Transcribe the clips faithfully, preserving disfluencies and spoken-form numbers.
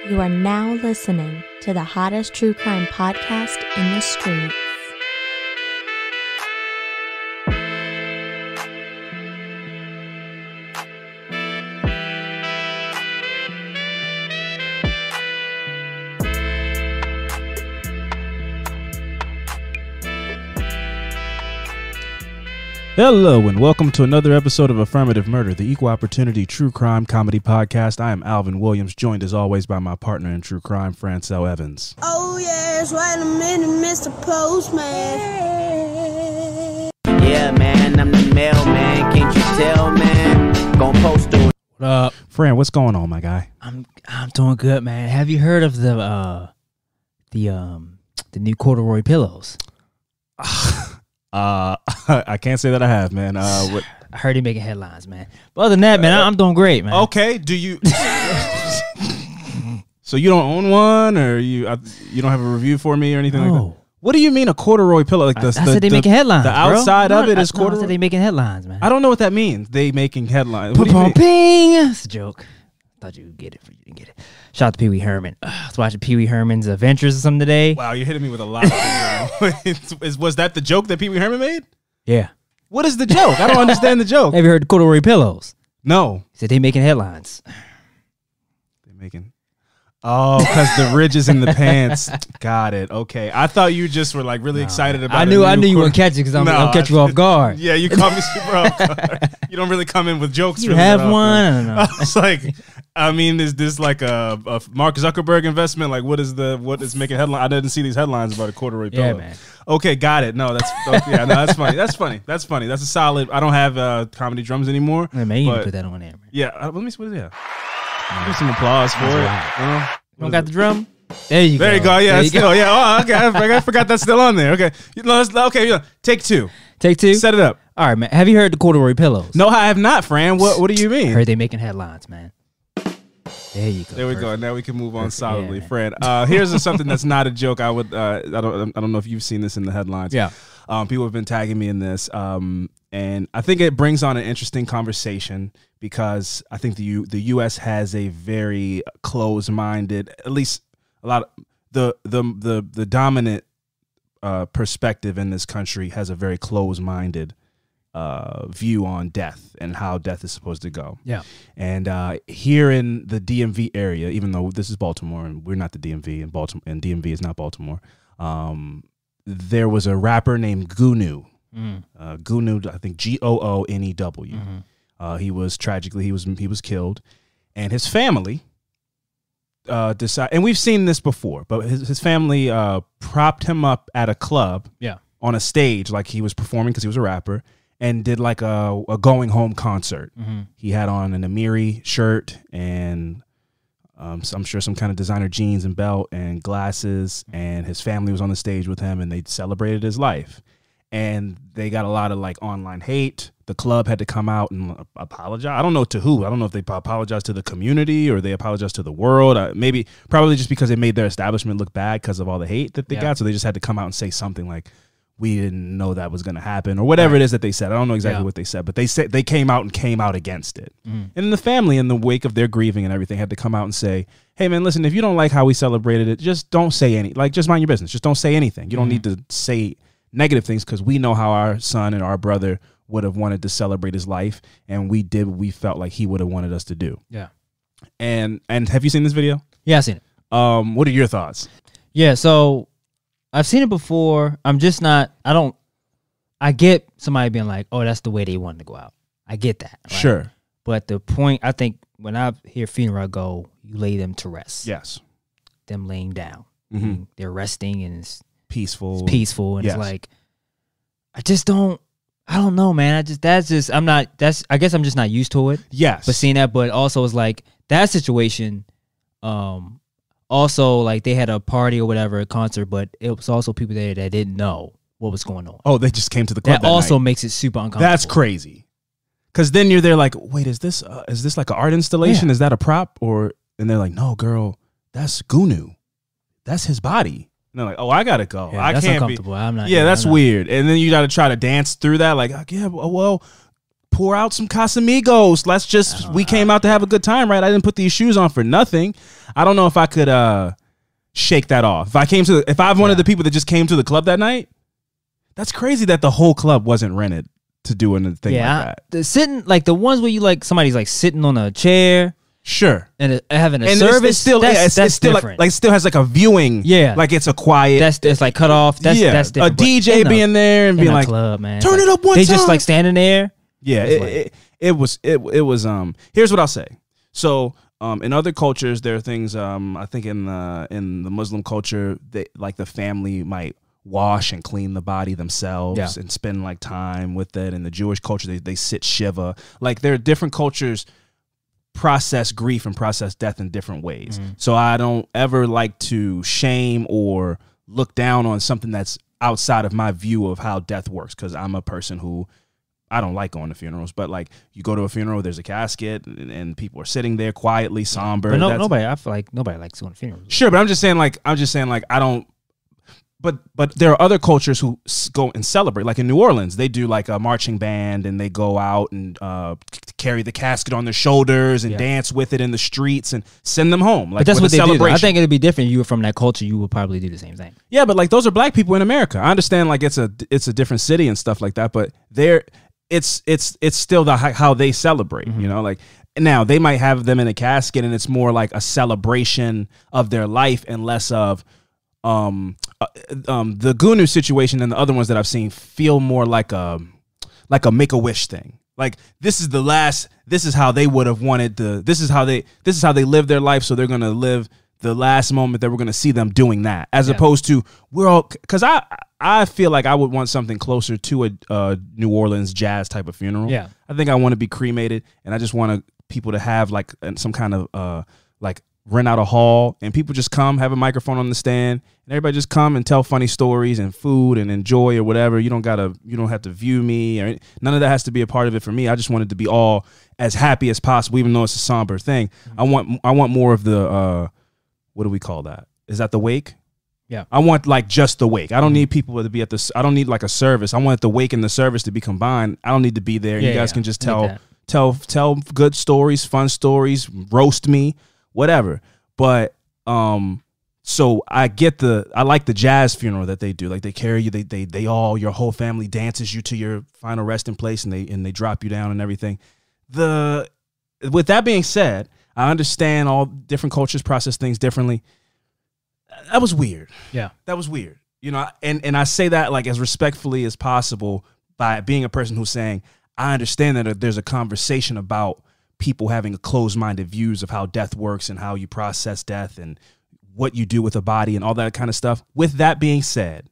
You are now listening to the hottest true crime podcast in the streets. Hello and welcome to another episode of Affirmative Murder, the equal opportunity true crime comedy podcast. I am Alvin Williams, joined as always by my partner in true crime, Francel Evans. Oh yes, wait a minute, Mister Postman. Yeah, man, I'm the mailman. Can't you tell, man? Gonna post it. What up? Fran, what's going on, my guy? I'm I'm doing good, man. Have you heard of the uh the um the new corduroy pillows? Uh, I can't say that I have, man. Uh, what? I heard he making headlines, man. But other than that, man, I'm doing great, man. Okay, do you? So you don't own one, or you uh, you don't have a review for me or anything like that? No. What do you mean a corduroy pillow? Like the, I, I the, said they the, making headlines. The bro. outside No, of it I, is no, I corduroy. said they making headlines, man. I don't know what that means. They making headlines. What do you mean? Ping. It's a joke. Thought you would get it, but you didn't get it. Shout out to Pee Wee Herman. Ugh, I was watching Pee Wee Herman's Adventures or something today. Wow, you're hitting me with a lot. Of things. Is, was that the joke that Pee Wee Herman made? Yeah. What is the joke? I don't understand the joke. Have you heard the corduroy pillows? No. He said they making headlines. They're making. Oh, because the ridges in the pants. Got it. Okay. I thought you just were like really Nah. excited about I a knew new I knew you quarter- wouldn't catch it because I'm No, gonna catch you I- off guard. Yeah, you caught me super off guard. You don't really come in with jokes. You really have that often. one? I don't know. I was like, I mean, is this like a, a Mark Zuckerberg investment? Like, what is the what is making headline? I didn't see these headlines about a corduroy pillow. Yeah, man. Okay, got it. No, that's okay, yeah, no, that's funny. That's funny. That's funny. That's a solid. I don't have uh, comedy drums anymore. Man, man, you need but- to put that on there, man. Yeah, uh, let me see what it is. Give some applause for That's it. right. You know? You What don't is got it? the drum? There you There go. you go. Yeah, There it's you still. go. Yeah. Oh, okay. I, I forgot that's still on there. Okay. You know, let's, okay. Yeah. Take two. Take two. Set it up. All right, man. Have you heard the corduroy pillows? No, I have not, Fran. What What do you I mean? heard they making headlines, man. There you go. There we go. Perfect. Now we can move on Perfect. solidly, Yeah. Fran. Uh, here's a, something that's not a joke. I would. Uh, I don't. I don't know if you've seen this in the headlines. Yeah. Um, people have been tagging me in this, um, and I think it brings on an interesting conversation because I think the U, the U S has a very closed-minded, at least a lot of the the the the dominant uh, perspective in this country has a very closed-minded uh, view on death and how death is supposed to go. Yeah. And uh, here in the D M V area, even though this is Baltimore and we're not the D M V, and Baltimore and D M V is not Baltimore, um, there was a rapper named Gunu. Mm. Uh, Gunu, I think G O O N E W. Mm-hmm. Uh, he was tragically he was he was killed, and his family uh, decided. And we've seen this before, but his his family uh, propped him up at a club, Yeah. on a stage like he was performing because he was a rapper, and did like a, a going home concert. Mm-hmm. He had on an Amiri shirt and um, so I'm sure some kind of designer jeans and belt and glasses, and his family was on the stage with him, and they celebrated his life. And they got a lot of like online hate. The club had to come out and apologize. I don't know to who. I don't know if they apologized to the community or they apologized to the world. Uh, maybe probably just because they made their establishment look bad because of all the hate that they Yeah. got. So they just had to come out and say something like, we didn't know that was going to happen, or whatever Right. it is that they said. I don't know exactly Yeah. what they said, but they said they came out and came out against it. Mhm. And the family, in the wake of their grieving and everything, had to come out and say, hey man, listen, if you don't like how we celebrated it, just don't say any, like, just mind your business. Just don't say anything. You don't need to say negative things, because we know how our son and our brother would have wanted to celebrate his life, and we did what we felt like he would have wanted us to do. Yeah. And and have you seen this video? Yeah, I seen it. Um, what are your thoughts? Yeah, so I've seen it before. I'm just not, I don't, I get somebody being like, oh, that's the way they wanted to go out. I get that. right? Sure. But the point, I think, when I hear funeral, I go, you lay them to rest. Yes. Them laying down. Mhm. They're resting and it's, Peaceful. it's peaceful. And Yes. it's like, I just don't, I don't know, man. I just, that's just, I'm not, that's, I guess I'm just not used to it. Yes. But seeing that, but also it's like that situation, um, also like they had a party or whatever, a concert, but it was also people there that didn't know what was going on. Oh, they just came to the club. That that also night. makes it super uncomfortable. That's crazy. Because then you're there like, wait, is this uh, is this like an art installation? Yeah. Is that a prop? Or and they're like, no, girl, that's Gunu. That's his body. And they're like, oh, I gotta go. Yeah, I that's can't be. uncomfortable. I'm not. Yeah, that's I'm not- weird. And then you got to try to dance through that. Like, yeah, well, pour out some Casamigos. Let's just, we came out to have a good time, right? I didn't put these shoes on for nothing. I don't know if I could uh, shake that off. If I came to, if I'm one yeah. of the people that just came to the club that night, that's crazy that the whole club wasn't rented to do anything yeah, like that. The sitting, like the ones where you like, somebody's like sitting on a chair. Sure. And uh, having a and service. It's, it's still, that's, yeah, it's, that's it's still different. like, like still has like a viewing. Yeah. Like it's a quiet. That's it's like cut off. That's, yeah. that's different. A D J being a, there and being like, club, man. turn like, it up one they time. They just like standing there. Yeah. It, like, it, it was, it, it was, um, here's what I'll say. So, um, in other cultures, there are things, um, I think in the, in the Muslim culture, they, like the family might wash and clean the body themselves yeah. and spend like time with it. In the Jewish culture, they, they sit shiva. Like there are different cultures process grief and process death in different ways. Mm-hmm. So I don't ever like to shame or look down on something that's outside of my view of how death works, because I'm a person who I don't like going to funerals, but like you go to a funeral, there's a casket and, and people are sitting there quietly, somber. But no, nobody, I feel like nobody likes going to funerals. Sure, but I'm just saying like, I'm just saying like, I don't, But but there are other cultures who go and celebrate. Like in New Orleans, they do like a marching band and they go out and uh, carry the casket on their shoulders and yeah. dance with it in the streets and send them home. Like, but that's what they do. I think it it'd be different. If you were from that culture, you would probably do the same thing. Yeah, but like those are black people in America. I understand like it's a it's a different city and stuff like that. But they're it's it's it's still the how they celebrate. Mm-hmm. You know, like. Now, they might have them in a casket and it's more like a celebration of their life and less of um, uh, um, the Gunu situation and the other ones that I've seen feel more like a like a Make-A-Wish thing. Like this is the last, this is how they would have wanted the, this is how they, this is how they live their life. So they're going to live the last moment that we're going to see them doing that, as yeah. opposed to we're all, cause I, I feel like I would want something closer to a uh, New Orleans jazz type of funeral. Yeah. I think I want to be cremated and I just want people to have like some kind of uh, like rent out a hall and people just come, have a microphone on the stand and everybody just come and tell funny stories and food and enjoy or whatever. You don't gotta, you don't have to view me or none of that has to be a part of it for me. I just wanted to be all as happy as possible, even though it's a somber thing. Mm-hmm. I want, I want more of the, uh, what do we call that? Is that the wake? Yeah. I want like just the wake. I don't need people to be at the, I don't need like a service. I want the wake and the service to be combined. I don't need to be there. Yeah, you guys yeah. can just tell, tell, tell good stories, fun stories, roast me, whatever. But um, so I get the, I like the jazz funeral that they do. Like they carry you, they they they all, your whole family dances you to your final resting place, and they and they drop you down and everything. The with that being said, I understand all different cultures process things differently. That was weird. Yeah, that was weird. You know, and and I say that like as respectfully as possible by being a person who's saying I understand that there's a conversation about people having a closed-minded views of how death works and how you process death and what you do with a body and all that kind of stuff. With that being said,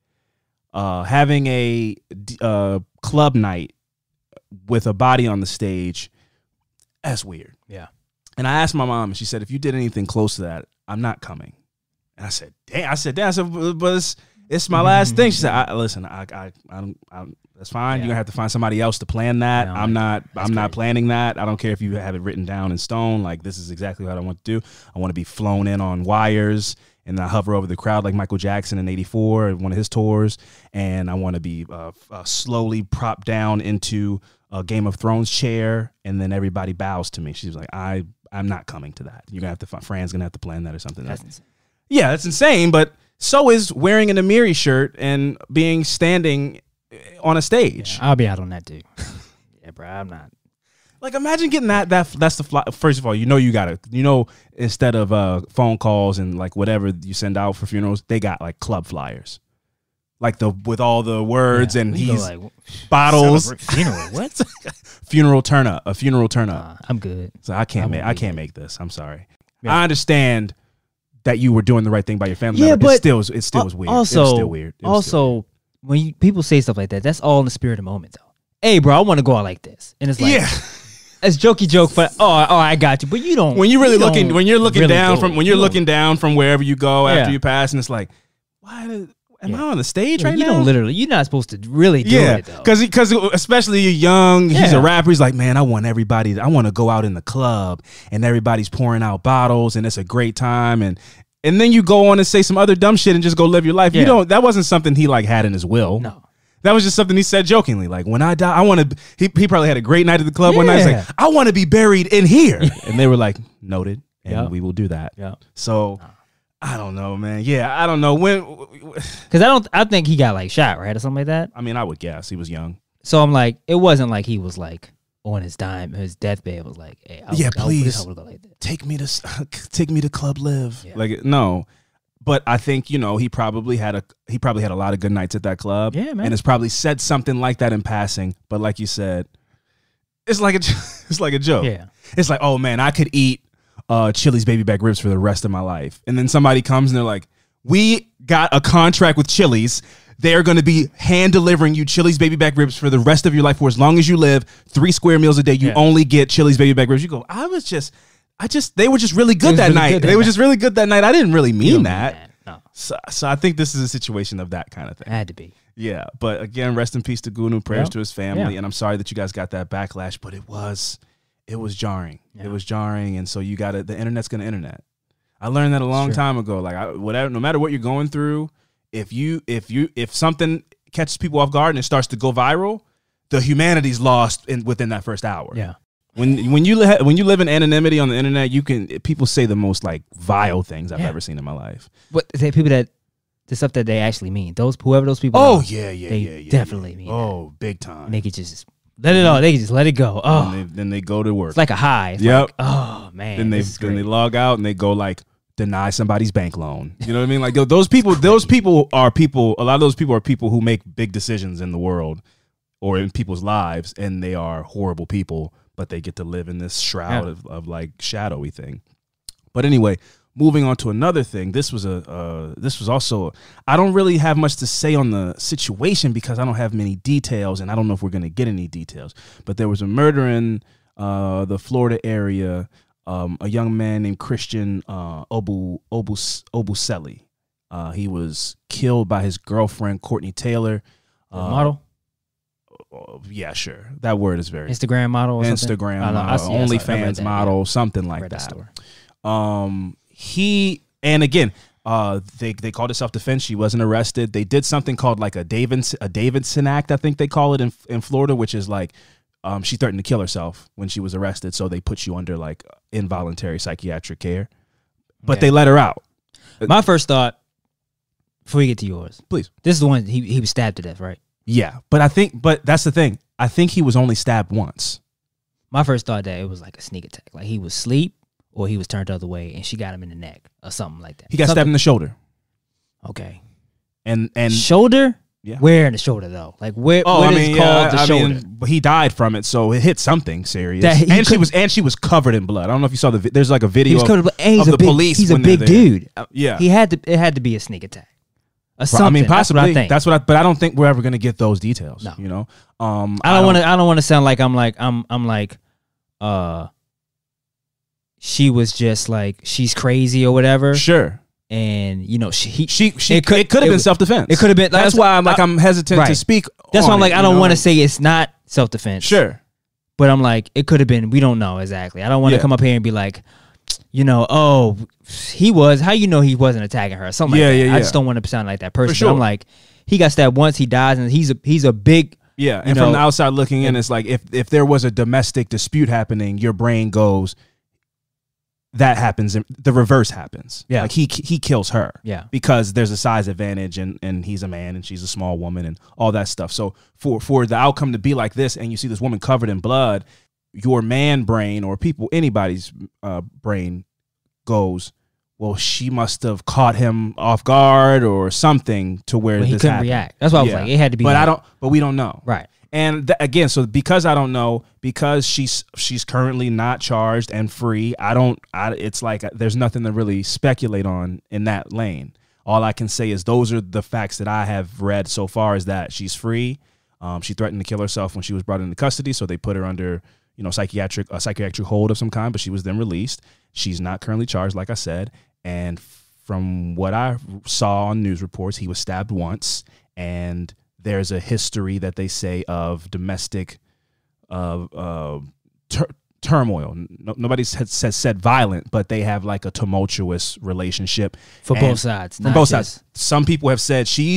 uh, having a uh, club night with a body on the stage, that's weird. Yeah. And I asked my mom, and she said, if you did anything close to that, I'm not coming. And I said, damn. I said, damn. I said, but it's, it's my last thing. She said, I, listen, I, I, I don't, I don't that's fine. Yeah. You're gonna have to find somebody else to plan that. No, I'm not. I'm not planning that. I don't care if you have it written down in stone. Like this is exactly what I want to do. I want to be flown in on wires and I hover over the crowd like Michael Jackson in eighty-four, one of his tours. And I want to be uh, uh, slowly propped down into a Game of Thrones chair, and then everybody bows to me. She's like, I, I'm not coming to that. You're gonna have to find. Fran's gonna have to plan that or something. That's insane. Yeah, that's insane. But so is wearing an Amiri shirt and being standing on a stage. Yeah, I'll be out on that too. Yeah, bro, I'm not. Like, imagine getting that. That that's the fly. First of all, you know you gotta. You know, instead of uh, phone calls and like whatever you send out for funerals, they got like club flyers, like the with all the words yeah, and he's like, bottles. Funeral what? Funeral turn up. A funeral turn up. Uh, I'm good. So I can't make. I can't it. make this. I'm sorry. Yeah. I understand that you were doing the right thing by your family. Yeah, member. but it still was. It still was weird. Also, it was still weird. It was also. Still weird. When you, people say stuff like that, that's all in the spirit of the moment, though. Hey, bro, I want to go out like this, and it's like, yeah, it's jokey joke, but oh, oh, I got you. But you don't. When you really you looking, when you're looking really down from, when you're you looking down from wherever you go after yeah. you pass, and it's like, why? Did, am yeah. I on the stage yeah, right you now? You don't literally. You're not supposed to really do yeah, it though. Because because especially you're young. Yeah. He's a rapper. He's like, man, I want everybody. To, I want to go out in the club, and everybody's pouring out bottles, and it's a great time, and. And then you go on and say some other dumb shit and just go live your life. Yeah. You don't. That wasn't something he like had in his will. No. That was just something he said jokingly. Like, when I die, I want to. He he probably had a great night at the club one night. He's like, I want to be buried in here, and they were like, noted, and Yep. we will do that. Yeah. So, I don't know, man. Yeah, I don't know when. Because I don't. I think he got like shot, right, or something like that. I mean, I would guess he was young. So I'm like, it wasn't like he was like on his dime, his deathbed was like, hey, I Yeah, would, please. I would go like that. Take me to take me to Club Live. Yeah. Like, no. But I think, you know, he probably had a he probably had a lot of good nights at that club. Yeah, man. And has probably said something like that in passing. But like you said, it's like a it's like a joke. Yeah. It's like, oh man, I could eat uh, Chili's baby back ribs for the rest of my life. And then somebody comes and they're like, we got a contract with Chili's. They're going to be hand delivering you Chili's baby back ribs for the rest of your life, for as long as you live. Three square meals a day. You Yeah. only get Chili's baby back ribs. You go, I was just, I just, they were just really good was that really night. good that they were night. just really good that night. I didn't really You mean don't that. No, So, so I think this is a situation of that kind of it thing. had to be. Yeah. But again, rest in peace to Gunu. Prayers Yep. to his family. Yeah. And I'm sorry that you guys got that backlash, but it was, it was jarring. Yeah. It was jarring. And so you got to, the internet's going to internet. I learned that a long Sure. time ago. Like, I, whatever, no matter what you're going through, if you, if you, if something catches people off guard and it starts to go viral, the humanity's lost in within that first hour. Yeah. When when you li- when you live in anonymity on the internet, you can people say the most like vile things I've Yeah. ever seen in my life. But the people that, the stuff that they actually mean, those, whoever those people Oh are, yeah, yeah, they yeah, yeah. definitely yeah. mean Oh, big time. and they could just let it all, they could just let it go. Oh, And they, then they go to work. it's like a high. It's Yep. like, oh, man. then they this is then they great. log out and they go like deny somebody's bank loan. You know what I mean? Like th- those people, those people are people. A lot of those people are people who make big decisions in the world or in people's lives, and they are horrible people, but they get to live in this shroud Yeah. of, of like shadowy thing. But anyway, moving on to another thing. This was a uh, this was also. I don't really have much to say on the situation because I don't have many details, and I don't know if we're going to get any details. But there was a murder in uh, the Florida area. Um, a young man named Christian uh, Obu Obus Obuselli. Uh, he was killed by his girlfriend Courtney Taylor. The Uh, model, uh, yeah, sure. That word is very Instagram model, or something? Instagram I don't know. I model, see- I saw- I read OnlyFans that, model, yeah. something I like read that. story. Um, he and again, uh, they they called it self defense. She wasn't arrested. They did something called like a Davidson a Davidson Act, I think they call it in in Florida, which is like. Um, she threatened to kill herself when she was arrested, so they put you under like involuntary psychiatric care. But Okay. they let her out. My first thought, before we get to yours, Please. this is the one he he was stabbed to death, right? Yeah, but I think, but that's the thing. I think he was only stabbed once. My first thought that it was like a sneak attack, like he was asleep or he was turned the other way and she got him in the neck or something like that. He got Something- stabbed in the shoulder, Okay. and and Shoulder? Yeah. Where in the shoulder though? Like where? oh, where I is mean, called yeah, the I shoulder? mean, but he died from it, so it hit something serious. That he and she couldn't- was and she was covered in blood. I don't know if you saw the. vi- There's like a video he was of, covered, and he's of a the big, police. He's a when they're big there. dude. Yeah, He had to. It had to be a sneak attack. Or Pro- something. I mean, possibly. That's what I think. That's what I. But I don't think we're ever gonna get those details. No. You know. Um, I don't want to. I don't want to sound like I'm like I'm. I'm like, uh. She was just like she's crazy or whatever, Sure. and you know she. He, She. She. It It could- could. Could have it been was- self defense. it could have been- That's that's- why I'm like I- I'm hesitant to right. speak. that's why on I'm like it, I you don't know? want to say it's not self defense. Sure. But I'm like, it could have been. We don't know exactly. I don't want to Yeah. come up here and be like, you know, oh, he was. How you know he wasn't attacking her? Something Yeah, like that. yeah, I yeah. just don't want to sound like that person. sure. But I'm like, he got stabbed once. He dies, and he's a he's a big. Yeah, You and from know- the outside looking in, it's like if if there was a domestic dispute happening, your brain goes, that happens, and the reverse happens. Yeah. like he he kills her. Yeah. because there's a size advantage, and and he's a man and she's a small woman, and all that stuff. So for for the outcome to be like this, and you see this woman covered in blood, your man brain or people anybody's uh, brain goes, well, she must have caught him off guard or something to where Well, he this couldn't happened. react. That's why I was Yeah. like, it had to be. But like- I don't. But we don't know. Right. And th- again, so because I don't know, because she's she's currently not charged and free, I don't. I, it's like uh, there's nothing to really speculate on in that lane. All I can say is those are the facts that I have read so far. Is that she's free. Um, she threatened to kill herself when she was brought into custody, so they put her under, you know, psychiatric a psychiatric hold of some kind. But she was then released. She's not currently charged, like I said. And from what I saw on news reports, he was stabbed once, and there's a history that they say of domestic uh, uh, tur- turmoil. No, nobody has said, said violent, but they have like a tumultuous relationship For And both sides. From not both just- sides. Some people have said she's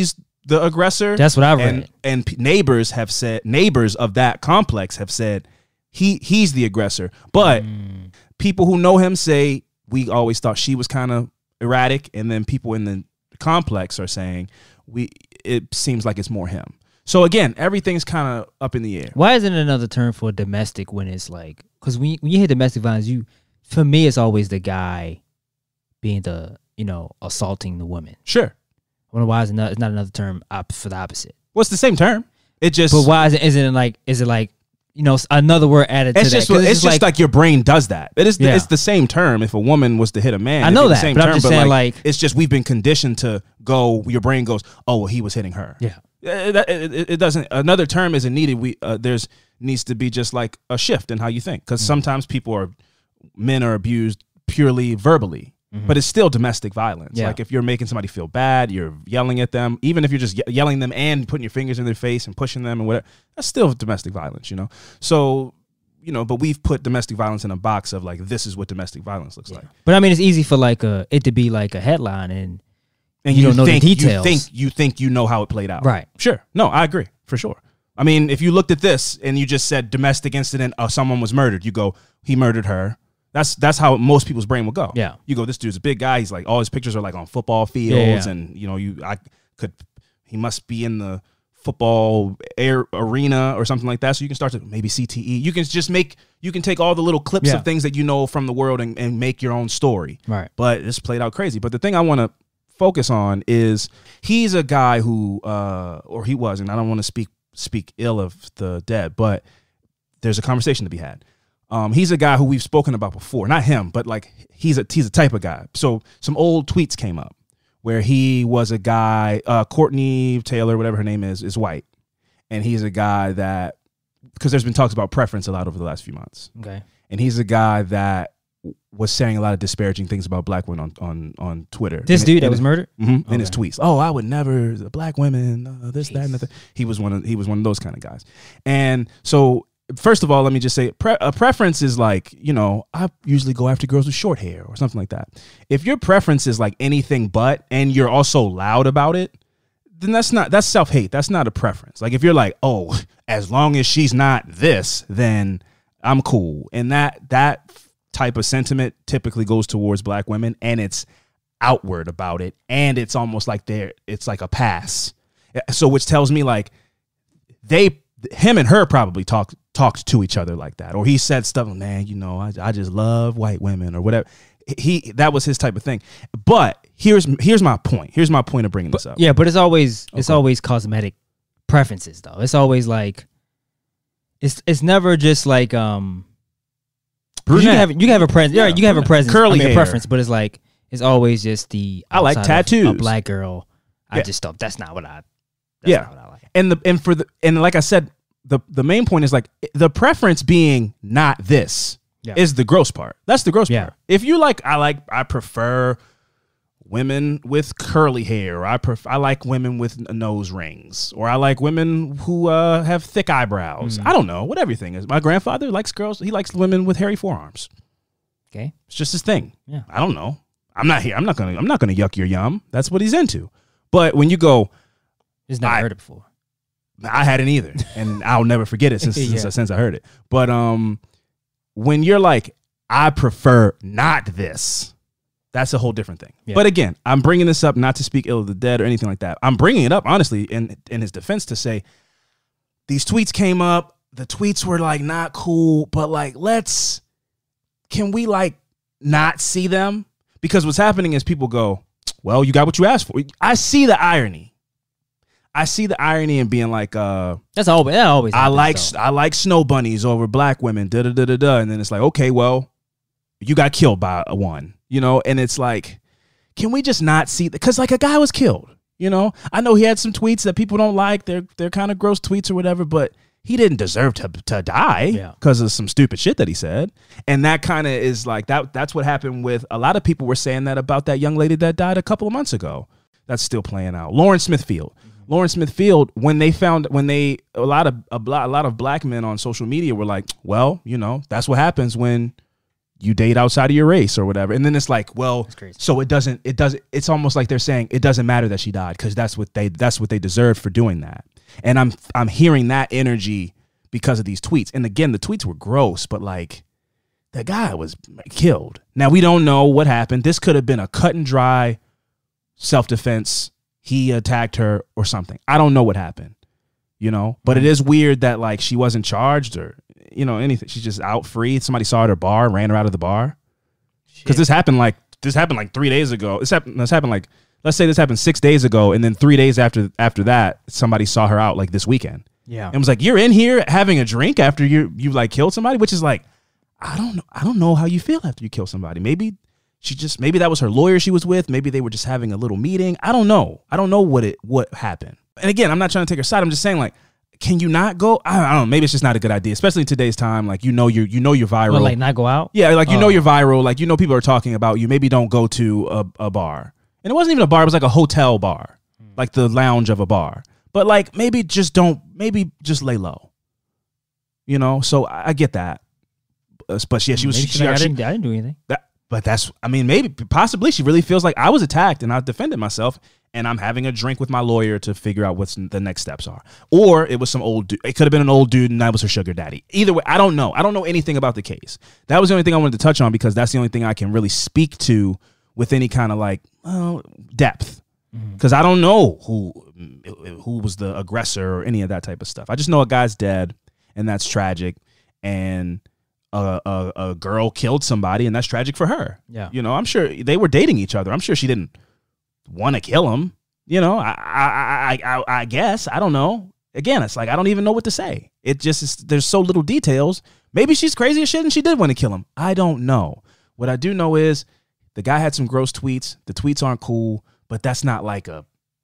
the aggressor. That's what I read. And, and p- neighbors have said, neighbors of that complex have said he he's the aggressor. But Mm. people who know him say we always thought she was kind of erratic, and then people in the complex are saying we it seems like it's more him. So again, everything's kind of up in the air. Why isn't it another term for domestic when it's like, because when you, when you hear domestic violence, you, for me, it's always the guy being the, you know, assaulting the woman. Sure. I wonder why is it not, it's not another term op- for the opposite. Well, it's the same term. It just. But why is it, isn't it like, is it like, you know, another word added It's to just that? 'Cause it's, just like, like your brain does that. It is the, Yeah. it's the same term. If a woman was to hit a man, I it'd know be the that, same but I'm term, just saying, like- it's just we've been conditioned to go. Your brain goes, oh well, he was hitting her. Yeah. It, it, it doesn't. Another term isn't needed. We uh, there's needs to be just like a shift in how you think, because Mm-hmm. sometimes people are men are abused purely verbally. But it's still domestic violence. Yeah. Like if you're making somebody feel bad, you're yelling at them, even if you're just ye- yelling them and putting your fingers in their face and pushing them and whatever, that's still domestic violence, you know? So, you know, but we've put domestic violence in a box of like, this is what domestic violence looks like. But I mean, it's easy for like a, it to be like a headline and, And you don't know the think, details. You think, you think you know how it played out. Right. Sure. No, I agree, for sure. I mean, if you looked at this and you just said domestic incident, uh, someone was murdered, you go, he murdered her. That's that's how most people's brain will go. Yeah. You go, this dude's a big guy. He's like, all his pictures are like on football fields, Yeah, yeah. and you know, you I could, he must be in the football air arena or something like that. So you can start to maybe C T E. You can just make, you can take all the little clips Yeah. of things that you know from the world and, and make your own story. Right. But it's played out crazy. But the thing I want to focus on is he's a guy who, uh, or he was, and I don't want to speak speak ill of the dead, but there's a conversation to be had. Um, he's a guy who we've spoken about before, not him, but like he's a he's a type of guy. So some old tweets came up where he was a guy, uh, Courtney Taylor, whatever her name is, is white, and he's a guy that, because there's been talks about preference a lot over the last few months, Okay. and he's a guy that was saying a lot of disparaging things about black women on on on Twitter. This And- dude that and- was murdered? Mm-hmm, in his Okay. tweets. Oh, I would never, the black women, uh, this, that, and the thing. He was one of he was one of those kind of guys. And so, first of all, let me just say, pre- a preference is like, you know, I usually go after girls with short hair or something like that. If your preference is like anything but, and you're also loud about it, then that's not that's self hate. That's not a preference. Like if you're like, oh, as long as she's not this, then I'm cool. And that that type of sentiment typically goes towards black women, and it's outward about it, and it's almost like they're it's like a pass. So which tells me like they him and her probably talked talked to each other like that, or he said stuff, man, you know, I, I just love white women or whatever. He that was his type of thing. But here's here's my point. Here's my point of bringing this up. Yeah, but it's always it's Okay. always cosmetic preferences though. It's always like it's it's never just like um 'cause you can have you can have a presence. Yeah, you can have a brunette. presence, Curly I mean, a hair. preference, but it's like it's always just the I like outside of tattoos. A black girl. I Yeah. just don't. That's not what I. That's Yeah. not what I like. And the and for the and like I said, the the main point is like the preference being not this Yeah. is the gross part. That's the gross Yeah. part. If you like, I like I prefer women with curly hair, or I prefer I like women with n- nose rings, or I like women who uh, have thick eyebrows. Mm. I don't know what everything is. My grandfather likes girls. He likes women with hairy forearms. Okay. It's just his thing. Yeah. I don't know. I'm not here. I'm not gonna. I'm not gonna yuck your yum. That's what he's into. But when you go, Just never I- heard it before. I hadn't either, and I'll never forget it since Yeah. since, since I heard it. But um, when you're like, I prefer not this, that's a whole different thing. Yeah. But again, I'm bringing this up not to speak ill of the dead or anything like that. I'm bringing it up honestly in in his defense to say these tweets came up. The tweets were like not cool, but like let's can we like not see them? Because what's happening is people go, well, you got what you asked for. I see the irony. I see the irony in being like, uh, That's always that always. I happens, like though. I like snow bunnies over black women, da da da da da, and then it's like, okay, well, you got killed by a one, you know, and it's like, can we just not see? Because like a guy was killed, you know. I know he had some tweets that people don't like. They're they're kind of gross tweets or whatever, but he didn't deserve to to die Yeah. because of some stupid shit that he said, and that kind of is like that. That's what happened with a lot of people were saying that about that young lady that died a couple of months ago. That's still playing out. Lauren Smithfield. Lauren Smithfield, when they found, when they, a lot of, a, bla- a lot of black men on social media were like, well, you know, that's what happens when you date outside of your race or whatever. And then it's like, well, crazy. so it doesn't, it doesn't, it's almost like they're saying it doesn't matter that she died because that's what they, that's what they deserved for doing that. And I'm, I'm hearing that energy because of these tweets. And again, the tweets were gross, but like the guy was killed. Now we don't know what happened. This could have been a cut and dry self-defense. He attacked her or something. I don't know what happened, you know, but it is weird that like she wasn't charged or, you know, anything. She's just out free. Somebody saw her at her bar, ran her out of the bar. Because this happened like this happened like three days ago. This happened. This happened like let's say this happened six days ago, and then three days after after that, somebody saw her out like this weekend. Yeah, and was like, "You're in here having a drink after you you like killed somebody," which is like, I don't know. I don't know how you feel after you kill somebody. Maybe she just maybe that was her lawyer she was with. Maybe they were just having a little meeting. I don't know. I don't know what it what happened. And again, I'm not trying to take her side. I'm just saying like. Can you not go? I don't know. Maybe it's just not a good idea, especially in today's time. Like, you know, you're, you know, you're viral. Well, like not go out. Yeah. Like, you oh. know, you're viral. Like, you know, people are talking about you. Maybe don't go to a, a bar. And it wasn't even a bar. It was like a hotel bar, like the lounge of a bar. But like, maybe just don't, maybe just lay low, you know? So I, I get that. But yeah, she was, Maybe she, she, she, like, I, she, didn't, I didn't do anything. that, but that's, I mean, maybe possibly she really feels like I was attacked and I defended myself. And I'm having a drink with my lawyer to figure out what the next steps are. Or it was some old dude. It could have been an old dude and that was her sugar daddy. Either way, I don't know. I don't know anything about the case. That was the only thing I wanted to touch on because that's the only thing I can really speak to with any kind of like well, depth. Because mm-hmm. I don't know who who was the aggressor or any of that type of stuff. I just know a guy's dead and that's tragic. And a, a, a girl killed somebody and that's tragic for her. Yeah. You know, I'm sure they were dating each other. I'm sure she didn't want to kill him, you know. I, I, I, I, I guess I don't know. Again, it's like I don't even know what to say. It just is, there's so little details. Maybe she's crazy as shit and she did want to kill him. I don't know. What I do know is the guy had some gross tweets. The tweets aren't cool, but that's not like a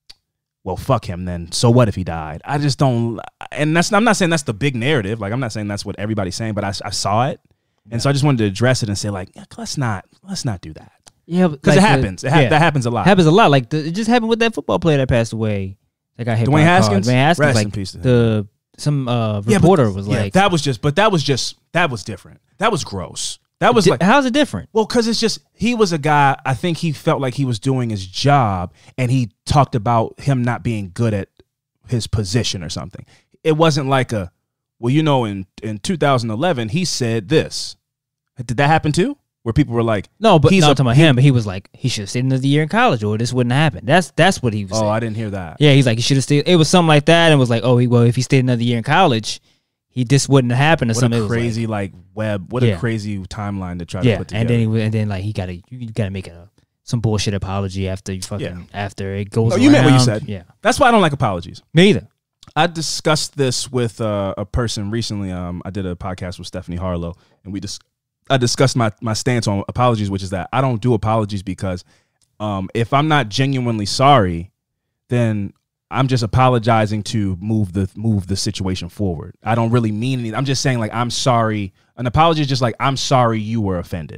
well, fuck him then. So what if he died? I just don't. And that's I'm not saying that's the big narrative. Like I'm not saying that's what everybody's saying, but I, I saw it, and yeah. so I just wanted to address it and say like let's not let's not do that. Yeah, because like it happens. The, it ha- yeah. That happens a lot. Happens a lot. Like the, it just happened with that football player that passed away. That got hit Dwayne by Haskins. Dwayne Haskins. Rest like in peace to him. the some uh, reporter yeah, but, was yeah, like that was just, but that was just that was different. That was gross. That was di- like how's it different? Well, because it's just he was a guy. I think he felt like he was doing his job, and he talked about him not being good at his position or something. It wasn't like a well, you know, in in two thousand eleven he said this. Did that happen too? Where people were like, no, but he's not a, talking about him, but he was like, he should have stayed another year in college or this wouldn't happen. That's that's what he was oh, saying. I didn't hear that. Yeah, he's like, he should have stayed. It was something like that, and was like, oh, he, well, if he stayed another year in college, he this wouldn't have happened or what something. A crazy like, like web. What yeah. a crazy timeline to try yeah, to put together. and then he and then like he got to you got to make a some bullshit apology after you fucking Yeah. after it goes. Oh, you meant what you around. said. Yeah, That's why I don't like apologies. me either. I discussed this with uh, a person recently. Um, I did a podcast with Stephanie Harlow, and we just I discussed my my stance on apologies, which is that I don't do apologies because um, if I'm not genuinely sorry, then I'm just apologizing to move the move the situation forward. I don't really mean anything. I'm just saying like I'm sorry. An apology is just like I'm sorry you were offended.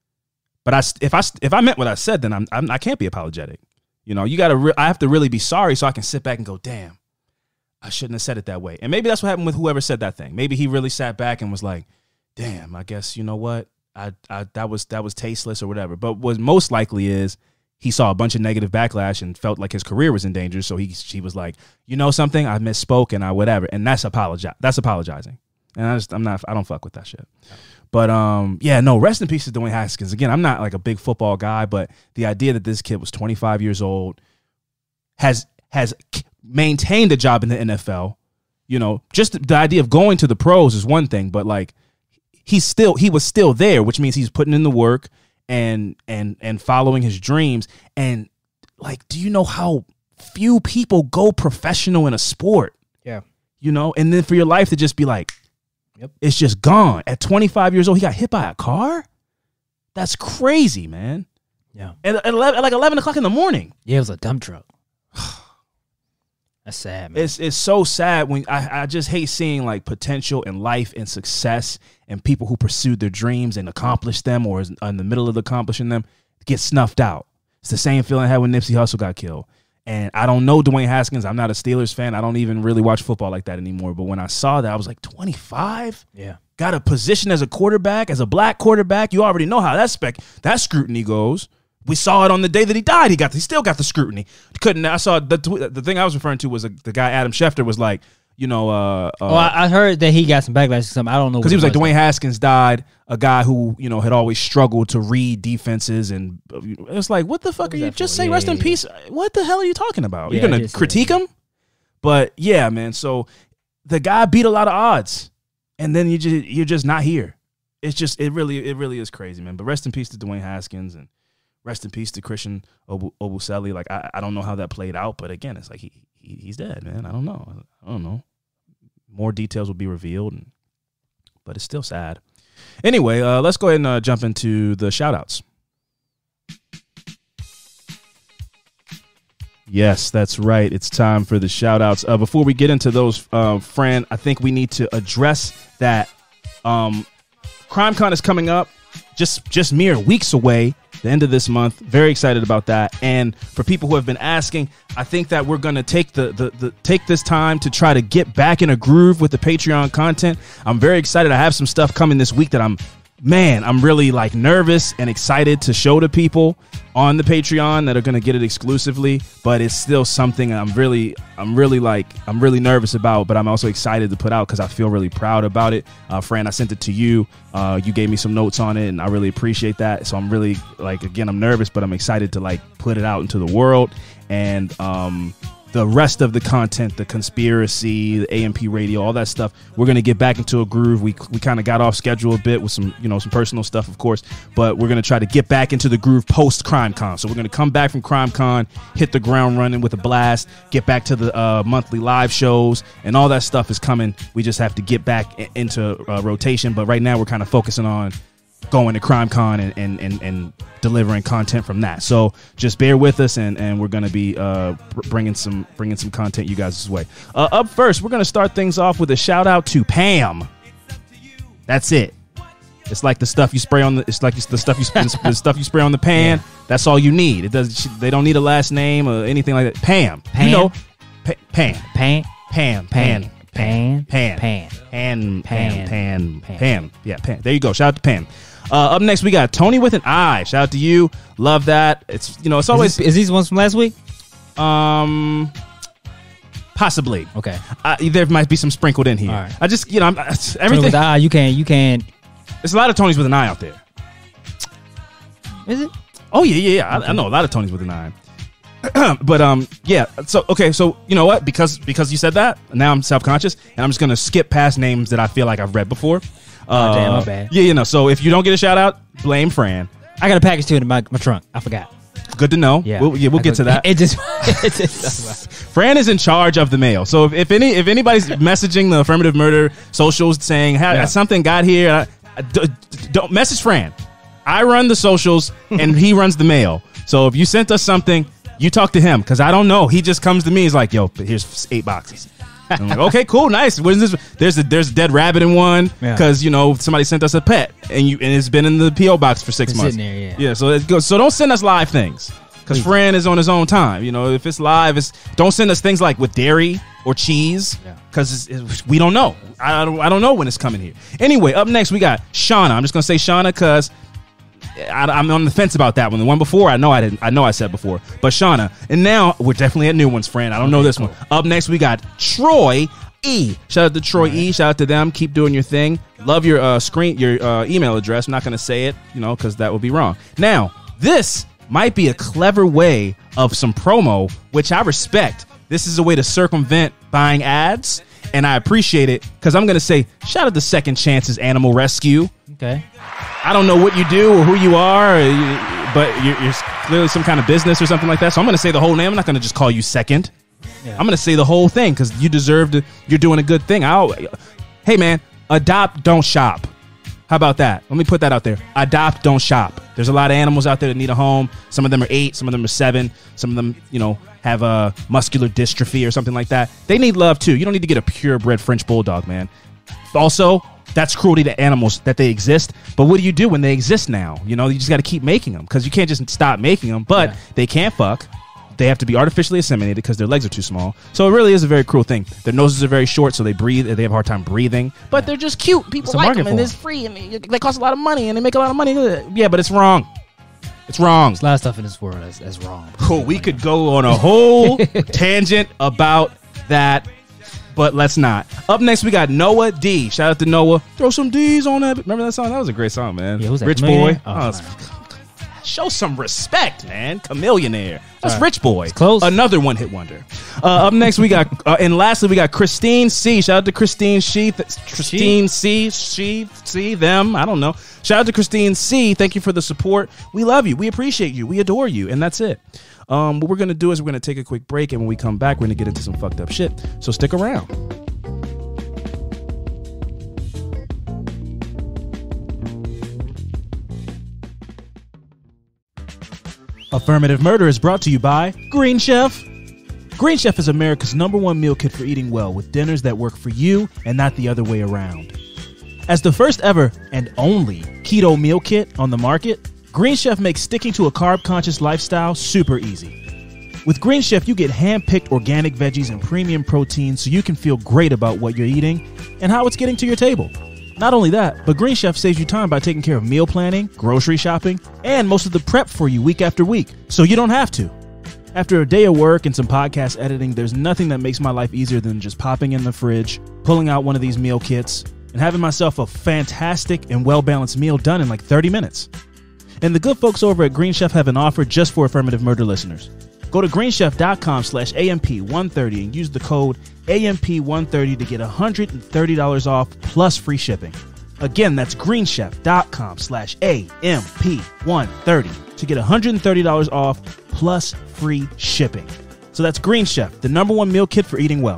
But I if I if I meant what I said, then I'm, I'm I can't be apologetic. You know, you got to. Re- I have to really be sorry so I can sit back and go, damn. I shouldn't have said it that way. And maybe that's what happened with whoever said that thing. Maybe he really sat back and was like, damn, I guess, you know what? I, I that was that was tasteless or whatever. But what most likely is he saw a bunch of negative backlash and felt like his career was in danger. So he he was like, you know something? I misspoke and I whatever. And that's apologi- that's apologizing. And I just I'm not I don't fuck with that shit. But um yeah, no, rest in peace to Dwayne Haskins. Again, I'm not like a big football guy, but the idea that this kid was twenty-five years old has has maintained a job in the N F L, you know, just the idea of going to the pros is one thing, but like he's still he was still there, which means he's putting in the work and and and following his dreams. And like, do you know how few people go professional in a sport? Yeah, you know, and then for your life to just be like, yep, it's just gone at twenty-five years old. He got hit by a car. That's crazy, man. Yeah, at, at, eleven, at like eleven o'clock in the morning. Yeah, it was a dump truck. That's sad, man. It's it's so sad when I, I just hate seeing like potential in life and success and people who pursued their dreams and accomplished them or is in the middle of accomplishing them get snuffed out. It's the same feeling I had when Nipsey Hussle got killed. And I don't know Dwayne Haskins. I'm not a Steelers fan. I don't even really watch football like that anymore. But when I saw that, I was like, twenty-five? Yeah. got a position as a quarterback, as a black quarterback. You already know how that spec that scrutiny goes. We saw it on the day that he died. He got he still got the scrutiny. Couldn't I saw the the thing I was referring to was a, the guy Adam Schefter was like, you know, uh, uh oh, I, I heard that he got some backlash or something. I don't know because he was like Dwayne Haskins died, a guy who you know had always struggled to read defenses, and it's like, what the fuck are you? Just for? say yeah, rest yeah, in yeah. peace. What the hell are you talking about? Yeah, You're gonna critique him? But yeah, man. So the guy beat a lot of odds, and then you just you're just not here. It's just it really it really is crazy, man. But rest in peace to Dwayne Haskins, and rest in peace to Christian Obusele. Like I, I don't know how that played out, but again, it's like he, he he's dead, man. I don't know. I don't know. More details will be revealed, and, but it's still sad. Anyway, uh, let's go ahead and uh, jump into the shout outs. Yes, that's right. It's time for the shout outs. Uh, before we get into those, uh, Fran, I think we need to address that um, CrimeCon is coming up just just mere weeks away, the end of this month. Very excited about that. And for people who have been asking, I think that we're going to take the, the the take this time to try to get back in a groove with the Patreon content. I'm very excited. I have some stuff coming this week that I'm man, I'm really like nervous and excited to show to people on the Patreon that are going to get it exclusively, but it's still something I'm really, I'm really like, I'm really nervous about, but I'm also excited to put out because I feel really proud about it. Uh, Fran, I sent it to you. Uh, you gave me some notes on it and I really appreciate that. So I'm really like, again, I'm nervous, but I'm excited to like put it out into the world. And, um, the rest of the content, the conspiracy, the A M P radio, all that stuff, we're going to get back into a groove. We we kind of got off schedule a bit with some, you know, some personal stuff, of course, but we're going to try to get back into the groove post CrimeCon. So we're going to come back from CrimeCon, hit the ground running with a blast, get back to the uh, monthly live shows, and all that stuff is coming. We just have to get back i- into uh, rotation. But right now we're kind of focusing on going to CrimeCon and, and, and, and delivering content from that. So just bear with us, and, and we're going to be uh, bringing some bringing some content you guys' way. Uh, up first, we're going to start things off with a shout out to Pam. That's it. It's like the stuff you spray on the. It's like the stuff you the stuff you spray on the pan. Yeah. That's all you need. It does. They don't need a last name or anything like that. Pam. Pam. You know, pa- Pam. Pan. Pam. Pan. Pan. Pan. Pan. Pan. Pan. Pan. Pan. Pan. Pan. Pam. Yeah. Pam. There you go. Shout out to Pam. Uh, up next, we got Tony with an I. Shout out to you. Love that. It's you know, it's always Is, this, is these ones from last week? um, possibly. Okay. Uh, there might be some sprinkled in here. All right. I just you know, I'm, Tony everything. with the eye, you can't. You can't. There's a lot of Tonys with an I out there. Is it? Oh yeah, yeah, yeah. I, I know a lot of Tonys with an I. But um, yeah. So okay, so you know what? Because because you said that, now I'm self conscious, and I'm just gonna skip past names that I feel like I've read before. Uh, Oh, damn, my bad. Yeah, you know. So if you don't get a shout out, blame Fran. I got a package too in my, my trunk. I forgot. Good to know. Yeah, we'll, yeah, we'll I get to that. It just. It just Fran is in charge of the mail. So if, if any if anybody's messaging the Affirmative Murder socials saying hey, Yeah. something got here, uh, d- d- don't message Fran. I run the socials and he runs the mail. So if you sent us something, you talk to him because I don't know. He just comes to me. He's like, "Yo, here's eight boxes." I'm like, okay, cool, nice. What is this? There's a there's a dead rabbit in one because Yeah. you know somebody sent us a pet and you and it's been in the P O box for six It's months. sitting there, yeah. yeah. So it goes. So don't send us live things because Please. Fran is on his own time. You know, if it's live, it's don't send us things like with dairy or cheese because yeah. we don't know. I don't I don't know when it's coming here. Anyway, up next we got Shauna. I'm just gonna say Shauna because. I, I'm on the fence about that one. The one before, I know I didn't. I know I said before, but Shauna. And now we're definitely at new ones, friend. I don't know this one. Up next, we got Troy E. Shout out to Troy E. Shout out to them. Keep doing your thing. Love your uh, screen, your uh, email address. I'm not going to say it, you know, because that would be wrong. Now, this might be a clever way of some promo, which I respect. This is a way to circumvent buying ads, and I appreciate it because I'm going to say shout out to Second Chances Animal Rescue. Okay. I don't know what you do or who you are, or you, but you're, you're clearly some kind of business or something like that. So I'm going to say the whole name. I'm not going to just call you Second. Yeah. I'm going to say the whole thing because you deserve to. You're doing a good thing. I'll, hey, man, adopt, don't shop. How about that? Let me put that out there. Adopt, don't shop. There's a lot of animals out there that need a home. Some of them are eight. Some of them are seven. Some of them, you know, have a muscular dystrophy or something like that. They need love, too. You don't need to get a purebred French bulldog, man. Also, that's cruelty to animals that they exist. But what do you do when they exist now? You know, you just got to keep making them because you can't just stop making them. But yeah. they can't fuck. they have to be artificially inseminated because their legs are too small. So it really is a very cruel thing. Their noses are very short, so they breathe. They have a hard time breathing. But yeah. they're just cute. People It's a like market them, and for it's 'em. free, and they, they cost a lot of money, and they make a lot of money. Yeah, but it's wrong. It's wrong. There's a lot of stuff in this world that's, that's wrong. Oh, we could go on a whole tangent about that, but let's not. Up next, we got Noah D. Shout out to Noah. Throw some D's on that. Remember that song? That was a great song, man. Yeah, who's that? Rich Chameleon? Boy. Oh, Oh, sorry. it's- show some respect, man. Chameleonaire. That's Sorry. Rich Boy. close. Another one hit wonder. Uh, up next, we got, uh, and lastly, we got Christine C. Shout out to Christine C. Christine C. She, C, them. I don't know. Shout out to Christine C. Thank you for the support. We love you. We appreciate you. We adore you. And that's it. Um, what we're going to do is we're going to take a quick break. And when we come back, we're going to get into some fucked up shit. So stick around. Affirmative Murder is brought to you by Green Chef. Green Chef is America's number one meal kit for eating well, with dinners that work for you and not the other way around. As the first ever and only keto meal kit on the market, Green Chef makes sticking to a carb-conscious lifestyle super easy. With Green Chef, you get hand-picked organic veggies and premium protein so you can feel great about what you're eating and how it's getting to your table. Not only that, but Green Chef saves you time by taking care of meal planning, grocery shopping, and most of the prep for you week after week, so you don't have to. After a day of work and some podcast editing, there's nothing that makes my life easier than just popping in the fridge, pulling out one of these meal kits, and having myself a fantastic and well-balanced meal done in like thirty minutes. And the good folks over at Green Chef have an offer just for Affirmative Murder listeners. Go to greenchef.com slash AMP130 and use the code A M P one thirty to get one hundred thirty dollars off plus free shipping. Again, that's greenchef.com slash AMP130 to get one hundred thirty dollars off plus free shipping. So that's Green Chef, the number one meal kit for eating well.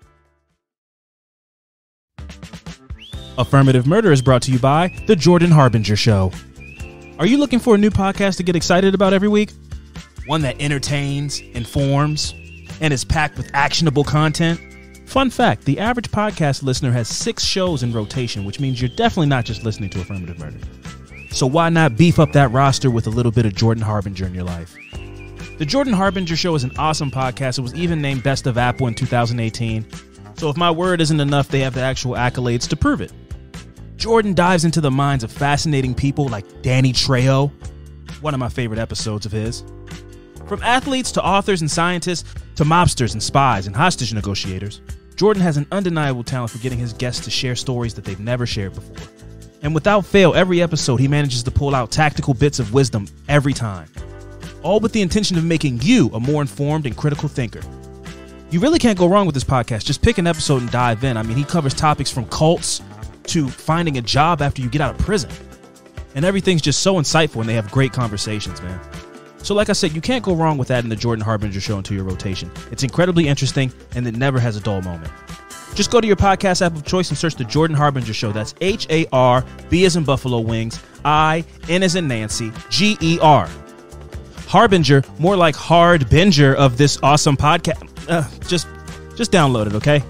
Affirmative Murder is brought to you by The Jordan Harbinger Show. Are you looking for a new podcast to get excited about every week? One that entertains, informs, and is packed with actionable content? Fun fact, the average podcast listener has six shows in rotation, which means you're definitely not just listening to Affirmative Murder. So why not beef up that roster with a little bit of Jordan Harbinger in your life? The Jordan Harbinger Show is an awesome podcast. It was even named Best of Apple in two thousand eighteen. So if my word isn't enough, they have the actual accolades to prove it. Jordan dives into the minds of fascinating people like Danny Trejo, one of my favorite episodes of his. From athletes to authors and scientists to mobsters and spies and hostage negotiators, Jordan has an undeniable talent for getting his guests to share stories that they've never shared before. And without fail, every episode he manages to pull out tactical bits of wisdom every time, all with the intention of making you a more informed and critical thinker. You really can't go wrong with this podcast. Just pick an episode and dive in. I mean, he covers topics from cults to finding a job after you get out of prison. And everything's just so insightful, and they have great conversations, man. So like I said, you can't go wrong with adding the Jordan Harbinger Show into your rotation. It's incredibly interesting, and it never has a dull moment. Just go to your podcast app of choice and search the Jordan Harbinger Show. That's H A R B as in Buffalo Wings, I, N as in Nancy, G E R. Harbinger, more like hard binger of this awesome podcast. Uh, just, just download it, okay?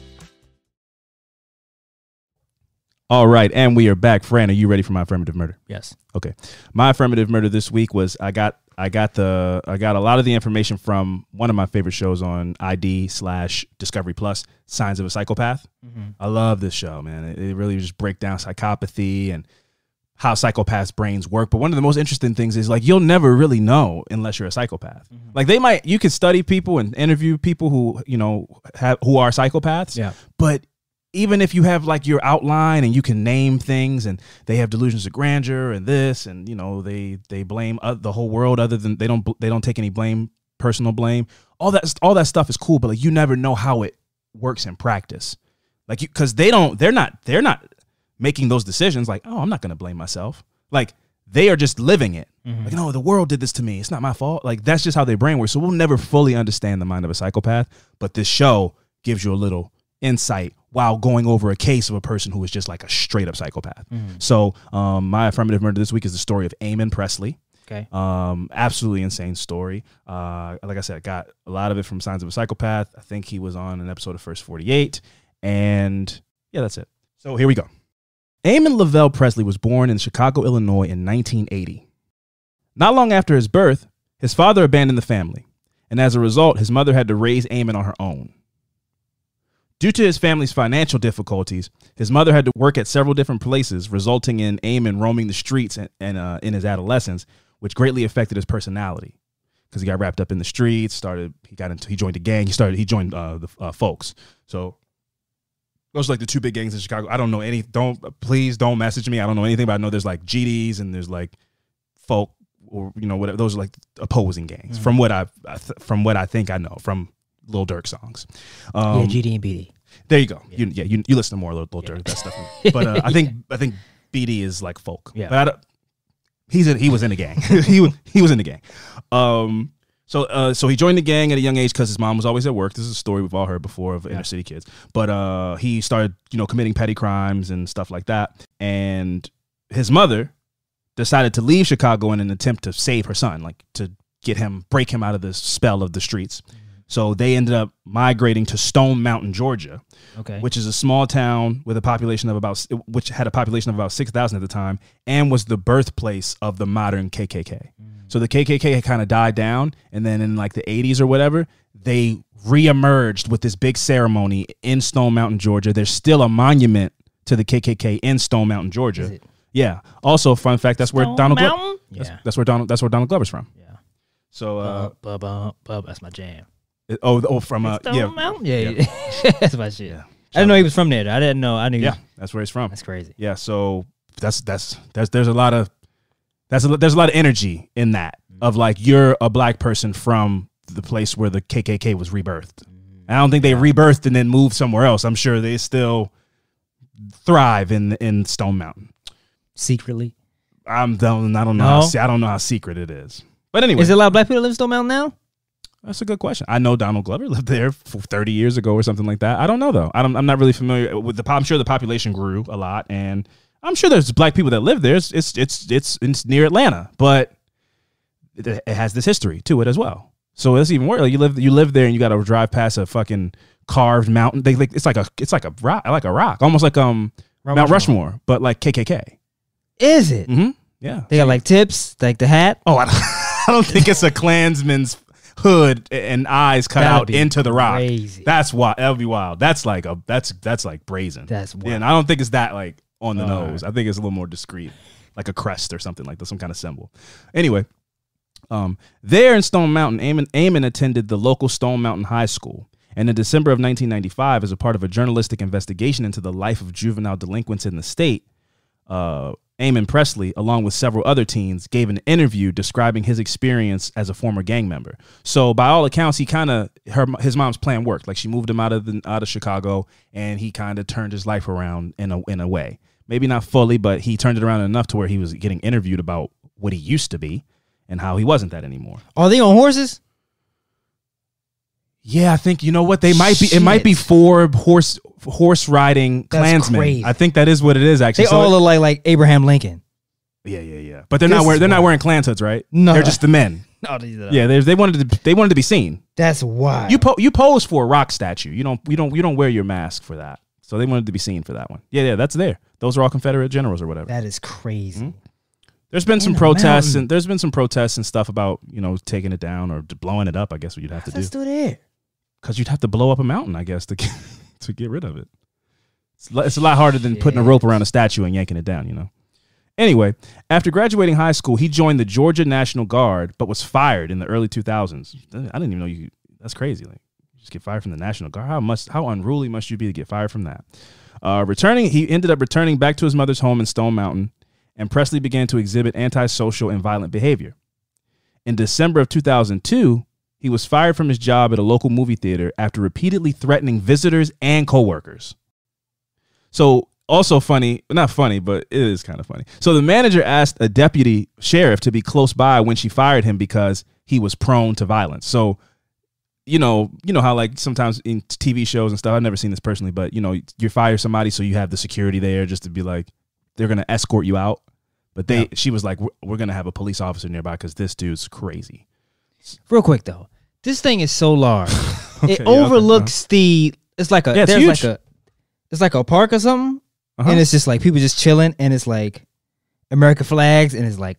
All right, and we are back. Fran, are you ready for my affirmative murder? Yes. Okay. My affirmative murder this week was I got I got the I got a lot of the information from one of my favorite shows on I D slash Discovery Plus, Signs of a Psychopath. Mm-hmm. I love this show, man. It, it really just breaks down psychopathy and how psychopaths' brains work. But one of the most interesting things is like you'll never really know unless you're a psychopath. Mm-hmm. Like they might you could study people and interview people who, you know, have who are psychopaths. Yeah. But even if you have like your outline and you can name things and they have delusions of grandeur and this and, you know, they they blame uh, the whole world other than they don't they don't take any blame, personal blame. All that all that stuff is cool, but like you never know how it works in practice. Like you because they don't they're not they're not making those decisions like, oh, I'm not going to blame myself. Like they are just living it. Mm-hmm. Like, no, the world did this to me. It's not my fault. Like that's just how their brain works. So we'll never fully understand the mind of a psychopath. But this show gives you a little insight while going over a case of a person who is just like a straight up psychopath. Mm-hmm. So um, my affirmative murder this week is the story of Eamon Presley. Okay. Um, absolutely insane story. Uh, like I said, I got a lot of it from Signs of a Psychopath. I think he was on an episode of First forty-eight. And yeah, that's it. So here we go. Eamon Lavelle Presley was born in Chicago, Illinois in nineteen eighty. Not long after his birth, his father abandoned the family. and as a result, his mother had to raise Eamon on her own. Due to his family's financial difficulties, his mother had to work at several different places, resulting in Eamon roaming the streets and, and uh, in his adolescence, which greatly affected his personality. Because he got wrapped up in the streets, started he got into he joined a gang. He started he joined uh, the uh, Folks. So those are like the two big gangs in Chicago. I don't know any. Don't please don't message me. I don't know anything, but I know there's like G Ds and there's like Folk or you know whatever. Those are like opposing gangs mm-hmm. from what I from what I think I know from Lil Durk songs. Um, yeah, G D and B D. There you go. Yeah, you, yeah, you, you listen to more Lil, Lil Durk yeah. that stuff. But uh, I think yeah. I think B D is like folk. Yeah, but I don't, he's in, he was in the gang. he was he was in the gang. Um, so uh, so he joined the gang at a young age because his mom was always at work. This is a story we've all heard before of yeah. inner city kids. But uh, he started you know committing petty crimes and stuff like that. And his mother decided to leave Chicago in an attempt to save her son, like to get him break him out of the spell of the streets. So they ended up migrating to Stone Mountain, Georgia, okay, which is a small town with a population of about, which had a population of about six thousand at the time, and was the birthplace of the modern K K K. Mm. So the K K K had kind of died down, and then in like the eighties or whatever, they reemerged with this big ceremony in Stone Mountain, Georgia. There's still a monument to the K K K in Stone Mountain, Georgia. Is it? Yeah. Also, fun fact, that's Stone where Donald Glover. Mountain? That's, Yeah. that's where Donald. That's where Donald Glover's from. Yeah. So. Uh, bub, bub, bub, that's my jam. Oh, oh, from uh, Stone yeah, Mountain? Yeah, yeah. yeah. That's my shit. Yeah. I didn't know he was from there. I didn't know. I knew. Yeah, that's where he's from. That's crazy. Yeah, so that's that's that's there's a lot of that's a, there's a lot of energy in that mm-hmm. of like you're a black person from the place where the K K K was rebirthed. Mm-hmm. I don't think they rebirthed and then moved somewhere else. I'm sure they still thrive in in Stone Mountain Secretly. I'm don't I don't know. No? How, I don't know how secret it is. But anyway, is there a lot of black people that live in Stone Mountain now? That's a good question. I know Donald Glover lived there for thirty years ago or something like that. I don't know though. I don't, I'm not really familiar with the. I'm sure the population grew a lot, and I'm sure there's black people that live there. It's it's it's it's, it's near Atlanta, but it, it has this history to it as well. So it's even worse. Like you live you live there, and you got to drive past a fucking carved mountain. They like it's like a it's like a rock, like a rock, almost like um Mount, Mount Rushmore. Rushmore, but like K K K. Is it? Mm-hmm. Yeah. They got like tips, like the hat. Oh, I don't, I don't think it's a Klansman's hood and eyes cut That'd out into the rock. Crazy. That's wild. That would be wild. That's like a that's that's like brazen. That's wild. Yeah, and I don't think it's that like on the All nose. right. I think it's a little more discreet, like a crest or something like that, some kind of symbol. Anyway, um, there in Stone Mountain, Eamon, Eamon attended the local Stone Mountain High School. And in December of nineteen ninety-five, as a part of a journalistic investigation into the life of juvenile delinquents in the state, uh, Eamon Presley, along with several other teens, gave an interview describing his experience as a former gang member. So by all accounts, he kind of, her his mom's plan worked. Like she moved him out of the, out of Chicago, and he kind of turned his life around in a in a way. Maybe not fully, but he turned it around enough to where he was getting interviewed about what he used to be and how he wasn't that anymore. Are they on horses? Yeah, I think you know what they might be. It might be for horse horse riding That's Klansmen. crazy. I think that is what it is. Actually, They So all it- look like like Abraham Lincoln. yeah, yeah, yeah. But they're This not wearing is they're not wild. wearing Klans hoods, right? No. they're just the men. No, these are Yeah, they they wanted to they wanted to be seen. That's wild. You po- you pose for a rock statue. You don't you don't you don't wear your mask for that. So they wanted to be seen for that one. Yeah, yeah, that's there. Those are all Confederate generals or whatever. That is crazy. Mhm. There's been some In the protests mountain. and there's been some protests and stuff about you know taking it down or blowing it up. I guess what you'd have to That's do still there. because you'd have to blow up a mountain. I guess to get, to get rid of it. It's, li- it's a lot harder than putting a rope around a statue and yanking it down. You know. Anyway, after graduating high school, he joined the Georgia National Guard, but was fired in the early two thousands. I didn't even know you. That's crazy. Like, you just get fired from the National Guard. How must how unruly must you be to get fired from that? Uh, returning, he ended up returning back to his mother's home in Stone Mountain, and Presley began to exhibit antisocial and violent behavior. In December of two thousand two, he was fired from his job at a local movie theater after repeatedly threatening visitors and coworkers. So. Also funny, not funny, but it is kind of funny. So the manager asked a deputy sheriff to be close by when she fired him because he was prone to violence. So, you know, you know how like sometimes in T V shows and stuff, I've never seen this personally, but you know, you fire somebody so you have the security there just to be like, they're going to escort you out. But they, yeah. she was like, we're, we're going to have a police officer nearby because this dude's crazy. Real quick though, this thing is so large. Okay, it yeah, overlooks okay. the, it's like a, Yeah, it's there's huge. like a, it's like a park or something. Uh-huh. And it's just like people just chilling, and it's like American flags, and it's like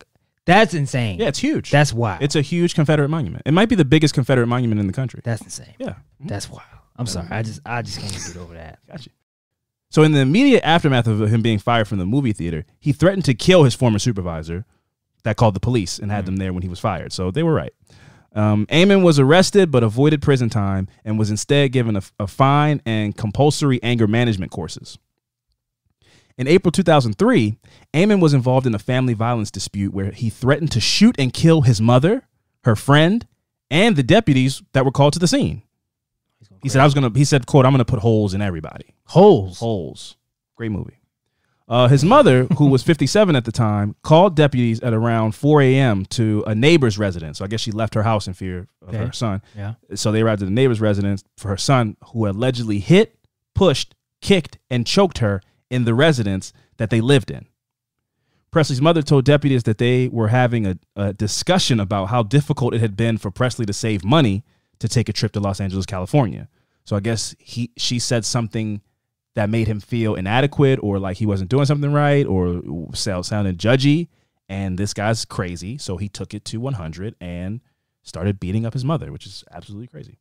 That's insane. Yeah, it's huge. That's wild. It's a huge Confederate monument. It might be the biggest Confederate monument in the country. That's insane. Yeah. That's wild. I'm sorry. I just I just can't get over that. Gotcha. So in the immediate aftermath of him being fired from the movie theater, he threatened to kill his former supervisor that called the police and had mm. them there when he was fired. So they were right. Um, Amon was arrested but avoided prison time and was instead given a, a fine and compulsory anger management courses. In April two thousand three, Amon was involved in a family violence dispute where he threatened to shoot and kill his mother, her friend, and the deputies that were called to the scene. He said, I was going to, he said, quote, I'm going to put holes in everybody. Holes? Holes. Great movie. Uh, his mother, who was fifty-seven at the time, called deputies at around four a.m. to a neighbor's residence. So I guess she left her house in fear of okay. her son. Yeah. So they arrived at the neighbor's residence for her son, who allegedly hit, pushed, kicked, and choked her in the residence that they lived in. Presley's mother told deputies that they were having a, a discussion about how difficult it had been for Presley to save money to take a trip to Los Angeles, California. So I guess he she said something that made him feel inadequate or like he wasn't doing something right or sounded judgy. And this guy's crazy. So he took it to one hundred and started beating up his mother, which is absolutely crazy.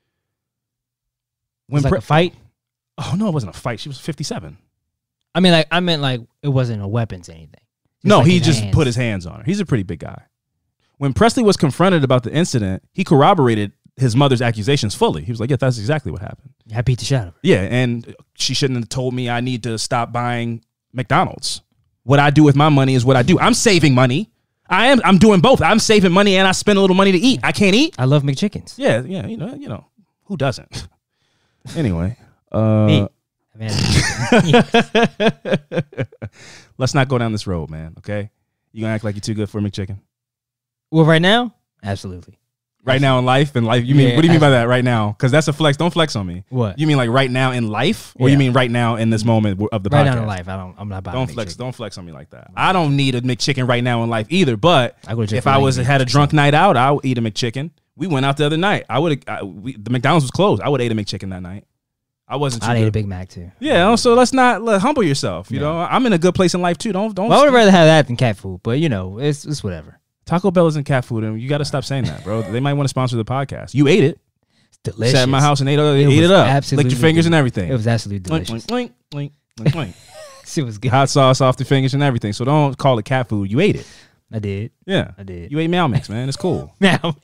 When was it like a fight? Oh, no, it wasn't a fight. She was fifty-seven. I mean, like, I meant like it wasn't a weapons or anything. Just no, like he just hands. put his hands on her. He's a pretty big guy. When Presley was confronted about the incident, he corroborated his mother's accusations fully. He was like, yeah, that's exactly what happened. I beat the shit out of her. Yeah, and she shouldn't have told me I need to stop buying McDonald's. What I do with my money is what I do. I'm saving money. I am. I'm doing both. I'm saving money and I spend a little money to eat. I can't eat. I love McChickens. Yeah, yeah, you know, you know, who doesn't? Anyway. Uh, me. Let's not go down this road, man, okay? You gonna act like you're too good for a McChicken? Well, right now? Absolutely. Right now in life? In life? You mean, Yeah, what do you mean by absolutely. that, right now? Because that's a flex. Don't flex on me. What? You mean like right now in life? Or Yeah. you mean right now in this moment of the Right podcast? now in life, I don't, I'm not buying Don't McChicken. flex. Don't flex on me like that. I don't need a McChicken right now in life either. But I go to if I Chick-fil-A was and had a get drunk night out, I would eat a McChicken. We went out the other night. I would. The McDonald's was closed. I would ate a McChicken that night. I wasn't. Too I'd eat good. a Big Mac too. Yeah. So let's not let, humble yourself. You Yeah. know, I'm in a good place in life too. Don't don't. Well, I would rather have that than cat food, but you know, it's it's whatever. Taco Bell isn't cat food, and you got to stop saying that, bro. They might want to sponsor the podcast. You ate it. It's delicious. Sat in my house and ate, it- It ate was it up. absolutely Licked your fingers and delicious. everything. It was absolutely Oink, delicious. oink, oink, oink, oink, oink. Shit was good. Hot sauce off the fingers and everything. So don't call it cat food. You ate it. I did. Yeah, I did. You ate Meow Mix, man. It's cool. Now,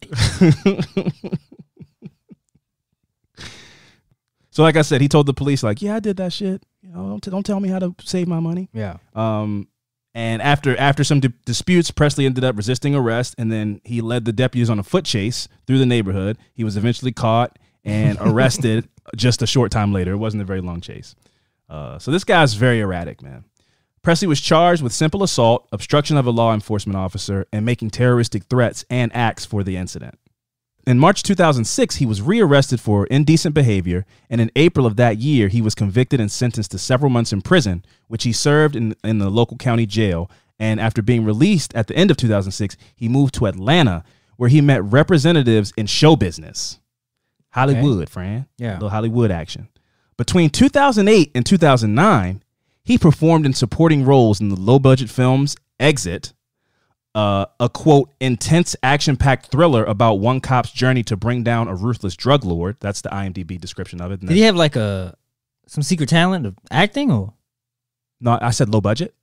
So like I said, he told the police, like, yeah, I did that shit. You know, don't, t- don't tell me how to save my money. yeah. Um, and after after some di- disputes, Presley ended up resisting arrest, and then he led the deputies on a foot chase through the neighborhood. He was eventually caught and arrested just a short time later. It wasn't a very long chase. Uh, so this guy's very erratic, man. Presley was charged with simple assault, obstruction of a law enforcement officer, and making terroristic threats and acts for the incident. In March two thousand six, he was rearrested for indecent behavior, and in April of that year, he was convicted and sentenced to several months in prison, which he served in, in the local county jail. And after being released at the end of two thousand six, he moved to Atlanta, where he met representatives in show business. Hollywood, Fran. Yeah. A little Hollywood action. Between two thousand eight and two thousand nine, he performed in supporting roles in the low-budget films Exit, Uh, a quote intense action-packed thriller about one cop's journey to bring down a ruthless drug lord. That's the I M D B description of it. Did he have like a some secret talent of acting or? No, I said low budget.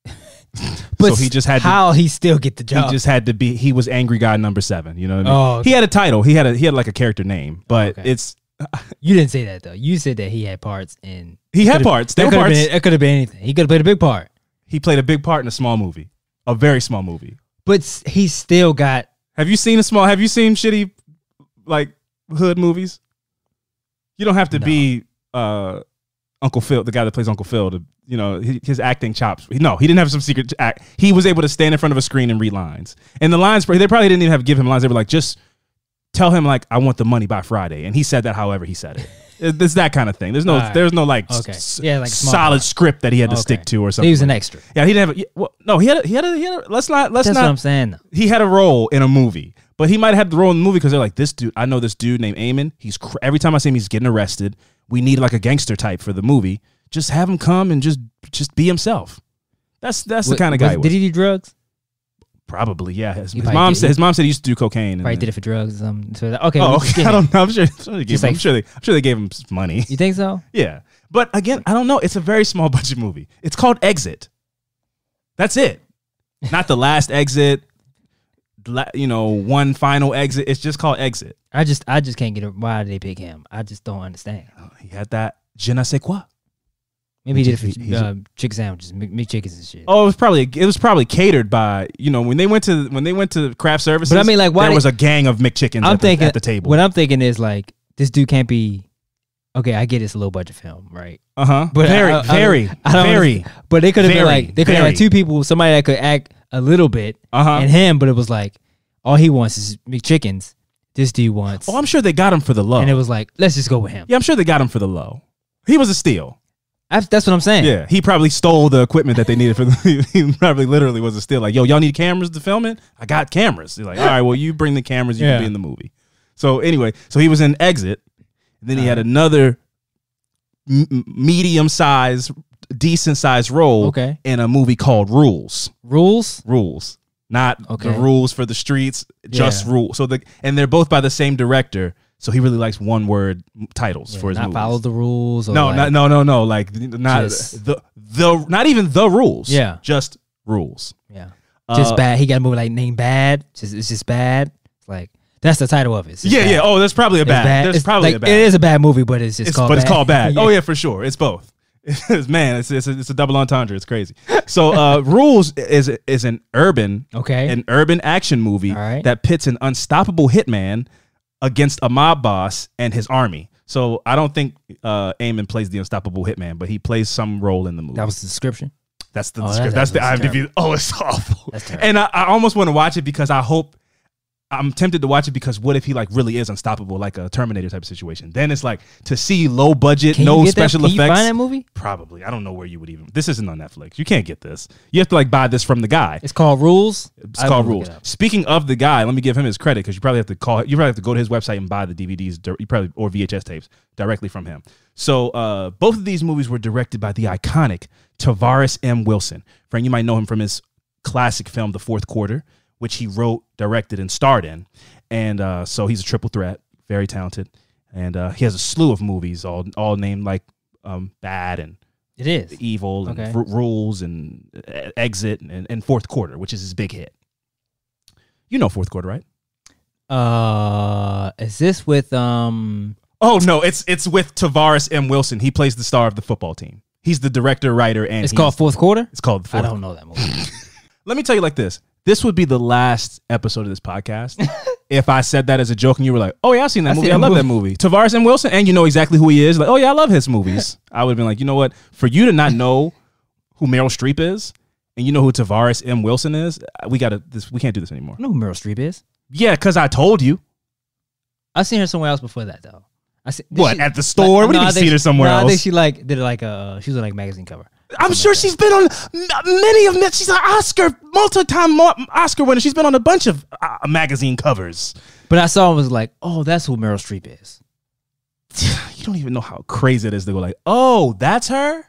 But so he just had how he still get the to, job? he just had to be. He was angry guy number seven. You know what I mean? Oh, okay. He had a title. He had a he had like a character name, but Okay. it's You didn't say that though. You said that he had parts in. he had could've- parts. There That were could have parts. been. It could have been anything. He could have played a big part, He played a big part in a small movie, a very small movie. but s- he still got. Have you seen a small? Have you seen shitty like hood movies? You don't have to No. be uh, Uncle Phil, the guy that plays Uncle Phil, to you know his, his acting chops. No, he didn't have some secret act. He was able to stand in front of a screen and read lines. And the lines, they probably didn't even have to give him lines. They were like, just tell him like, I want the money by Friday, and he said that however he said it. It- It's that kind of thing. There's no, All right. there's no like, Okay. s- Yeah, like small solid part. script that he had to Okay. stick to or So something. he was an like- extra. Yeah, he didn't have. A, yeah, well, no, he had. A, he had. A, he had. A, let's not. Let's That's not. what I'm saying. He had a role in a movie, but he might have had the role in the movie because they're like, this dude, I know this dude named Eamon. He's cr- every time I see him, he's getting arrested. We need like a gangster type for the movie. Just have him come and just just be himself. That's that's the What- kind of guy. was- he was. Did he do drugs? Probably, yeah. His, He his probably mom did- said his mom said he used to do cocaine. and Probably then- did it for drugs or something. So that- okay, Oh, well, okay. yeah. I don't know. I'm sure. I'm sure, they gave Just him, like- I'm, sure they, I'm sure they gave him some money. You think so? Yeah. But again, I don't know. It's a very small budget movie. It's called Exit. That's it. Not the last exit, la- you know, one final exit. It's just called Exit. I just I just can't get it. Why did they pick him? I just don't understand. He had that je ne sais quoi. Maybe he did it He- for he's- uh, chicken sandwiches, Mc- McChickens and shit. Oh, it was probably it was probably catered by, you know, when they went to when they went to craft services. But I mean, like, why there they- was a gang of McChickens I'm at, the, thinking at the table. What I'm thinking is like this dude can't be. Okay, I get it's a low budget film, right? Uh huh. But Very, I- I- very, I don't very. understand. But they could have been Very, like they could have very. had two people, somebody that could act a little bit, Uh huh. and him. But it was like all he wants is McChickens. This dude wants, Oh, I'm sure they got him for the low. and it was like let's just go with him. Yeah, I'm sure they got him for the low. He was a steal. I, that's what I'm saying. Yeah, he probably stole the equipment that they needed for the. He probably literally was a steal. Like, yo, y'all need cameras to film it? I got cameras. He's like, all right, well, you bring the cameras, you Yeah. can be in the movie. So anyway, so he was in Exit, and then he had another m- medium sized, decent sized role Okay. in a movie called Rules. Rules. Rules, not Okay. the rules for the streets, just Yeah. rules. So the and they're both by the same director. So he really likes one word titles for his not movies. follow the rules. Or No, like, not, no, no, no. Like not Just- the the not even the rules. Yeah. just rules. Yeah. Just Uh, bad. He got a movie like named Bad. Just it's just bad. It's like that's the title of it. It's just Yeah, bad. yeah. Oh, there's probably a It's bad. There's It's probably like, a bad. It is a bad movie, but it's just It's, called but bad. it's called bad. Yeah. Oh yeah, for sure. It's both. It's, man, it's it's a, it's a double entendre. It's crazy. So, uh, Rules is is an urban Okay. an urban action movie All right. that pits an unstoppable hitman against a mob boss and his army. So I don't think uh, Eamon plays the unstoppable hitman, but he plays some role in the movie. That was the description. That's the Oh, description. that's- That's, the that's IMDb. Oh, it's awful. That's terrible. And I, I almost want to watch it because I hope I'm tempted to watch it because what if he like really is unstoppable, like a Terminator type of situation? Then it's like to see low budget, Can no you get special that? Can effects. you find that movie? Probably. I don't know where you would even. This isn't on Netflix. You can't get this. You have to like buy this from the guy. It's called Rules. It's I called will look Rules. it up. Speaking of the guy, let me give him his credit because you probably have to call. You probably have to go to his website and buy the D V Ds. dir- You probably or V H S tapes directly from him. So uh, both of these movies were directed by the iconic Tavares M. Wilson. Frank, you might know him from his classic film, The Fourth Quarter, which he wrote, directed, and starred in. And uh, so he's a triple threat, very talented, and uh, he has a slew of movies, all all named like um, Bad and It is. Evil and Okay. R- Rules and uh, Exit and, and Fourth Quarter, which is his big hit. You know Fourth Quarter, right? Uh, is this with um? Oh no, it's it's with Tavares M. Wilson. He plays the star of the football team. He's the director, writer, and It's he's- called Fourth Quarter. It's called. I Fourth. don't know that movie. Let me tell you like this. This would be the last episode of this podcast if I said that as a joke and you were like, "Oh yeah, I've seen that I movie. seen I that love that movie." Tavares M. Wilson, and you know exactly who he is. Like, "Oh yeah, I love his movies." I would have been like, "You know what? For you to not know who Meryl Streep is, and you know who Tavares M. Wilson is, we gotta. This we can't do this anymore." I know who Meryl Streep is. Yeah, because I told you. I've seen her somewhere else before that though. I see, did What, at the store? What do you I mean think seen her she- somewhere no, I else? think she like did it like a she was on like magazine cover. I'm sure she's been on m- many of them. She's an Oscar, multi-time mo- Oscar winner. She's been on a bunch of uh, magazine covers. But I saw and was like, oh, that's who Meryl Streep is. You don't even know how crazy it is to go like, oh, that's her?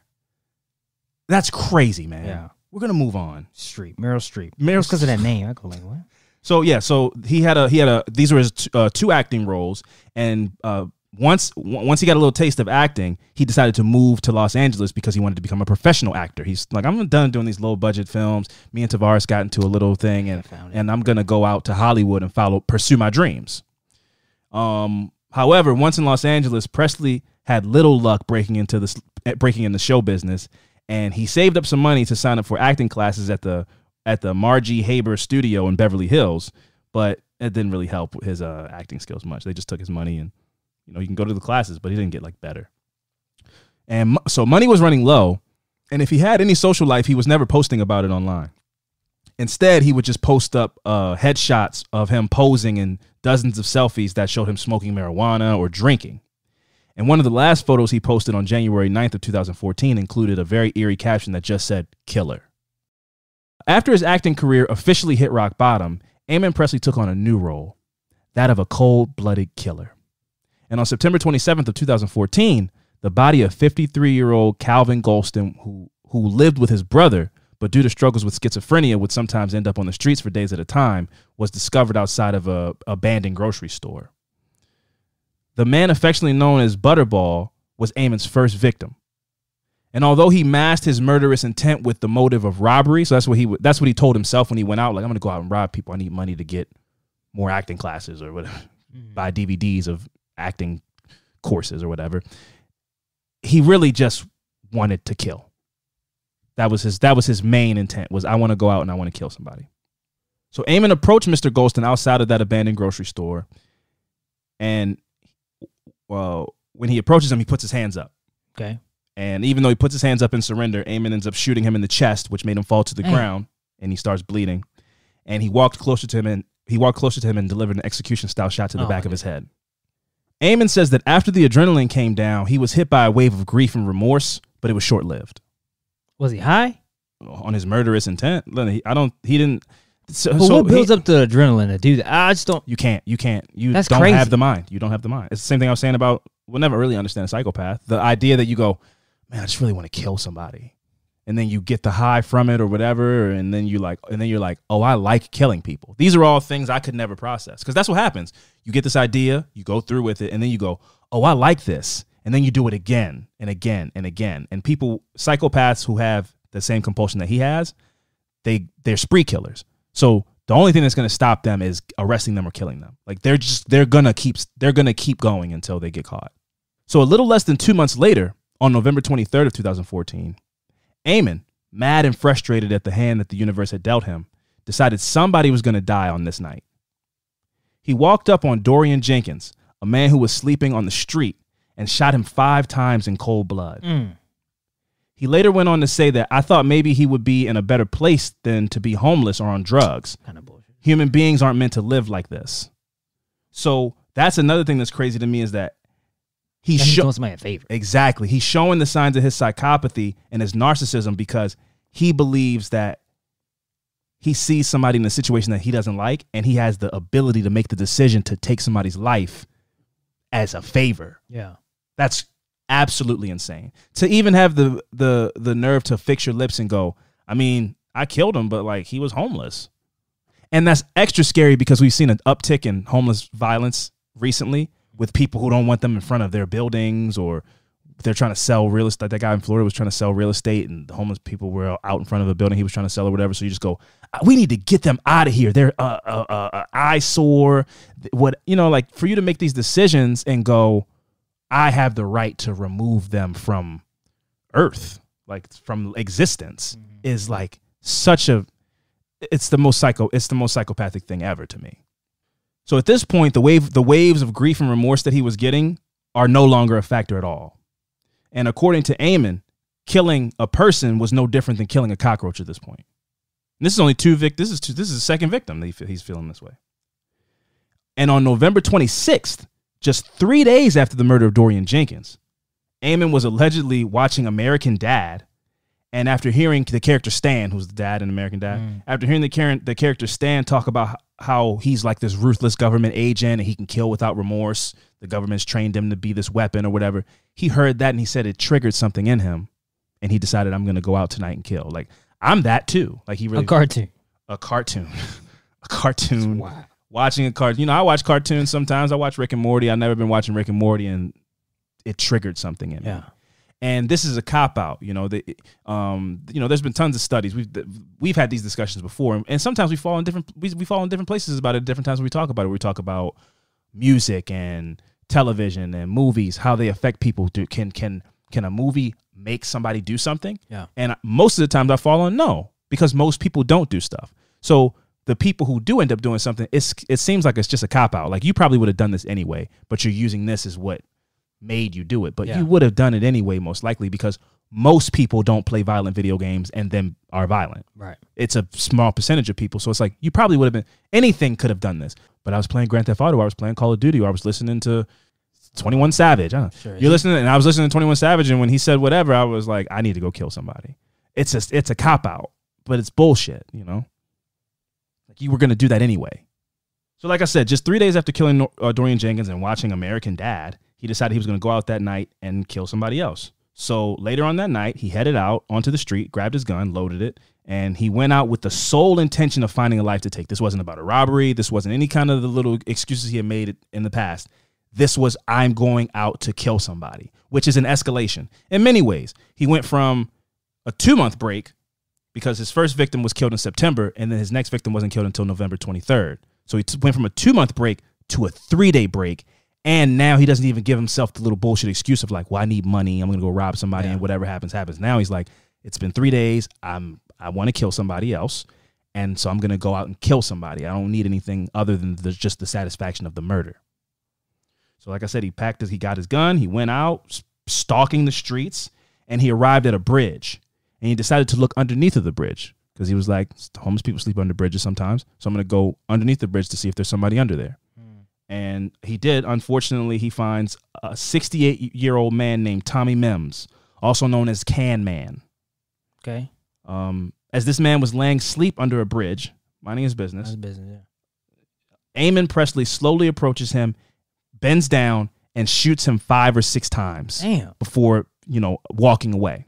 That's crazy, man. Yeah. We're going to move on. Streep, Meryl Streep. Meryl because of that name. I go like, what? So, yeah, so he had a, he had a, these were his t- uh, two acting roles. And uh, once, w- once he got a little taste of acting, he decided to move to Los Angeles because he wanted to become a professional actor. He's like, I'm done doing these low budget films. Me and Tavares got into a little thing and, found it. and I'm going to go out to Hollywood and follow, pursue my dreams. Um, however, once in Los Angeles, Presley had little luck breaking into the breaking into show business, and he saved up some money to sign up for acting classes at the at the Margie Haber studio in Beverly Hills, but it didn't really help his uh, acting skills much. They just took his money, and you know, you can go to the classes, but he didn't get like better. And mo- so money was running low, and if he had any social life, he was never posting about it online. Instead, he would just post up uh, headshots of him posing in dozens of selfies that showed him smoking marijuana or drinking. And one of the last photos he posted on January ninth of two thousand fourteen included a very eerie caption that just said, "Killer." After his acting career officially hit rock bottom, Eamon Presley took on a new role, that of a cold-blooded killer. And on September twenty-seventh of two thousand fourteen, the body of fifty-three-year-old Calvin Golston, who, who lived with his brother but due to struggles with schizophrenia would sometimes end up on the streets for days at a time, was discovered outside of a abandoned grocery store. The man affectionately known as Butterball was Eamon's first victim. And although he masked his murderous intent with the motive of robbery, so that's what he that's what he told himself when he went out, like, I'm going to go out and rob people. I need money to get more acting classes or whatever, mm. buy D V Ds of acting courses or whatever. He really just wanted to kill. That was his that was his main intent, was I want to go out and I want to kill somebody. So Eamon approached Mister Golston outside of that abandoned grocery store. And well, when he approaches him, he puts his hands up. Okay. And even though he puts his hands up in surrender, Eamon ends up shooting him in the chest, which made him fall to the Damn. ground, and he starts bleeding. And he walked closer to him and he walked closer to him and delivered an execution style shot to the oh, back of his head. Eamon says that after the adrenaline came down, he was hit by a wave of grief and remorse, but it was short lived. Was he high? On his murderous intent? I don't. He didn't. So, but so what builds he, up the adrenaline to do that? I just don't. You can't. You can't. You That's don't crazy. have the mind. You don't have the mind. It's the same thing I was saying about. We'll never really understand a psychopath. The idea that you go, man, I just really want to kill somebody, and then you get the high from it or whatever, and then you like, and then you're like, oh, I like killing people. These are all things I could never process, because that's what happens. You get this idea, you go through with it, and then you go, oh, I like this, and then you do it again and again and again. And people, psychopaths who have the same compulsion that he has, they they're spree killers. So the only thing that's going to stop them is arresting them or killing them. Like they're just they're gonna keep they're gonna keep going until they get caught. So a little less than two months later, on November twenty-third of two thousand fourteen, Eamon, mad and frustrated at the hand that the universe had dealt him, decided somebody was going to die on this night. He walked up on Dorian Jenkins, a man who was sleeping on the street, and shot him five times in cold blood. Mm. He later went on to say that I thought maybe he would be in a better place than to be homeless or on drugs. Kind of bullshit. Human beings aren't meant to live like this. So that's another thing that's crazy to me, is that he's showing somebody a favor. Exactly. He's showing the signs of his psychopathy and his narcissism because he believes that he sees somebody in a situation that he doesn't like, and he has the ability to make the decision to take somebody's life as a favor. Yeah. That's absolutely insane. To even have the the the nerve to fix your lips and go, I mean, I killed him, but like he was homeless. And that's extra scary because we've seen an uptick in homeless violence recently with people who don't want them in front of their buildings, or they're trying to sell real estate. That guy in Florida was trying to sell real estate, and the homeless people were out in front of a building he was trying to sell or whatever. So you just go, we need to get them out of here. They're uh, uh, uh, uh, eyesore. What, you know, like for you to make these decisions and go, I have the right to remove them from earth, like from existence, mm-hmm. is like such a, it's the most psycho, it's the most psychopathic thing ever to me. So at this point, the wave, the waves of grief and remorse that he was getting are no longer a factor at all. And according to Eamon, killing a person was no different than killing a cockroach at this point. And this is only two vic. This is two, this is the second victim that he, he's feeling this way. And on November twenty-sixth, just three days after the murder of Dorian Jenkins, Eamon was allegedly watching American Dad. And after hearing the character Stan, who's the dad in American Dad, mm. after hearing the, char- the character Stan talk about how he's like this ruthless government agent and he can kill without remorse, the government's trained him to be this weapon or whatever, he heard that and he said it triggered something in him. And he decided, I'm going to go out tonight and kill. Like, I'm that too. Like he really. A cartoon. A cartoon. a cartoon. Wow. Watching a cartoon. You know, I watch cartoons sometimes. I watch Rick and Morty. I've never been watching Rick and Morty, and it triggered something in yeah. me. And this is a cop-out. You know, the, um, you know, there's been tons of studies. We've we've had these discussions before, and sometimes we fall in different we, we fall in different places about it at different times when we talk about it. We talk about music and television and movies, how they affect people. Do, can can can a movie make somebody do something? Yeah. And most of the times I fall on no, because most people don't do stuff. So the people who do end up doing something, it's, it seems like it's just a cop-out. Like, you probably would have done this anyway, but you're using this as what made you do it. But yeah. you would have done it anyway, most likely, because most people don't play violent video games and then are violent. Right. It's a small percentage of people. So it's like, you probably would have been, anything could have done this. But I was playing Grand Theft Auto, I was playing Call of Duty, or I was listening to twenty-one Savage. I don't know. Sure, You're yeah. listening, and I was listening to twenty-one Savage, and when he said whatever, I was like, I need to go kill somebody. It's a, it's a cop-out, but it's bullshit, you know? Like, you were going to do that anyway. So like I said, just three days after killing uh, Dorian Jenkins and watching American Dad, he decided he was going to go out that night and kill somebody else. So later on that night, he headed out onto the street, grabbed his gun, loaded it, and he went out with the sole intention of finding a life to take. This wasn't about a robbery. This wasn't any kind of the little excuses he had made in the past. This was, I'm going out to kill somebody, which is an escalation. In many ways, he went from a two-month break because his first victim was killed in September, and then his next victim wasn't killed until November twenty-third. So he t- went from a two-month break to a three-day break, and now he doesn't even give himself the little bullshit excuse of like, well, I need money, I'm going to go rob somebody, yeah. and whatever happens, happens. Now he's like, it's been three days, I'm I want to kill somebody else, and so I'm going to go out and kill somebody. I don't need anything other than the, just the satisfaction of the murder. So like I said, he packed his, he got his gun, he went out, stalking the streets, and he arrived at a bridge, and he decided to look underneath of the bridge because he was like, homeless people sleep under bridges sometimes, so I'm going to go underneath the bridge to see if there's somebody under there. Mm. And he did. Unfortunately, he finds a sixty-eight-year-old man named Tommy Mims, also known as Can Man. Okay. Um, as this man was laying asleep under a bridge, minding his business, His business, yeah. Eamon Presley slowly approaches him, bends down, and shoots him five or six times Damn. before, you know, walking away.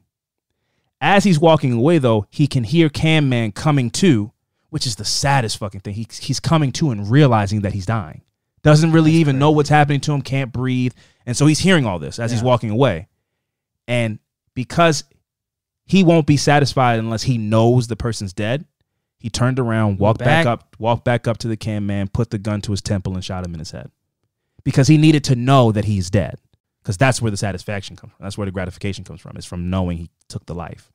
As he's walking away, though, he can hear Can Man coming to, which is the saddest fucking thing. He, he's coming to and realizing that he's dying. Doesn't really That's even crazy. know what's happening to him, can't breathe. And so he's hearing all this as yeah. he's walking away. And because he won't be satisfied unless he knows the person's dead, he turned around, walked back. back up, walked back up to the Can Man, put the gun to his temple, and shot him in his head. Because he needed to know that he's dead. Because that's where the satisfaction comes from. That's where the gratification comes from. It's from knowing he took the life.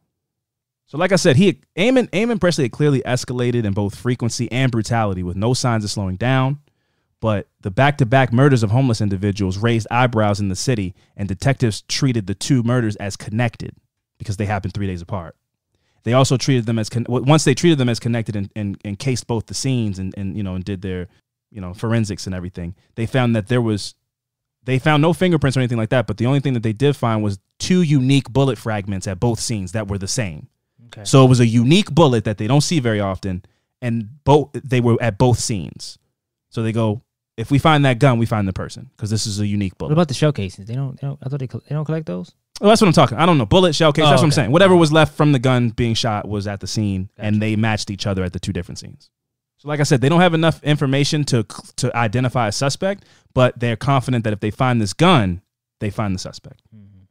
So like I said, he Eamon, Eamon Presley had clearly escalated in both frequency and brutality with no signs of slowing down. But the back-to-back murders of homeless individuals raised eyebrows in the city, and detectives treated the two murders as connected because they happened three days apart. They also treated them as, con- once they treated them as connected and, and, and cased both the scenes and, and, you know, and did their, you know, forensics and everything, they found that there was, they found no fingerprints or anything like that, but the only thing that they did find was two unique bullet fragments at both scenes that were the same. Okay. So it was a unique bullet that they don't see very often, and both they were at both scenes. So they go, if we find that gun, we find the person, because this is a unique bullet. What about the shell casings? They don't, they don't I thought they, they don't collect those? Well, that's what I'm talking. I don't know. Bullet, shell case, oh, that's okay. what I'm saying. Whatever was left from the gun being shot was at the scene, Gotcha. and they matched each other at the two different scenes. So like I said, they don't have enough information to to identify a suspect, but they're confident that if they find this gun, they find the suspect. Mm-hmm.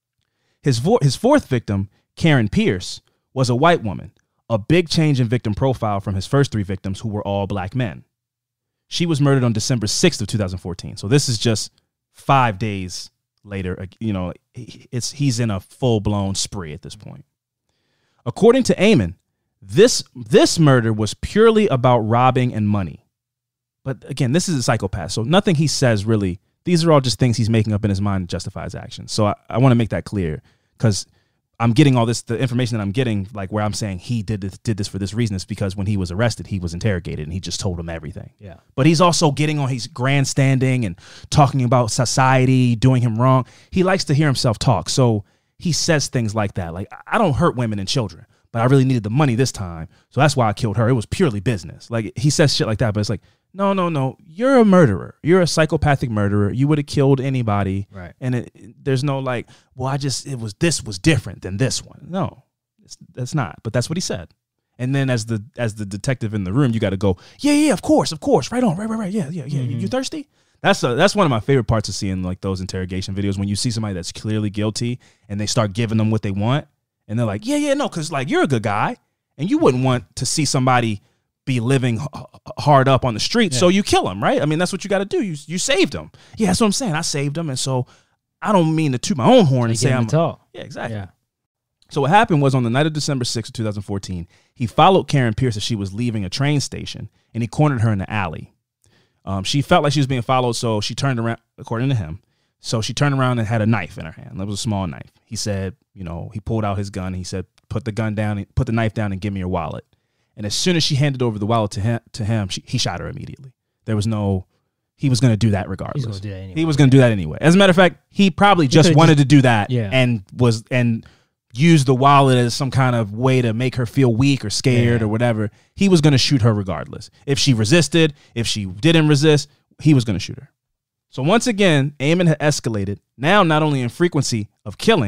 His, vo- his fourth victim, Karen Pierce, was a white woman, a big change in victim profile from his first three victims, who were all black men. She was murdered on December sixth of two thousand fourteen. So this is just five days later. You know, it's he's in a full-blown spree at this point. According to Eamon, this this murder was purely about robbing and money. But again, this is a psychopath, so nothing he says really, these are all just things he's making up in his mind to justify his actions. So I, I want to make that clear, because I'm getting all this, the information that I'm getting, like where I'm saying he did this, did this for this reason, is because when he was arrested, he was interrogated and he just told him everything. Yeah. But he's also getting on, he's grandstanding and talking about society doing him wrong. He likes to hear himself talk. So he says things like that. Like, I don't hurt women and children, but I really needed the money this time. So that's why I killed her. It was purely business. Like, he says shit like that, but it's like, no, no, no. You're a murderer. You're a psychopathic murderer. You would have killed anybody. Right. And it, there's no like, well, I just, it was, this was different than this one. No, it's, that's not. But that's what he said. And then as the as the detective in the room, you got to go, yeah, yeah, of course, of course. Right on. Right, right, right. Yeah, yeah, yeah. Mm-hmm. You thirsty? That's a, that's one of my favorite parts of seeing like those interrogation videos, when you see somebody that's clearly guilty and they start giving them what they want. And they're like, yeah, yeah, no, because like you're a good guy and you wouldn't want to see somebody be living hard up on the street, yeah. So you kill him, right? I mean, that's what you got to do. You you saved him. Yeah, that's what I'm saying. I saved him, and so I don't mean to toot my own horn and say I'm. Tall. Yeah, exactly. Yeah. So what happened was, on the night of December sixth of two thousand fourteen, he followed Karen Pierce as she was leaving a train station, and he cornered her in the alley. Um, she felt like she was being followed, so she turned around, according to him. So she turned around and had a knife in her hand. That was a small knife. He said, you know, he pulled out his gun. And he said, put the gun down, put the knife down, and give me your wallet. And as soon as she handed over the wallet to him, to him, she, he shot her immediately. There was no, he was going to do that regardless. He was going to do that anyway. He was going to do that anyway. As a matter of fact, he probably just he wanted just, to do that, yeah. and was and used the wallet as some kind of way to make her feel weak or scared yeah. or whatever. He was going to shoot her regardless. If she resisted, if she didn't resist, he was going to shoot her. So once again, Eamon had escalated, now not only in frequency of killing,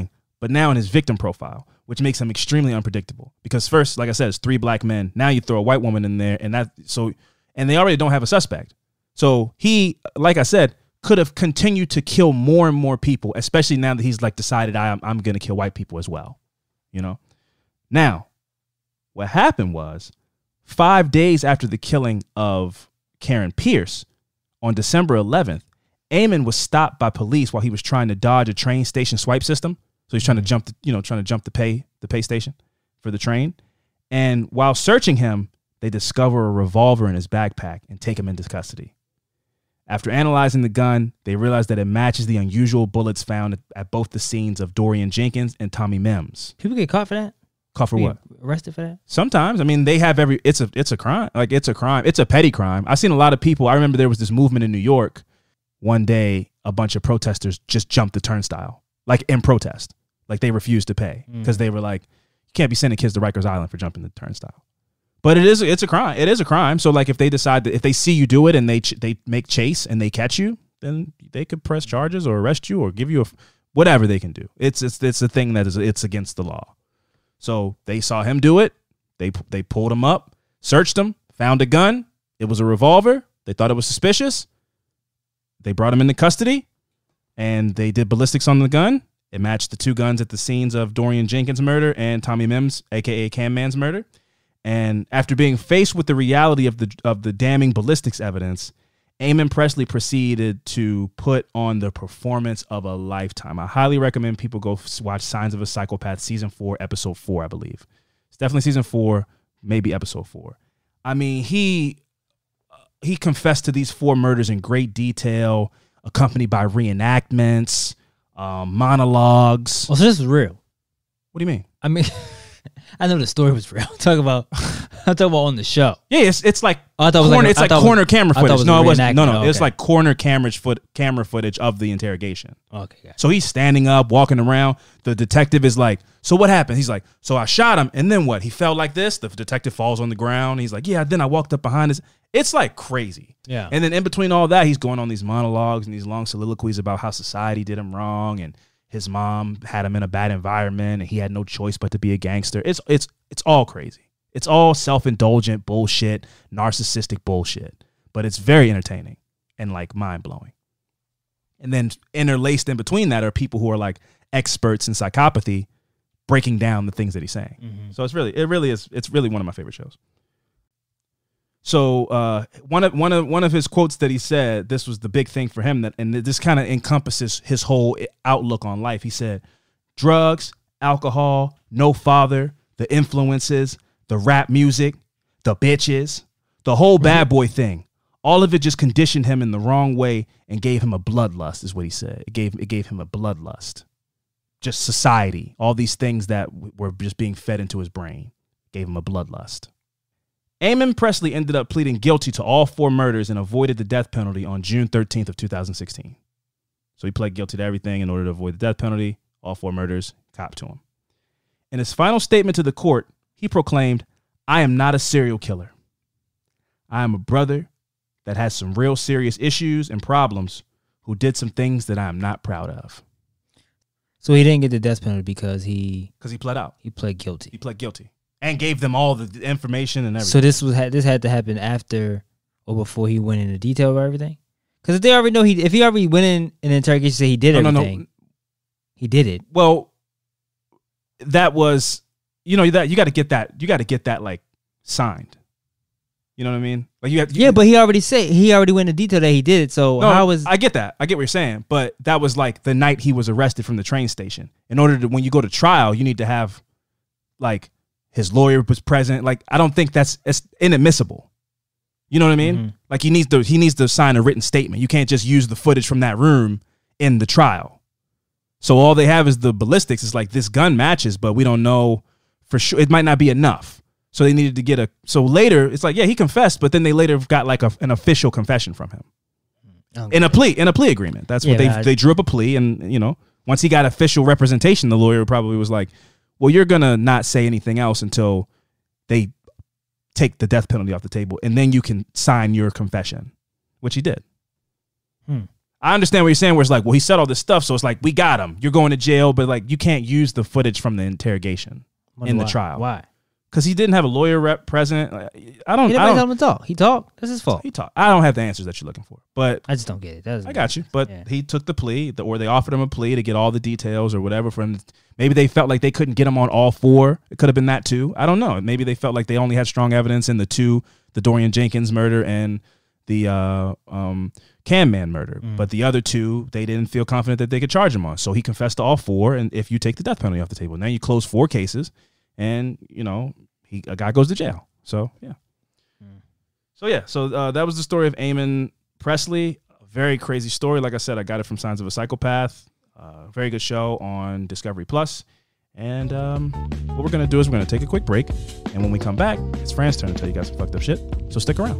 but now in his victim profile, which makes him extremely unpredictable. Because first, like I said, it's three black men. Now you throw a white woman in there, and that so, and they already don't have a suspect. So he, like I said, could have continued to kill more and more people, especially now that he's like decided I, I'm going to kill white people as well. You know. Now, what happened was five days after the killing of Karen Pierce, on December eleventh, Eamon was stopped by police while he was trying to dodge a train station swipe system. So he's trying to jump, the, you know, trying to jump the pay, the pay station for the train. And while searching him, they discover a revolver in his backpack and take him into custody. After analyzing the gun, they realize that it matches the unusual bullets found at, at both the scenes of Dorian Jenkins and Tommy Mims. People get caught for that? Caught for what? Arrested for that? Sometimes. I mean, they have every, it's a, it's a crime. Like it's a crime. It's a petty crime. I've seen a lot of people. I remember there was this movement in New York. One day, a bunch of protesters just jumped the turnstile, like in protest. Like they refused to pay because mm. they were like, you can't be sending kids to Rikers Island for jumping the turnstile. But it is, it's a crime. It is a crime. So like if they decide that if they see you do it and they, ch- they make chase and they catch you, then they could press charges or arrest you or give you a, whatever they can do. It's, it's, it's a thing that is, it's against the law. So they saw him do it. They, they pulled him up, searched him, found a gun. It was a revolver. They thought it was suspicious. They brought him into custody and they did ballistics on the gun. It matched the two guns at the scenes of Dorian Jenkins' murder and Tommy Mims, a k a. Cam Man's murder. And after being faced with the reality of the of the damning ballistics evidence, Eamon Presley proceeded to put on the performance of a lifetime. I highly recommend people go watch Signs of a Psychopath, season four, episode four, I believe. It's definitely season four, maybe episode four. I mean, he... He confessed to these four murders in great detail, accompanied by reenactments, um, monologues. Oh, so this is real. What do you mean? I mean, I know the story was real. I'm talking about, I'm talking about on the show. Yeah, it's it's like oh, I thought it was corner, like a, it's I like thought corner was, camera footage. It was no, it wasn't. No, no, oh, okay. It's like corner camera foot camera footage of the interrogation. Okay. Gotcha. So he's standing up, walking around. The detective is like, "So what happened?" He's like, "So I shot him, and then what? He fell like this." The detective falls on the ground. He's like, "Yeah." Then I walked up behind his. It's like crazy. Yeah. And then in between all that, he's going on these monologues and these long soliloquies about how society did him wrong and his mom had him in a bad environment and he had no choice but to be a gangster. It's it's it's all crazy. It's all self-indulgent bullshit, narcissistic bullshit. But it's very entertaining and like mind-blowing. And then interlaced in between that are people who are like experts in psychopathy breaking down the things that he's saying. Mm-hmm. So it's really, it really is, it's really one of my favorite shows. So uh, one of one of one of his quotes that he said, this was the big thing for him, that and this kind of encompasses his whole outlook on life. He said, drugs, alcohol, no father, the influences, the rap music, the bitches, the whole bad boy thing. All of it just conditioned him in the wrong way and gave him a bloodlust, is what he said. It gave it gave him a bloodlust. Just society, all these things that were just being fed into his brain, gave him a bloodlust. Eamon Presley ended up pleading guilty to all four murders and avoided the death penalty on June thirteenth of two thousand sixteen. So he pled guilty to everything in order to avoid the death penalty. All four murders, cop to him. In his final statement to the court, he proclaimed, "I am not a serial killer. I am a brother that has some real serious issues and problems who did some things that I am not proud of." So he didn't get the death penalty because he... Because he pled out. He pled guilty. He pled guilty. And gave them all the information and everything. So this was this had to happen after or before he went into detail about everything? Because if they already know he, if he already went in an interrogation, say he did no, everything, no, no. he did it. Well, that was, you know, that you got to get that, you got to get that like signed. You know what I mean? Like you have, you, yeah, but he already said he already went into detail that he did it. So no, how was I get that? I get what you're saying, but that was like the night he was arrested from the train station. In order to, when you go to trial, you need to have like. His lawyer was present. Like, I don't think that's it's inadmissible. You know what I mean? Mm-hmm. Like he needs to he needs to sign a written statement. You can't just use the footage from that room in the trial. So all they have is the ballistics. It's like this gun matches, but we don't know for sure. It might not be enough. So they needed to get a. So later, it's like, yeah, he confessed, but then they later got like a, an official confession from him okay. in a plea in a plea agreement. That's what yeah, they I, they drew up a plea, and you know, once he got official representation, the lawyer probably was like, well, you're going to not say anything else until they take the death penalty off the table, and then you can sign your confession, which he did. Hmm. I understand what you're saying, where it's like, well, he said all this stuff, so it's like, we got him. You're going to jail, but like, you can't use the footage from the interrogation in why? the trial. Why? Because he didn't have a lawyer rep present. I don't. He didn't I don't tell him to talk. He talked. That's his fault. He talked. I don't have the answers that you're looking for, but I just don't get it. That doesn't I make got you. sense. But Yeah. he took the plea, the, or they offered him a plea to get all the details or whatever from. The, maybe they felt like they couldn't get him on all four. It could have been that too. I don't know. Maybe they felt like they only had strong evidence in the two, the Dorian Jenkins murder and the uh, um, Cam Man murder. Mm. But the other two, they didn't feel confident that they could charge him on. So he confessed to all four. And if you take the death penalty off the table, now you close four cases, and you know he a guy goes to jail. So yeah. Mm. So yeah. So uh, that was the story of Eamon Presley. A very crazy story. Like I said, I got it from Signs of a Psychopath. Uh, very good show on Discovery Plus. And um, what we're gonna do is we're gonna take a quick break, and when we come back, it's Fran's turn to tell you guys some fucked up shit. So stick around.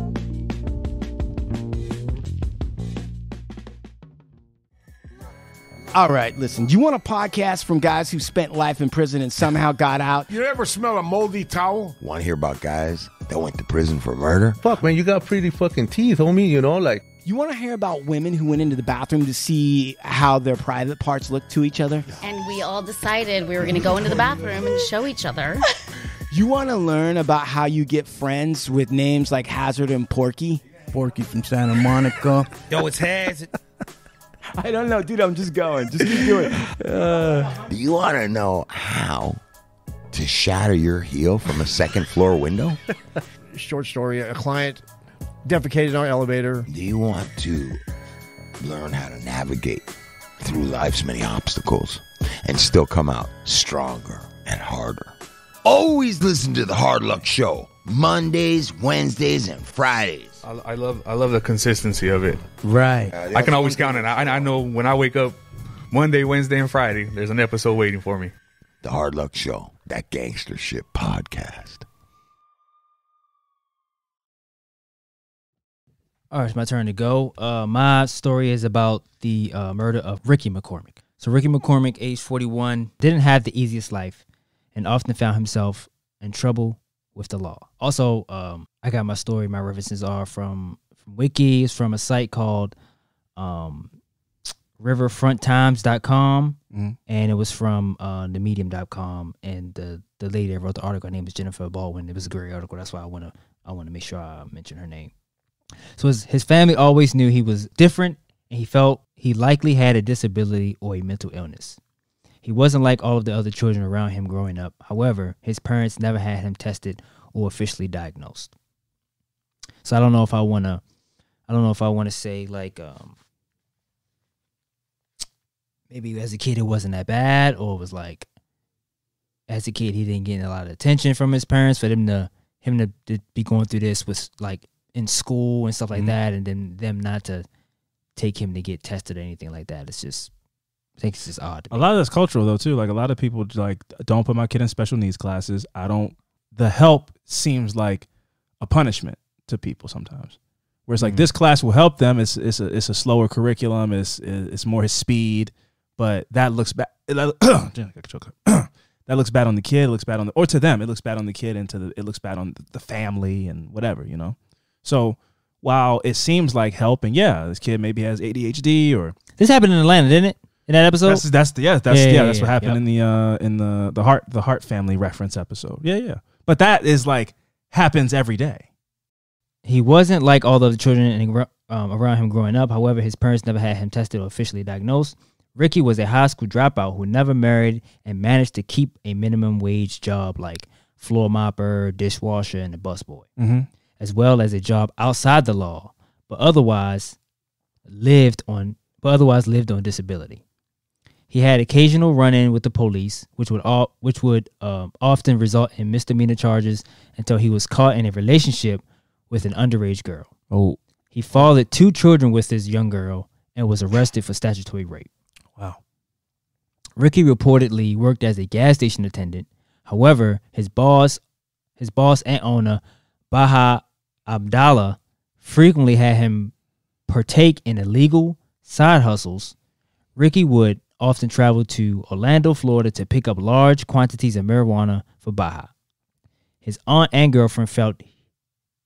All right, listen, do you want a podcast from guys who spent life in prison and somehow got out? You ever smell a moldy towel? Want to hear about guys that went to prison for murder? Fuck, man, you got pretty fucking teeth, homie, you know, like... You want to hear about women who went into the bathroom to see how their private parts look to each other? And we all decided we were going to go into the bathroom and show each other. You want to learn about how you get friends with names like Hazard and Porky? Porky from Santa Monica. Yo, it's Hazard. I don't know, dude, I'm just going. Just keep doing it. Uh. Do you want to know how to shatter your heel from a second floor window? Short story, a client defecated in our elevator. Do you want to learn how to navigate through life's many obstacles and still come out stronger and harder? Always listen to the Hard Luck Show, Mondays, Wednesdays, and Fridays. I, I love I love the consistency of it. Right. Uh, I can always count it. I, I know when I wake up Monday, Wednesday, and Friday, there's an episode waiting for me. The Hard Luck Show, that gangster shit podcast. All right, it's my turn to go. Uh, my story is about the uh, murder of Ricky McCormick. So Ricky McCormick, age forty-one, didn't have the easiest life and often found himself in trouble with the law. Also, um, I got my story. My references are from, from Wiki. It's from a site called um, riverfront times dot com, mm-hmm. and it was from uh, the medium dot com. And the, the lady that wrote the article, her name is Jennifer Baldwin. It was a great article. That's why I want to I want to make sure I mention her name. So his, his family always knew he was different, and he felt he likely had a disability or a mental illness. He wasn't like all of the other children around him growing up. However, his parents never had him tested or officially diagnosed. So I don't know if I want to, I don't know if I want to say like, um, maybe as a kid it wasn't that bad, or it was like, as a kid he didn't get a lot of attention from his parents for them to, him to, to be going through this was like in school and stuff like mm-hmm. that, and then them not to take him to get tested or anything like that. It's just, I think it's just odd. A lot of that's cultural though too. Like a lot of people like don't put my kid in special needs classes. I don't. The help seems like a punishment to people sometimes. Where it's like mm-hmm. this class will help them. It's it's a it's a slower curriculum. It's it's more his speed, but that looks bad. That looks bad on the kid. It looks bad on the or to them. It looks bad on the kid and to the it looks bad on the family and whatever, you know. So while it seems like help, and yeah, this kid maybe has A D H D or this happened in Atlanta, didn't it? In that episode, that's that's the, yeah, that's yeah, yeah, yeah yeah that's what yeah, happened yep. in the uh in the the Hart the Hart family reference episode. Yeah, yeah. But that is like happens every day. He wasn't like all the other children um, around him growing up. However, his parents never had him tested or officially diagnosed. Ricky was a high school dropout who never married and managed to keep a minimum wage job like floor mopper, dishwasher, and a busboy, mm-hmm. as well as a job outside the law, but otherwise lived on but otherwise lived on disability. He had occasional run-in with the police, which would all, which would um, often result in misdemeanor charges until he was caught in a relationship with an underage girl. Oh, he fathered two children with this young girl and was arrested for statutory rape. Wow. Ricky reportedly worked as a gas station attendant. However, his boss, his boss and owner, Baha Abdallah, frequently had him partake in illegal side hustles. Ricky would often travel to Orlando, Florida to pick up large quantities of marijuana for Baha. His aunt and girlfriend felt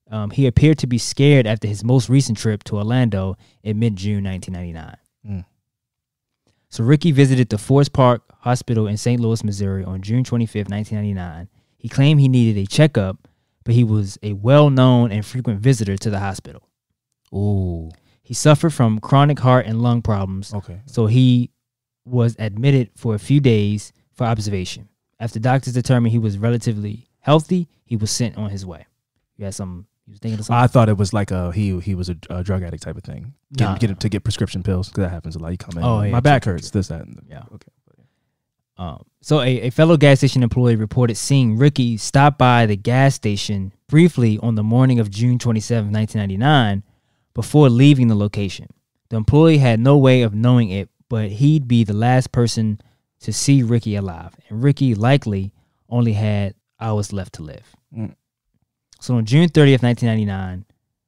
Um, he appeared to be scared after his most recent trip to Orlando in mid-June nineteen ninety-nine. Mm. So Ricky visited the Forest Park Hospital in Saint Louis, Missouri on June twenty-fifth, nineteen ninety-nine. He claimed he needed a checkup, but he was a well-known and frequent visitor to the hospital. Ooh. He suffered from chronic heart and lung problems, Okay. so he was admitted for a few days for observation. After doctors determined he was relatively healthy, he was sent on his way. You had some, you was thinking of something? I thought it was like a he he was a, a drug addict type of thing. Get, Nah. get to get prescription pills because that happens a lot. You come in, Oh, my yeah, back true, hurts. true, This that. And Yeah. Okay. Um, so a, a fellow gas station employee reported seeing Ricky stop by the gas station briefly on the morning of June twenty-seventh, nineteen ninety-nine, before leaving the location. The employee had no way of knowing it, but he'd be the last person to see Ricky alive, and Ricky likely only had hours left to live. Mm. So on June thirtieth, nineteen ninety-nine,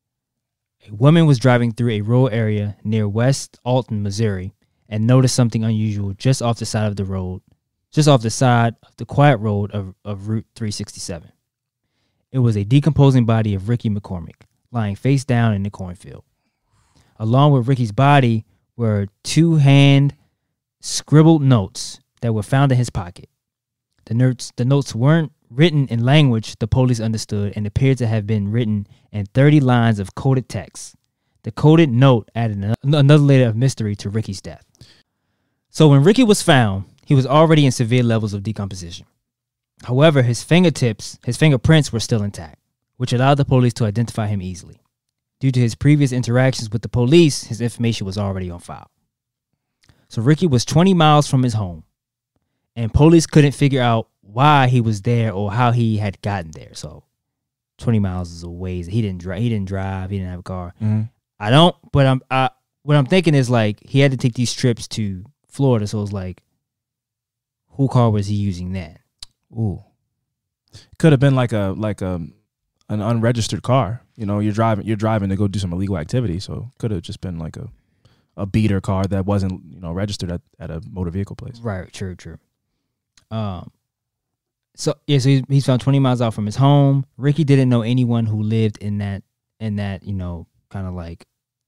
a woman was driving through a rural area near West Alton, Missouri, and noticed something unusual just off the side of the road, just off the side of the quiet road of, of Route three sixty-seven. It was a decomposing body of Ricky McCormick, lying face down in the cornfield. Along with Ricky's body were two hand scribbled notes that were found in his pocket. The notes, the notes weren't written in language the police understood and appeared to have been written in thirty lines of coded text. The coded note added an- another layer of mystery to Ricky's death. So when Ricky was found, he was already in severe levels of decomposition. However, his fingertips, his fingerprints were still intact, which allowed the police to identify him easily. Due to his previous interactions with the police, his information was already on file. So Ricky was twenty miles from his home, and police couldn't figure out why he was there or how he had gotten there. So twenty miles is a ways. He didn't drive. He didn't drive. He didn't have a car. Mm-hmm. I don't. But I'm. I, what I'm thinking is like he had to take these trips to Florida. So it's like, who car was he using then? Ooh. Could have been like a like a an unregistered car. You know, you're driving you're driving to go do some illegal activity. So could have just been like a a beater car that wasn't, you know, registered at, at a motor vehicle place. Right. True. True. Um. So yeah. So he's, he's found twenty miles out from his home. Ricky didn't know anyone who lived in that in that you know kind of like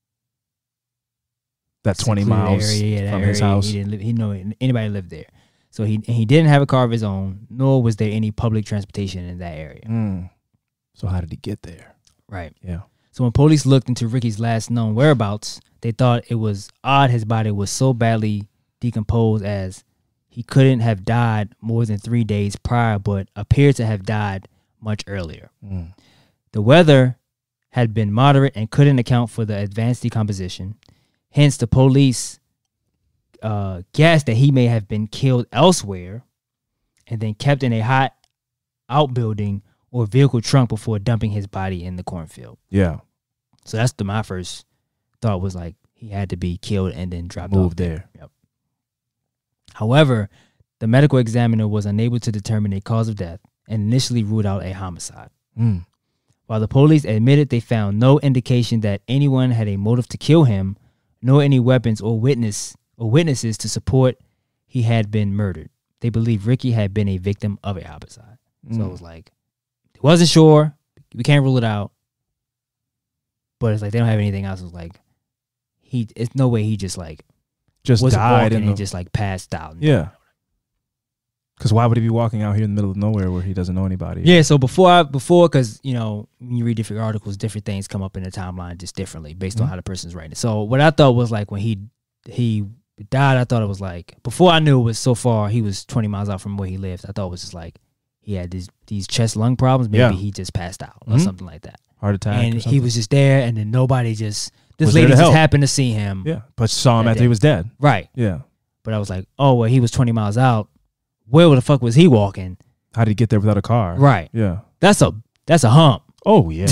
That twenty secluded miles area, yeah, that from his area. house. He didn't live, he know anybody lived there. So he he didn't have a car of his own, nor was there any public transportation in that area. Mm. So how did he get there? Right. Yeah. So when police looked into Ricky's last known whereabouts, they thought it was odd his body was so badly decomposed as he couldn't have died more than three days prior, but appeared to have died much earlier. Mm. The weather had been moderate and couldn't account for the advanced decomposition. Hence, the police uh, guessed that he may have been killed elsewhere and then kept in a hot outbuilding or vehicle trunk before dumping his body in the cornfield. Yeah. So that's the my first thought was like he had to be killed and then dropped Moved off there. Yep. However, the medical examiner was unable to determine a cause of death and initially ruled out a homicide. Mm. While the police admitted they found no indication that anyone had a motive to kill him, nor any weapons or witness or witnesses to support he had been murdered, they believed Ricky had been a victim of a homicide. Mm. So it was like, they wasn't sure. We can't rule it out. But it's like they don't have anything else. It's like he. It's no way he just like Just was died walking in the, and just like passed out. yeah. Because why would he be walking out here in the middle of nowhere where he doesn't know anybody? Yeah. So before I before because you know when you read different articles, different things come up in the timeline just differently based Mhm. on how the person's writing. So what I thought was like when he he died, I thought it was like before I knew it was so far he was twenty miles out from where he lived. I thought it was just like he had these these chest lung problems. Maybe Yeah. he just passed out or Mhm. something like that. Heart attack. And or he something. was just there, and then nobody just this Was there lady to just help. happened to see him. Yeah. But saw him that after day. he was dead. Right. Yeah. But I was like, oh well, he was twenty miles out. Where the fuck was he walking? How did he get there without a car? Right. Yeah. That's a that's a hump. Oh, yeah.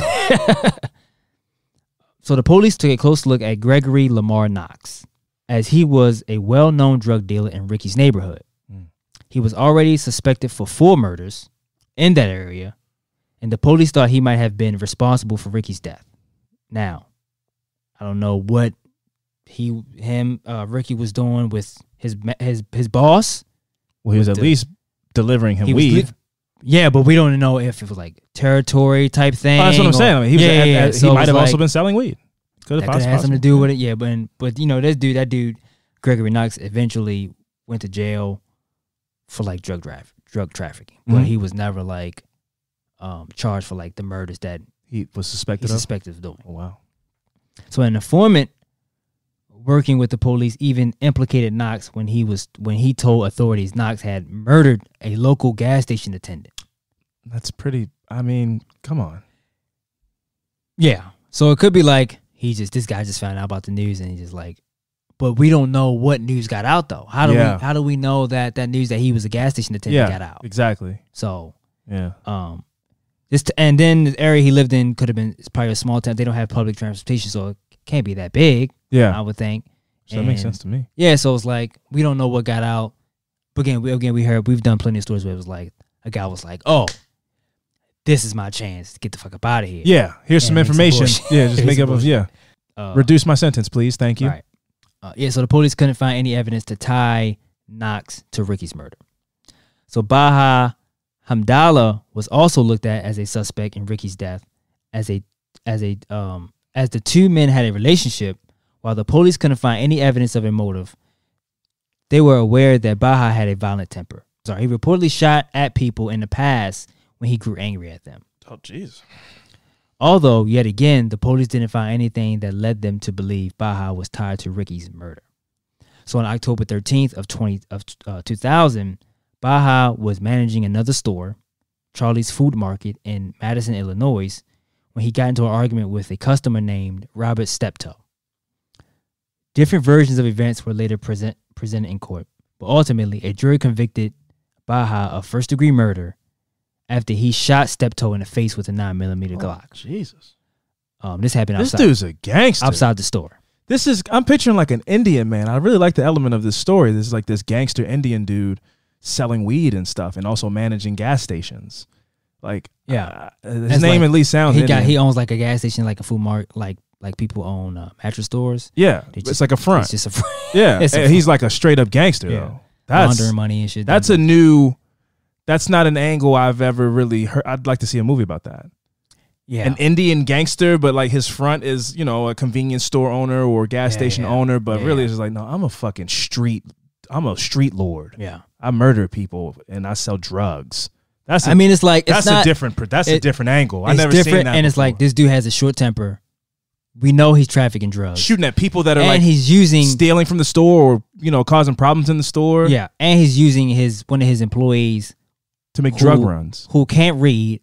So the police took a close look at Gregory Lamar Knox, as he was a well-known drug dealer in Ricky's neighborhood. Mm. He was already suspected for four murders in that area, and the police thought he might have been responsible for Ricky's death. Now, I don't know what he, him, uh, Ricky was doing with his his his boss. Well, he was With at the- least delivering him He was weed. li- Yeah, but we don't know if it was like territory type thing. Oh, that's what I'm or- saying. I mean, he was, yeah, at- yeah, at- yeah. So he it might was have also like- been selling weed. Could That have could have had something to possible. do with it, yeah. But but you know, this dude, that dude, Gregory Knox, eventually went to jail for like drug drive, drug trafficking, but Mhm. he was never like um, charged for like the murders that He was he suspected of. suspected of doing. Oh, wow. So an informant working with the police even implicated Knox when he was when he told authorities Knox had murdered a local gas station attendant. That's pretty. I mean, come on. Yeah. So it could be like he just this guy just found out about the news and he just like, but we don't know what news got out though. How do Yeah. we how do we know that that news that he was a gas station attendant Yeah, got out? exactly. So Yeah. um, this t- and then the area he lived in could have been it's probably a small town. They don't have public transportation, so it can't be that big. Yeah. I would think. So that makes And- sense to me. Yeah, so it's like we don't know what got out. But again, we again we heard we've done plenty of stories where it was like a guy was like, "Oh, this is my chance to get the fuck up out of here." Yeah. Here's some And make information. bullshit. Yeah. Just Here's make some up. A, bullshit. yeah. Uh, Reduce my sentence, please. Thank you. Right. Uh, yeah, so the police couldn't find any evidence to tie Knox to Ricky's murder. So Baha Hamdallah was also looked at as a suspect in Ricky's death, as a as a um as the two men had a relationship. While the police couldn't find any evidence of a motive, they were aware that Baha had a violent temper. So he reportedly shot at people in the past when he grew angry at them. Oh, jeez. Although, yet again, the police didn't find anything that led them to believe Baha was tied to Ricky's murder. So on October thirteenth of twenty of uh, two thousand, Baha was managing another store, Charlie's Food Market in Madison, Illinois, when he got into an argument with a customer named Robert Steptoe. Different versions of events were later present, presented in court, but ultimately a jury convicted Baha of first-degree murder after he shot Steptoe in the face with a nine millimeter Glock. Jesus. Um, this happened This outside. dude's a gangster. outside the store. This is, I'm picturing like an Indian man. I really like the element of this story. This is like this gangster Indian dude selling weed and stuff and also managing gas stations. Like, Yeah. uh, his That's name like- at least sounds He got Indian. he owns like a gas station, like a food mart, like like people own uh, mattress stores. Yeah, They it's just- like a front. It's just a front. Yeah, It's a and he's like a straight up gangster Yeah. though. That's laundering money and shit. That's a new. That's not an angle I've ever really heard. I'd like to see a movie about that. yeah. An Indian gangster, but like his front is, you know, a convenience store owner or gas Yeah, station yeah. owner, but Yeah, really yeah. it's just like, no, I'm a fucking street. I'm a street lord. yeah. I murder people and I sell drugs. That's a, I mean, it's like it's that's not a different. per- That's a it- different angle. I it's never different, seen that. and it's like before. this dude has a short temper. We know he's trafficking drugs, shooting at people that are and like he's using stealing from the store or, you know, causing problems in the store. yeah, and he's using his one of his employees to make who- drug runs. who can't read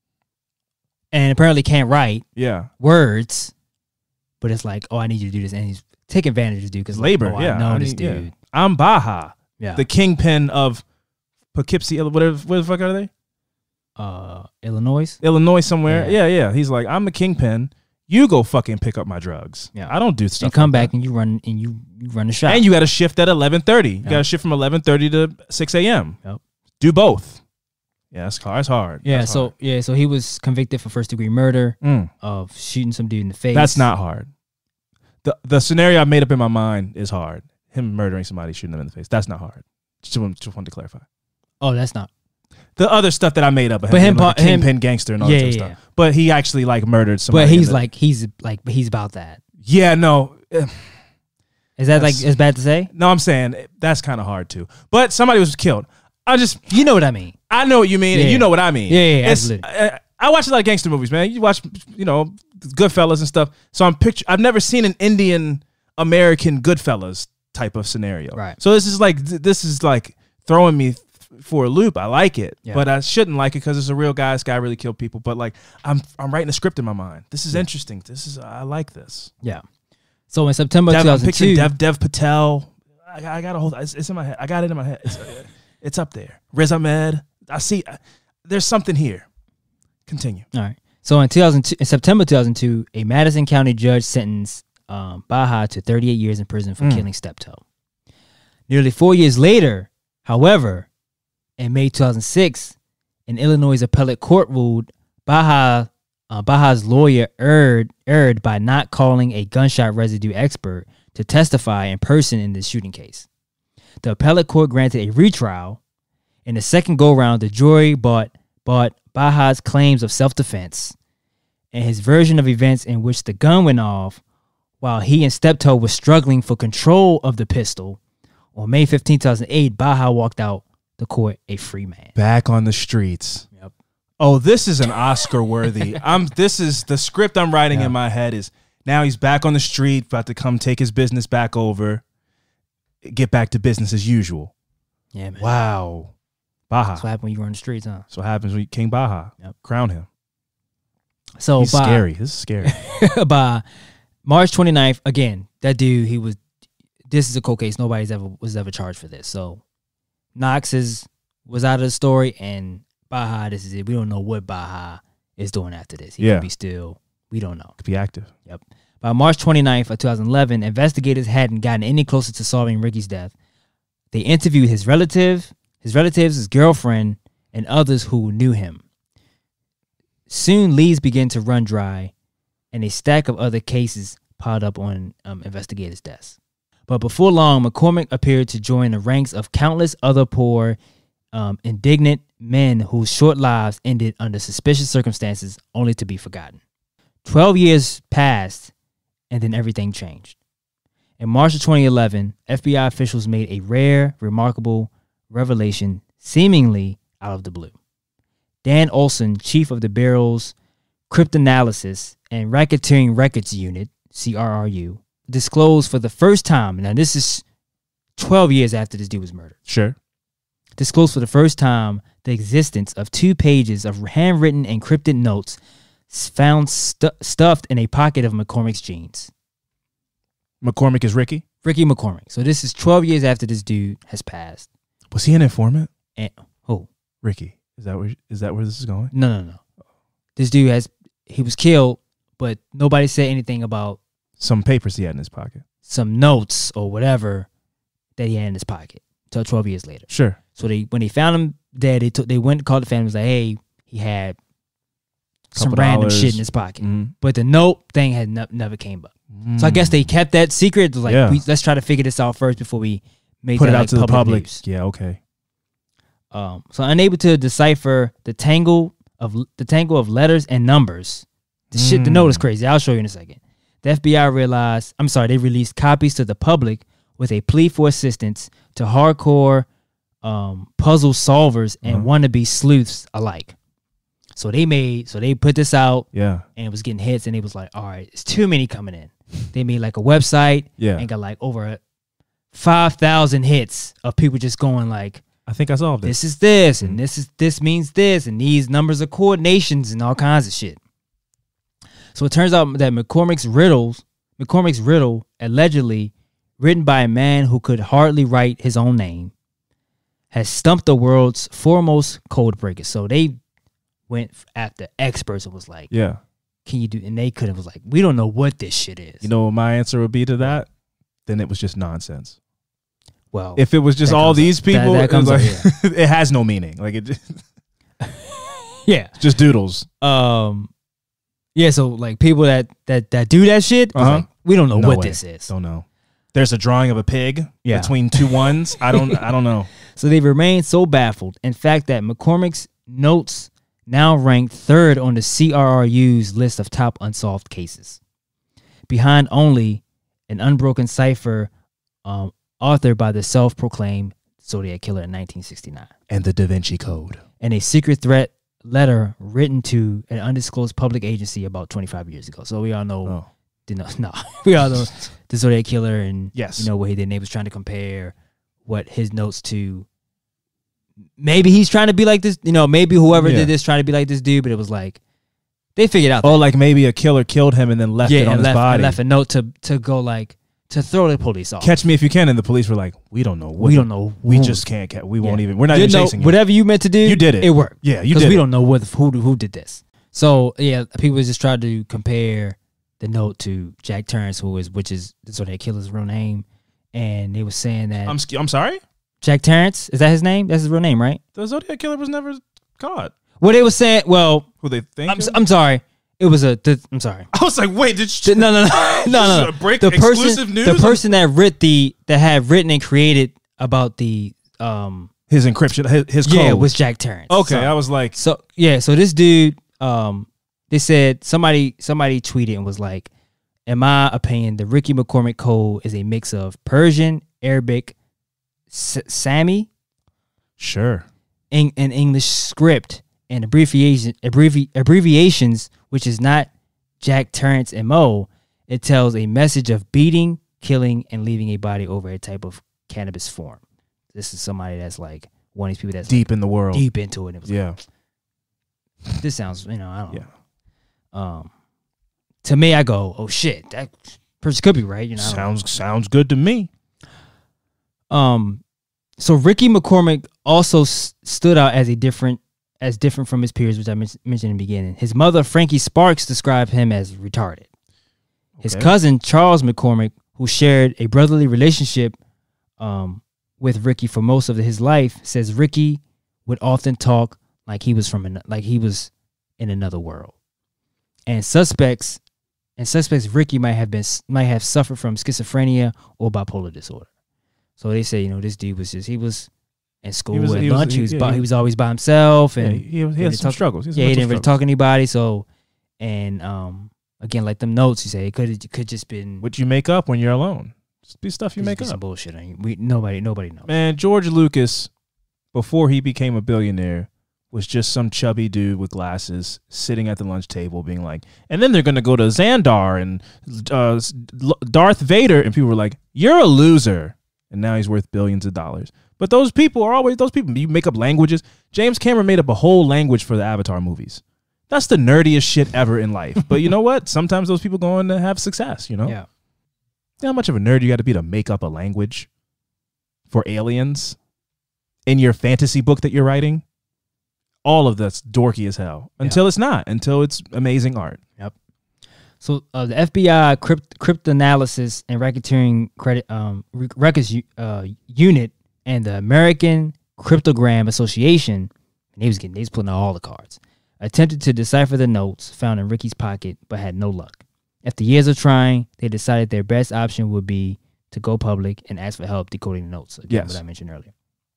and apparently can't write Yeah, words, but it's like, oh, I need you to do this, and he's taking advantage of this dude because labor. Like, oh, yeah, I know I this mean, yeah. dude. I'm Baha, Yeah, the kingpin of Poughkeepsie, whatever. Where the fuck are they? uh, Illinois. Illinois somewhere. Yeah. Yeah, yeah. He's like, I'm the kingpin. You go fucking pick up my drugs. Yeah. I don't do stuff. And come like back and you run and you, you run the shop. that. And you got a shift at eleven thirty. You Yeah. got a shift from eleven thirty to six a.m. Yep. Do both. Yeah, that's hard. That's hard. yeah, That's so hard. yeah, so he was convicted for first degree murder Mm. of shooting some dude in the face. That's not hard. The the scenario I made up in my mind is hard. Him murdering somebody, shooting them in the face. That's not hard. Just want, just wanted to clarify. Oh, that's not. The other stuff that I made up, But him, him being like a pa- him- kingpin gangster and all Yeah, that type of yeah, stuff. But he actually like murdered somebody. But in he's the- like he's like he's about that. yeah, no. eh, Is that like That's- as bad to say? No, I'm saying eh, that's kind of hard too. But somebody was killed. I just, You know what I mean? I know what you mean, and Yeah. you know what I mean. Yeah, yeah, yeah, It's- absolutely. I, I watch a lot of gangster movies, man. You watch, you know, Goodfellas and stuff. So I'm picture. I've never seen an Indian American Goodfellas type of scenario. Right. So this is like this is like throwing me th- for a loop. I like it, Yeah. but I shouldn't like it because it's a real guy. This guy really killed people. But like I'm I'm writing a script in my mind. This is interesting. This is I like this. Yeah. So in September Dev, I'm 2002, picturing Dev Dev Patel. I, I got a whole. It's, it's in my head. I got it in my head. It's, uh, it's up there. Riz Ahmed. I see. Uh, there's something here. Continue. All right. So in two thousand two, in September two thousand two, a Madison County judge sentenced um, Baha to thirty-eight years in prison for Mm. killing Steptoe. Nearly four years later, however, in May two thousand six, an Illinois appellate court ruled Baha uh, Baha's lawyer erred erred by not calling a gunshot residue expert to testify in person in this shooting case. The appellate court granted a retrial. In the second go-round, the jury bought but Baja's claims of self-defense and his version of events in which the gun went off while he and Steptoe were struggling for control of the pistol. On May fifteenth, two thousand eight, Baja walked out the court a free man. Back on the streets. Yep. Oh, this is an Oscar worthy. I'm. This is the script I'm writing Yeah. in my head. Is now he's back on the street, about to come take his business back over, get back to business as usual. Yeah, man. Wow, Baja. That's what happened when you were on the streets, huh? That's what happens when you, King Baja. Yep. Crown him. So He's by, scary. This is scary. by March twenty-ninth, again, that dude, he was. This is a cold case. Nobody's ever was ever charged for this. So Knox is was out of the story, and Baja, this is it. We don't know what Baja is doing after this. He Yeah. could be still. We don't know. Could be active. Yep. By March twenty-ninth of two thousand eleven, investigators hadn't gotten any closer to solving Ricky's death. They interviewed his relative, his relatives, his girlfriend, and others who knew him. Soon, leads began to run dry, and a stack of other cases piled up on um, investigators' desks. But before long, McCormick appeared to join the ranks of countless other poor, um, indignant men whose short lives ended under suspicious circumstances, only to be forgotten. Twelve years passed, and then everything changed. In March of twenty eleven, F B I officials made a rare, remarkable revelation, seemingly out of the blue. Dan Olson, chief of the Bureau's Cryptanalysis and Racketeering Records Unit, C R R U, disclosed for the first time, now this is twelve years after this dude was murdered, Sure. disclosed for the first time the existence of two pages of handwritten encrypted notes found stu- stuffed in a pocket of McCormick's jeans. McCormick is Ricky. Ricky McCormick. So this is twelve years after this dude has passed. Was he an informant? And who? Ricky. Is that where? Is that where this is going? No, no, no. This dude has, he was killed, but nobody said anything about Some papers he had in his pocket. some notes or whatever that he had in his pocket until twelve years later. Sure. So they, when they found him dead, they took, they went and called the family, was like, hey, he had some Couple random dollars. shit in his pocket. Mhm. But the note thing had ne- never came up. So I guess they kept that secret. It was like, Yeah. we, let's try to figure this out first before we make Put that it out like to the public. news. Yeah. Okay. Um, so unable to decipher the tangle of the tangle of letters and numbers. The shit, the Mm. note is crazy. I'll show you in a second. The F B I realized, I'm sorry, they released copies to the public with a plea for assistance to hardcore um, puzzle solvers and Uh-huh. wannabe sleuths alike. So they made, so they put this out, Yeah. and it was getting hits, and it was like, all right, it's too many coming in. They made like a website, Yeah. and got like over five thousand hits of people just going like, I think I solved it. this is this, and this is this means this, and these numbers are coordinations and all kinds of shit. So it turns out that McCormick's riddles, McCormick's riddle, allegedly written by a man who could hardly write his own name, has stumped the world's foremost code breakers. So they went after experts and was like, Yeah. can you do, and they could have was like, we don't know what this shit is. You know what my answer would be to that? Then it was just nonsense. Well, If it was just that all comes up- these that- people, that it, comes was up, like, it has no meaning. Like it just, yeah. it's just doodles. Um, yeah, so like people that that that do that shit, was Uh-huh. like, we don't know No what way. this is. Don't know. There's a drawing of a pig Yeah. between two ones. I don't. I don't know. So they've remained so baffled. In fact, that McCormick's notes now rank third on the C R R U's list of top unsolved cases, behind only an unbroken cipher um, authored by the self-proclaimed Zodiac Killer in nineteen sixty-nine, And the Da Vinci Code. and a secret threat letter written to an undisclosed public agency about twenty-five years ago. So we all know, Oh. did not, no, we all know the Zodiac Killer, and Yes. you know what he did. And they was trying to compare what his notes to. Maybe he's trying to be like this, you know. Maybe whoever Yeah. did this trying to be like this dude, but it was like they figured out. Oh, like maybe a killer killed him and then left yeah, it on and his left, body. and left a note to to go like to throw the police off. Catch me if you can. And the police were like, we don't know. What we don't know. We who- just can't. Ca- we won't Yeah. even. We're not You even know, chasing you. whatever you meant to do. You did it. It worked. Yeah, you because did we it. don't know what who who did this. So yeah, people just tried to compare the note to Jack Terrence, who is which is the Zodiac Killer's real name, and they were saying that I'm. sc- I'm sorry. Jack Terrence, is that his name? That's his real name, right? The Zodiac Killer was never caught. Well, they were saying, well, Who they think? I'm, s- I'm sorry. It was a. The, I'm sorry. I was like, wait, did you? No, no, no, no, no. a break- the person, exclusive news? the person that writ the that had written and created about the um His encryption, his, his code. Yeah, it was Jack Terrence. Okay, so, I was like, so yeah. So this dude, um, they said somebody somebody tweeted and was like, in my opinion, the Ricky McCormick code is a mix of Persian, Arabic, S- Sami, sure, in an English script and abbreviation abbrevi- abbreviations, which is not Jack Terrence M O. It tells a message of beating, killing, and leaving a body over a type of cannabis form. This is somebody that's like one of these people that's deep like, in the world, deep into it. And it was yeah. Like, this sounds, you know, I don't yeah. know. Um, to me, I go, oh shit, that person could be right. You know, sounds sounds good to me. Um, so Ricky McCormick also s- stood out as a different, as different from his peers, which I men- mentioned in the beginning. His mother, Frankie Sparks, described him as retarded. His Okay. cousin, Charles McCormick, who shared a brotherly relationship um, with Ricky for most of his life, says Ricky would often talk like he was from an, like he was in another world. And suspects, and suspects, Ricky might have been might have suffered from schizophrenia or bipolar disorder. So they say, you know, this dude was just he was in school He was- at he was- lunch. He he- was yeah, by, he- he was always by himself, and Yeah, he- he had didn't some talk- struggles. He had some Yeah, he mental didn't really struggles. talk to anybody. So, and um, again, like them notes, you say it could it could just been What you make up when you're alone? Just be stuff you just make be some up. bullshit. I mean, we nobody nobody knows. Man, George Lucas, before he became a billionaire, was just some chubby dude with glasses sitting at the lunch table being like, and then they're going to go to Xandar and uh, Darth Vader. And people were like, you're a loser. And now he's worth billions of dollars. But those people are always those people. You make up languages. James Cameron made up a whole language for the Avatar movies. That's the nerdiest shit ever in life. But you know what? Sometimes those people go on to have success, you know? Yeah. You know how much of a nerd you got to be to make up a language for aliens in your fantasy book that you're writing? All of that's dorky as hell until it's not, until it's amazing art. Yep. So uh, the F B I crypt, cryptanalysis and racketeering credit um, rec- records uh, unit and the American Cryptogram Association, and he was getting, they was pulling out all the cards, attempted to decipher the notes found in Ricky's pocket, but had no luck. After years of trying, they decided their best option would be to go public and ask for help decoding the notes. Again, Yes. what I mentioned earlier.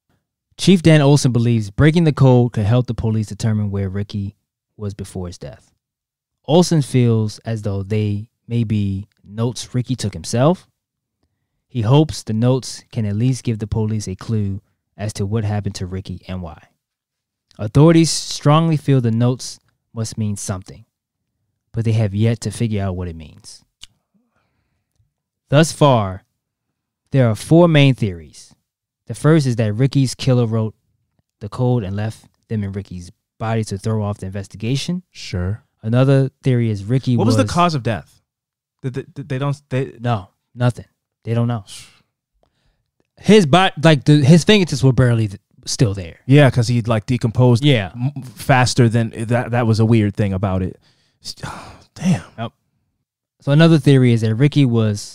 Chief Dan Olson believes breaking the code could help the police determine where Ricky was before his death. Olson feels as though they may be notes Ricky took himself. He hopes the notes can at least give the police a clue as to what happened to Ricky and why. Authorities strongly feel the notes must mean something, but they have yet to figure out what it means. Thus far, there are four main theories. The first is that Ricky's killer wrote the code and left them in Ricky's body to throw off the investigation. Sure. Another theory is Ricky What was... was the cause of death? Did they, did they don't... They, No, nothing. They don't know. His body, like the, his fingertips were barely th- still there. yeah, because he like decomposed Yeah. m- faster than... That That was a weird thing about it. Damn. Yep. So another theory is that Ricky was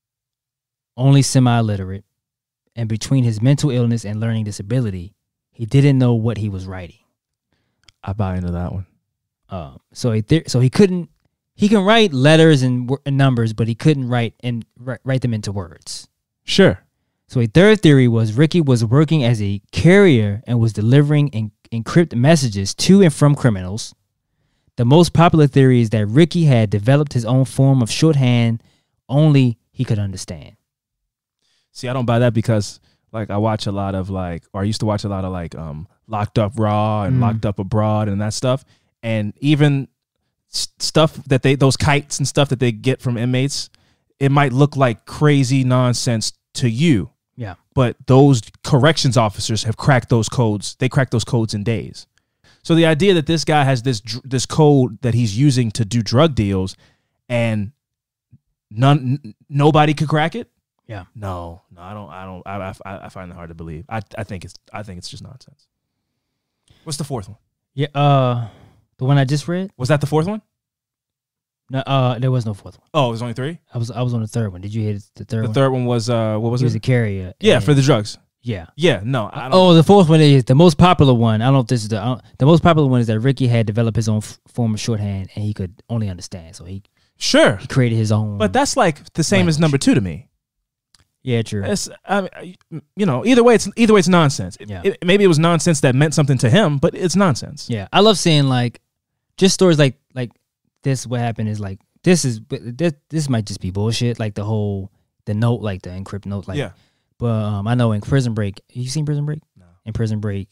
only semi-literate, and between his mental illness and learning disability, he didn't know what he was writing. I buy into that one. Uh, so he th- so he couldn't he can write letters and, w- and numbers, but he couldn't write and write, write them into words. Sure. So a third theory was Ricky was working as a carrier and was delivering en- encrypted messages to and from criminals. The most popular theory is that Ricky had developed his own form of shorthand only he could understand. See, I don't buy that because like I watch a lot of like, or I used to watch a lot of like um Locked Up Raw and Mm. Locked Up Abroad and that stuff. And even s- stuff that they, those kites and stuff that they get from inmates, it might look like crazy nonsense to you. Yeah. But those corrections officers have cracked those codes. They cracked those codes in days. So the idea that this guy has this dr- this code that he's using to do drug deals and none n- nobody could crack it. Yeah. No, no, I don't. I don't. I, I, I find it hard to believe. I, I think it's. I think it's just nonsense. What's the fourth one? Yeah, uh, the one I just read. Was that the fourth one? No, uh, there was no fourth one. Oh, it was only three. I was I was on the third one. Did you hear the third The one? third one was uh, what was he it? was a carrier. Yeah, and- for the drugs. yeah. Yeah, no. I don't, Oh, the fourth one is the most popular one. I don't know if this is the I don't- the most popular one is that Ricky had developed his own f- form of shorthand and he could only understand. So he sure, he created his own. but that's like the same as language. number two to me. Yeah, true. It's, I mean, you know, either way, it's either way, it's nonsense. Yeah. It, maybe it was nonsense that meant something to him, but it's nonsense. Yeah, I love seeing like just stories like like this. What happened is like this is this this might just be bullshit. Like the whole the note, like the encrypt note, like. Yeah. But um, I know in Prison Break, you seen Prison Break? No. In Prison Break,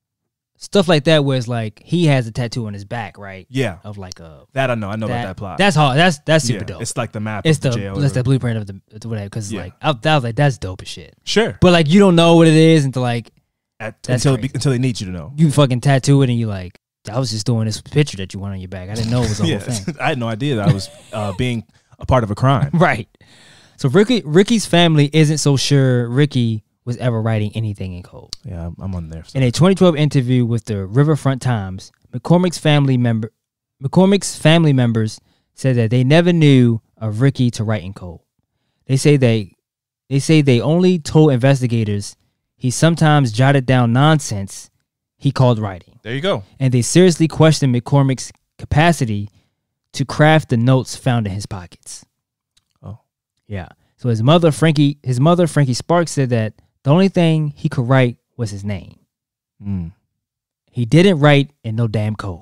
stuff like that where it's like he has a tattoo on his back, right? Yeah. Of like a that I know. I know that, about that plot. That's hard. That's that's super yeah, dope. It's like the map. It's of the, the jail that's the blueprint of the whatever. Because yeah. like I, that was like that's dope as shit. Sure. But like you don't know what it is until like At, that's until crazy. until they need you to know. You fucking tattoo it and you like I was just doing this picture that you want on your back. I didn't know it was the yeah. whole thing. I had no idea that I was uh, being a part of a crime. Right. So Ricky Ricky's family isn't so sure Ricky was ever writing anything in code. Yeah, I'm on there. So. In a twenty twelve interview with the Riverfront Times, McCormick's family member McCormick's family members said that they never knew of Ricky to write in code. They say they they say they only told investigators he sometimes jotted down nonsense he called writing. There you go. And they seriously questioned McCormick's capacity to craft the notes found in his pockets. Oh. Yeah. So his mother, Frankie, his mother, Frankie Sparks, said that the only thing he could write was his name. Mm. He didn't write in no damn code.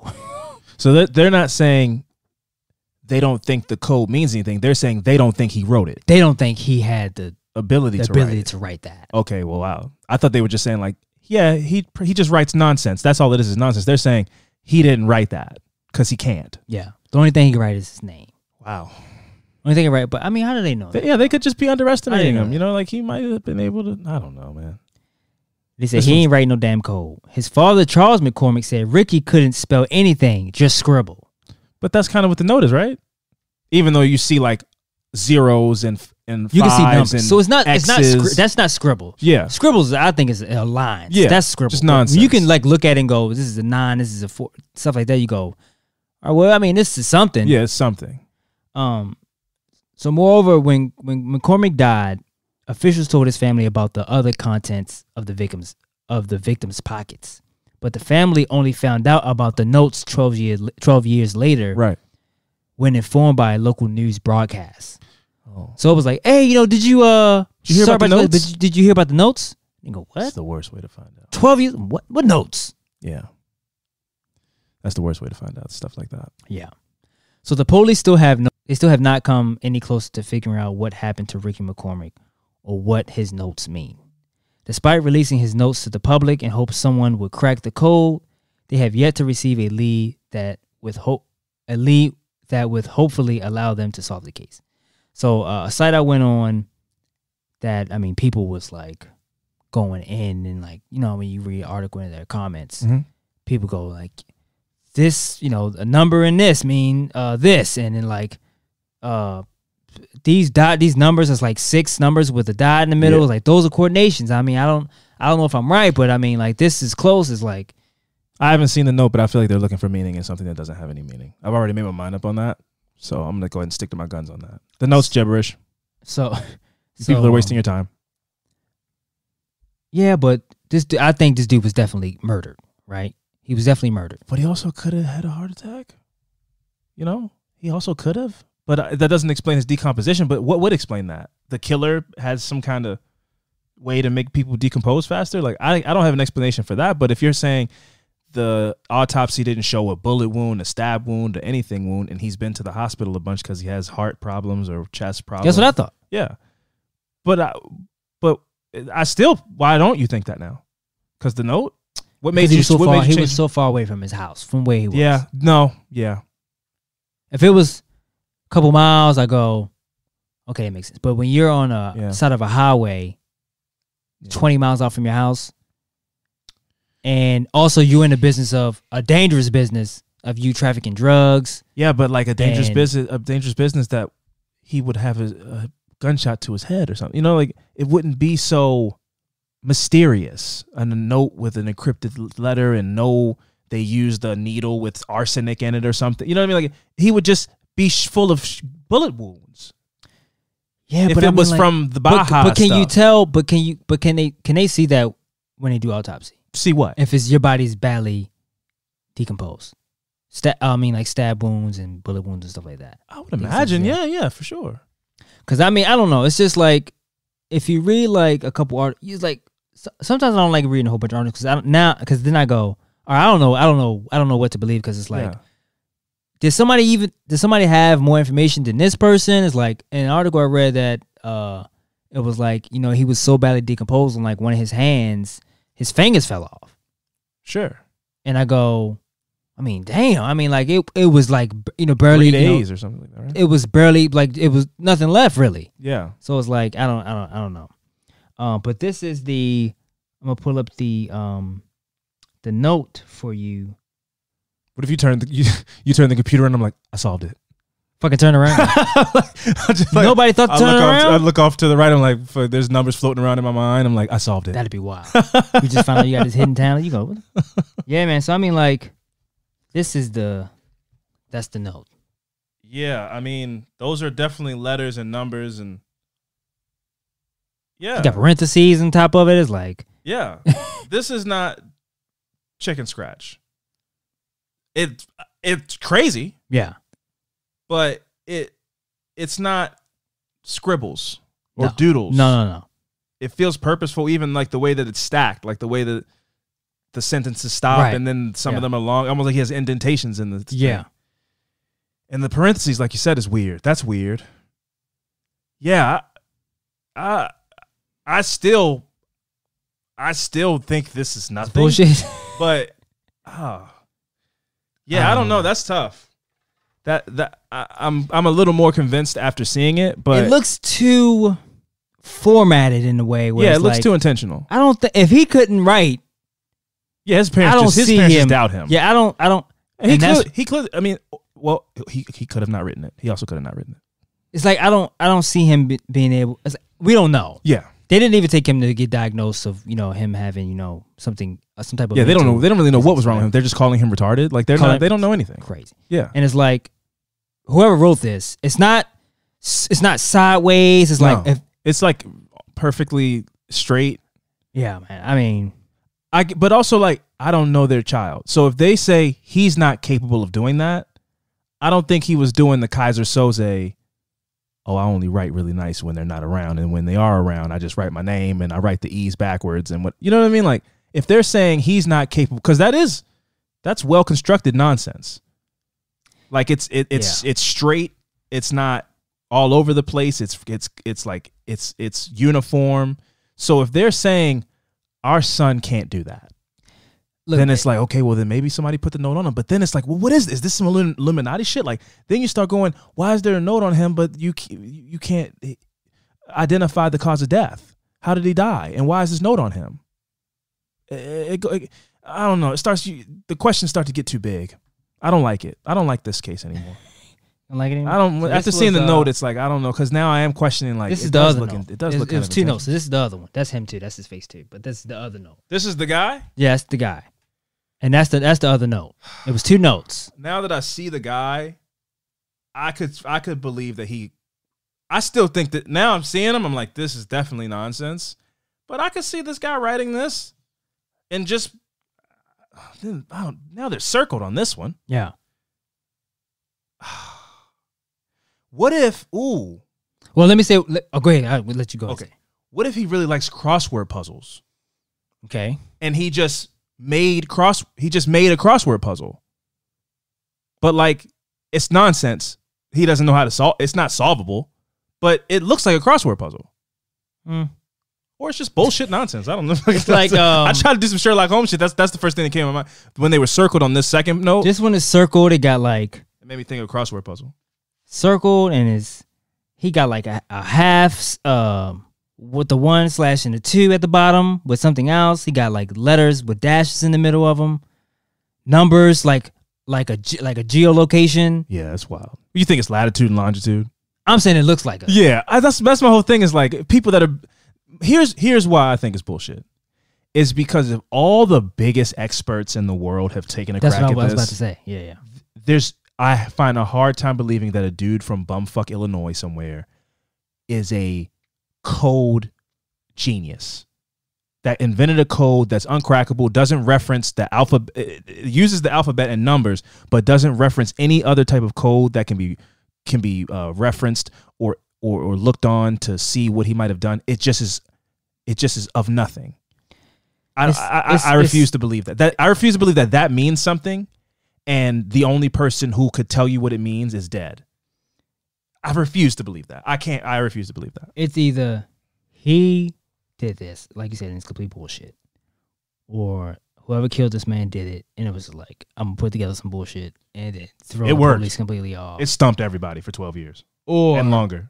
So they're, they're not saying they don't think the code means anything. They're saying they don't think he wrote it. They don't think he had the ability the to ability write to write that. Okay, well, wow. I thought they were just saying like, yeah, he he just writes nonsense. That's all it is is nonsense. They're saying he didn't write that because he can't. Yeah. The only thing he could write is his name. Wow. Only thing he write, but I mean, how do they know that? Yeah, they could just be underestimating know him. that. You know, like he might have been able to. I don't know, man. They said This he one's- ain't writing no damn code. His father, Charles McCormick, said Ricky couldn't spell anything, just scribble. But that's kind of what the note is, right? Even though you see like zeros and and You can see fives numbers, and so it's not. It's not. X's. Scri- that's not scribble. Yeah. Scribbles. I think is a line. Yeah, that's scribble. just But nonsense. You can like look at it and go, "This is a nine. This is a four." Stuff like that. You go, "All right, well, I mean, this is something." Yeah, it's something. Um. So, moreover, when when McCormick died, officials told his family about the other contents of the victims of the victims' pockets, but the family only found out about the notes twelve years twelve years later, Right. when informed by a local news broadcast. Oh. So it was like, "Hey, you know, did you uh, Did you hear sorry about the this, notes? Did you, did you hear about the notes?" You go, "What? That's the worst way to find out. Twelve years? What? What notes?" Yeah. That's the worst way to find out stuff like that. Yeah. So the police still have no, they still have not come any closer to figuring out what happened to Ricky McCormick or what his notes mean. Despite releasing his notes to the public in hopes someone would crack the code, they have yet to receive a lead that with hope a lead that would hopefully allow them to solve the case. So uh, a site I went on that, I mean, people was like going in and like, you know, when you read an article in their comments, Mhm. people go like, this, you know, a number in this mean uh, this, and then like uh, these dot these numbers is like six numbers with a dot in the middle. Yeah. Like those are coordinations. I mean, I don't I don't know if I'm right, but I mean, like this is close. It's like I haven't seen the note, but I feel like they're looking for meaning in something that doesn't have any meaning. I've already made my mind up on that, so I'm gonna go ahead and stick to my guns on that. The note's gibberish. so. People so, are wasting um, your time. Yeah, but this du- I think this dude was definitely murdered. Right? He was definitely murdered. But he also could have had a heart attack. You know, he also could have. But uh, that doesn't explain his decomposition. But what would explain that? The killer has some kind of way to make people decompose faster. Like I, I don't have an explanation for that. But if you're saying the autopsy didn't show a bullet wound, a stab wound, or anything wound, and he's been to the hospital a bunch because he has heart problems or chest problems. That's what I thought. Yeah. But I, but I still, why don't you think that now? Because the note? What made Because he you, was so what far, made you he change? was so far away from his house, from where he was. Yeah, no, yeah. If it was a couple miles, I go, okay, it makes sense. But when you're on a Yeah. side of a highway, Yeah. twenty miles off from your house, and also you're in the business of a dangerous business of you trafficking drugs. Yeah, but like a dangerous And- business, a dangerous business that he would have a, a gunshot to his head or something. You know, like it wouldn't be so mysterious. And a note with an encrypted letter, and no, they used a needle with arsenic in it or something. You know what I mean? Like he would just be sh- full of sh- bullet wounds. Yeah, If but it I mean, was like- from the but, Baja but can you stuff. tell? But can you? But can they? Can they see that when they do autopsy? See what? If it's your body's badly decomposed, Sta- I mean, like stab wounds and bullet wounds and stuff like that. I would imagine. Yeah, yeah, for sure. Because I mean, I don't know. It's just like if you read like a couple articles, like so, sometimes I don't like reading a whole bunch of articles because I don't now because then I go, all right, I don't know, I don't know, I don't know what to believe because it's like, Yeah. did somebody even did somebody have more information than this person? It's like in an article I read that uh, it was like you know he was so badly decomposed and like one of his hands, his fingers fell off. Sure. And I go, I mean, damn. I mean, like it, it was like you know barely Three you know, days or something like that, right? It was barely like it was nothing left really. Yeah. So it's like I don't, I don't, I don't know. Um, but this is the I'm gonna pull up the um the note for you. What if you turn the you, you turn the computer and I'm like, I solved it. Fucking turn around. Just like, Nobody thought to I turn look around. Off, I look off to the right. I'm like, f- there's numbers floating around in my mind. I'm like, I solved it. That'd be wild. You just found out you got this hidden talent. You go, what the- yeah, man. So I mean, like, this is the that's the note. Yeah, I mean, those are definitely letters and numbers and yeah. You got parentheses on top of it. It's like Yeah. This is not chicken scratch. It it's crazy, yeah, but it it's not scribbles or No. doodles. No, no, no. It feels purposeful, even like the way that it's stacked, like the way that the sentences stop Right. and then some Yeah. of them are long, almost like he has indentations in the thing. Yeah. And the parentheses, like you said, is weird. That's weird. Yeah, I, I, I still, I still think this is nothing. Bullshit. But, oh, yeah, I don't know. That's tough. That that I, I'm I'm a little more convinced after seeing it, but It looks too formatted in a way. Where yeah, it it's looks like, too intentional. I don't think if he couldn't write. Yeah, his parents I don't just his see parents him. just doubt him. Yeah, I don't. I don't. And he and that's- could he could I mean, well, he he could have not written it. He also could have not written it. It's like I don't. I don't see him be, being able. It's like, we don't know. Yeah. They didn't even take him to get diagnosed of you know him having you know something uh, some type of Yeah, they don't mental know. They don't really know what was disease, wrong with right? him. They're just calling him retarded. Like they're Calling- not. They don't know anything. Crazy. Yeah. And it's like whoever wrote this, it's not. It's not sideways. It's like No. if, It's like perfectly straight. yeah, man. I mean, I g- but also like I don't know their child. So if they say he's not capable of doing that, I don't think he was doing the Kaiser Soze. Oh, I only write really nice when they're not around, and when they are around, I just write my name and I write the E's backwards and what you know what I mean. Like if they're saying he's not capable, because that is that's well constructed nonsense. Like it's it, it's it's straight. It's not all over the place. It's it's it's like it's it's uniform. So if they're saying our son can't do that, look, then it's like, okay, well then maybe somebody put the note on him. But then it's like, well, what is this? Is this some Illum- Illuminati shit? Like then you start going, why is there a note on him? But you c- you can't identify the cause of death. How did he die? And why is this note on him? It, it, it, I don't know. It starts. You, the questions start to get too big. I don't like it. I don't like this case anymore. I like it. Anymore. I don't. So after this seeing was, the uh, note, it's like I don't know because now I am questioning. Like this it is the does other look. note. It does It- look. It kind was of two intense. notes. So this is the other one. That's him too. That's his face too. But this is the other note. This is the guy. Yeah, that's the guy. And that's the that's the other note. It was two notes. Now that I see the guy, I could I could believe that he. I still think that now I'm seeing him. I'm like, this is definitely nonsense. But I could see this guy writing this, and just I don't, now they're circled on this one. Yeah. What if? Ooh. Well, let me say. Let, oh, go ahead. I will let you go. Okay. What if he really likes crossword puzzles? Okay. And he just made cross. He just made a crossword puzzle. But like, it's nonsense. He doesn't know how to solve. It's not solvable, but it looks like a crossword puzzle. Mm. Or it's just bullshit nonsense. I don't know. It's like um, I tried to do some Sherlock Holmes shit. That's that's the first thing that came to my mind when they were circled on this second note. this one is circled. It got like It made me think of a crossword puzzle. circled, and is he got like a, a half um with the one slash and the two at the bottom with something else. He got like letters with dashes in the middle of them, numbers like like a ge- like a geolocation. Yeah, that's wild. You think it's latitude and longitude? I'm saying it looks like a Yeah, I, that's that's my whole thing. Is like people that are here's here's why I think it's bullshit. Is because of all the biggest experts in the world have taken a That's crack what I at was about this. to say. Yeah, yeah. There's I find a hard time believing that a dude from bumfuck Illinois somewhere is a code genius that invented a code that's uncrackable, doesn't reference the alphabet, it uses the alphabet and numbers, but doesn't reference any other type of code that can be can be uh, referenced or or, or looked on to see what he might have done, it just is, it just is of nothing. I It's- I, it's- I, I refuse it's- to believe that. That I refuse to believe that that means something, and the only person who could tell you what it means is dead. I refuse to believe that. I can't. I refuse to believe that. It's either he did this, like you said, and it's complete bullshit, or whoever killed this man did it, and it was like, I'm gonna put together some bullshit and then throw It the worked. police completely off. It stumped everybody for twelve years or and longer.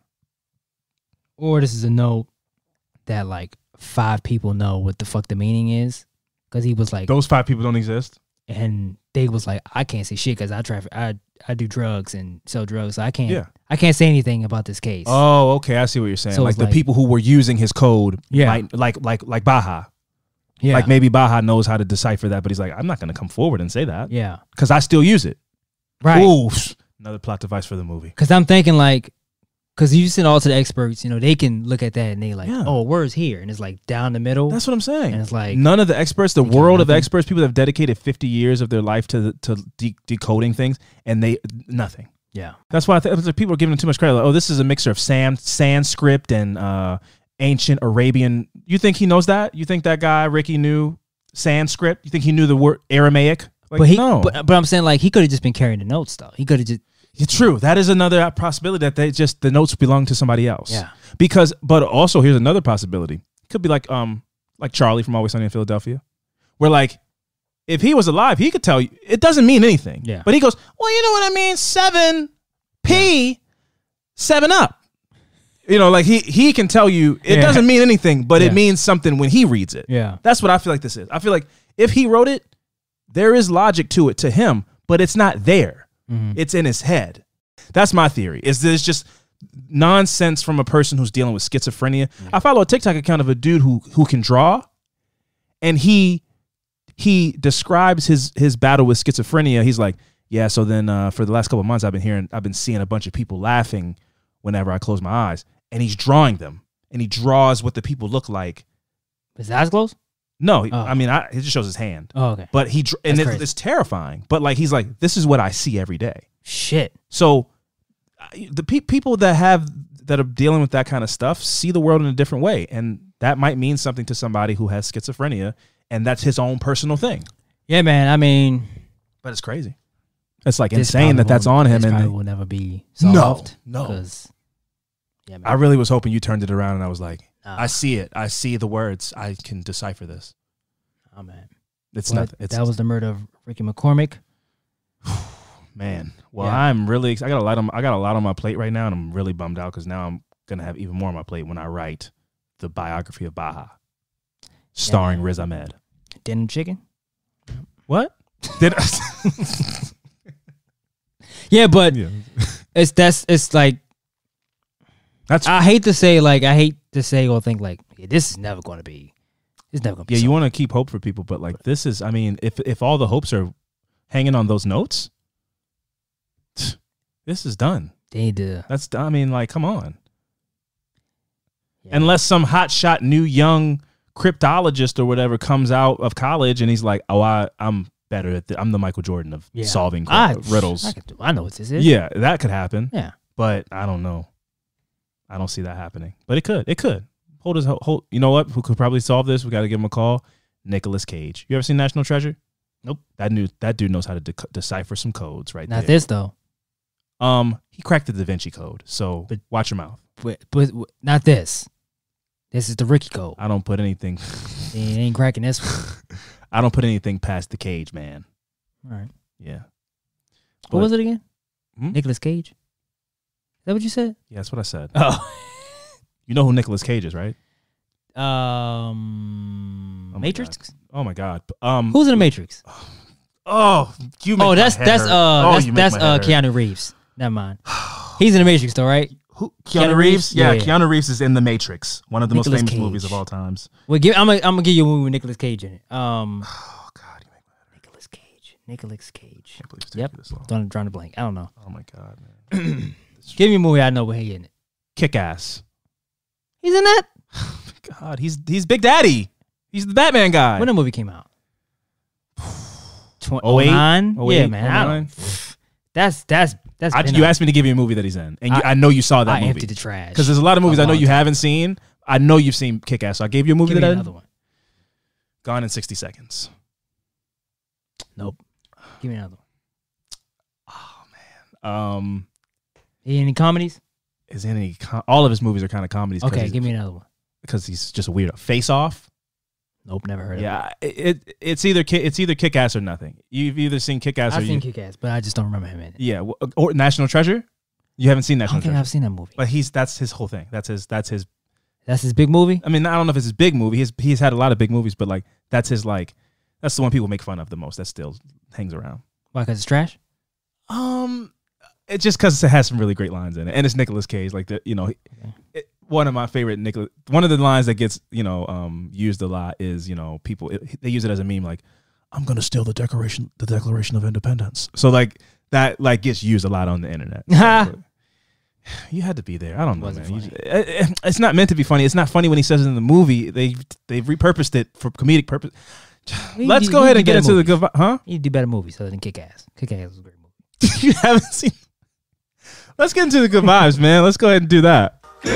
Or this is a note that like five people know what the fuck the meaning is, because he was like, Those five people don't exist. and they was like, I can't say shit because I traffic, I I do drugs and sell drugs, so I can't, Yeah. I can't say anything about this case. Oh, okay. I see what you're saying. So like it's the like- people who were using his code, Yeah. might, like like like Baja. yeah, Like maybe Baja knows how to decipher that, but he's like, I'm not going to come forward and say that yeah, because I still use it. right. Ooh, another plot device for the movie. Because I'm thinking like, because you send all to the experts, you know, they can look at that and they like, Yeah. oh, where's here, and it's like down the middle. That's what I'm saying. And it's like, None of the experts, the they got world of nothing. experts, people that have dedicated fifty years of their life to the, to de- decoding things, and they nothing. yeah, That's why I think people are giving it too much credit. Like, oh, this is a mixture of Sam, Sanskrit and uh, ancient Arabian. You think he knows that? You think that guy Ricky knew Sanskrit? You think he knew the word Aramaic? Like, but he, no. but, but I'm saying like he could have just been carrying the notes though. He could have just, It's true. That is another possibility that they just the notes belong to somebody else. Yeah. Because, but also here's another possibility. It could be like um like Charlie from Always Sunny in Philadelphia, where like if he was alive, he could tell you it doesn't mean anything. Yeah. But he goes, well, you know what I mean? Seven P, seven up. You know, like he he can tell you it Yeah. doesn't mean anything, but Yeah. it means something when he reads it. yeah, That's what I feel like this is. I feel like if he wrote it, there is logic to it to him, but it's not there. Mhm. It's in his head. That's my theory. Is this just nonsense from a person who's dealing with schizophrenia? I follow a TikTok account of a dude who who can draw, and he he describes his his battle with schizophrenia. He's like, yeah. So then uh, for the last couple of months, I've been hearing, I've been seeing a bunch of people laughing whenever I close my eyes, and he's drawing them, and he draws what the people look like. his eyes closed. No, Oh. I mean, I, it just shows his hand. Oh, okay. But he dr- and That's it's, crazy. it's terrifying. But like he's like, this is what I see every day. Shit. So I- the pe- people that have that are dealing with that kind of stuff see the world in a different way, and that might mean something to somebody who has schizophrenia, and that's his own personal thing. Yeah, man. I mean, But it's crazy. It's like this insane that probably that's won't- on him. This And probably they- will never be No, solved. no. Because yeah, man. I really was hoping you turned it around, and I was like, Nah. I see it. I see the words. I can decipher this. Oh man, It's But not. It's that was the murder of Ricky McCormick. man. Well, Yeah. I'm really. I got a lot on. I got a lot on my plate right now, and I'm really bummed out because now I'm gonna have even more on my plate when I write the biography of Baja, starring man. Riz Ahmed. Denim chicken. What? Did Yeah, but yeah. it's that's it's like That's I hate to say like I hate to say or think like yeah, this is never going to be. It's never going to be. yeah. You solved. want to keep hope for people, but like this is. I mean, if if all the hopes are hanging on those notes, this is done. They need to. That's. I mean, like, come on. Yeah. Unless some hotshot new young cryptologist or whatever comes out of college and he's like, "Oh, I, I'm better at. The, I'm the Michael Jordan of Yeah. solving I, riddles." I, could- I know what this is. Yeah, that could happen. Yeah. But I don't know. I don't see that happening. But it could. It could. Hold his hold. You know what? Who could probably solve this? We got to give him a call. Nicolas Cage. You ever seen National Treasure? Nope. That new that dude knows how to de- decipher some codes right Not there. this though. Um, he cracked the Da Vinci Code. So But- watch your mouth. But, but not this. This is the Ricky code. I don't put anything. He ain't cracking this one. I don't put anything past the Cage, man. All right. Yeah. What was it again? Hmm? Nicolas Cage. Is that what you said? Yeah, that's what I said. Oh. You know who Nicolas Cage is, right? Um. Oh my Matrix. God. Oh my God. Um. Who's in the Matrix? Oh, you. Make Oh, my that's head that's hurt. uh Oh, that's you make that's my uh head hurt. Keanu Reeves. Never mind. He's in the Matrix though, right? Who? Keanu Keanu, Reeves? Reeves? Yeah, Yeah, yeah. Keanu Reeves is in The Matrix, one of the Nicolas most famous Cage. movies of all times. Well, give, I'm gonna I'm gonna give you a movie with Nicolas Cage in it. Um. Oh God, you make my head hurt. Nicolas Cage. Nicolas Cage. I can't believe it's taking Yep. you this long. Don't drawing a blank. I don't know. Oh my God, man. Give me a movie I know where he in it. Kick Ass. He's in that. God, he's he's Big Daddy. He's the Batman guy. When the movie came out. oh eight? nine oh Yeah, eight, man. I oh nine? don't, that's that's That's I, been you out. asked me to give you a movie that he's in, and you, I- I know you saw that I movie. emptied the trash. Because there's a lot of movies A I know long you time. haven't seen. I know you've seen Kick-Ass, so I gave you a movie Give that me I another one. Gone in sixty seconds. Nope. Give me another one. Um, Any comedies? is any com- all of his movies are kind of comedies. 'cause Okay, he's- give me another one. because he's just a weirdo. Face Off. Nope, never heard of Yeah, it, it it's either Ki- it's either Kick-Ass or nothing. You've either seen it. Kick-Ass or I've you, seen Kick-Ass, but I just don't remember him in it. yeah, w- or National Treasure. You haven't seen I National don't think Treasure, I've seen that movie. but he's that's his whole thing. That's his that's his. That's his big movie? I mean, I don't know if it's his big movie. He's he's had a lot of big movies, but like that's his like that's the one people make fun of the most. That still hangs around. Why, because it's trash? Um, it just because it has some really great lines in it, and it's Nicolas Cage. Like the you know, it, one of my favorite Nicolas. One of the lines that gets you know um used a lot is you know people it, they use it as a meme like I'm gonna steal the Declaration the Declaration of Independence. So like that like gets used a lot on the internet. So, you had to be there. I don't know, Wasn't man. You funny. just- it- it- it's not meant to be funny. It's not funny when he says it in the movie. They they've repurposed it for comedic purpose. You Let's do- go you ahead do and get better into the movies. good. vi- Huh? You do better movies other than Kick-Ass. Kick-Ass was a great movie. You haven't seen. Let's get into the good vibes, man. Let's go ahead and do that.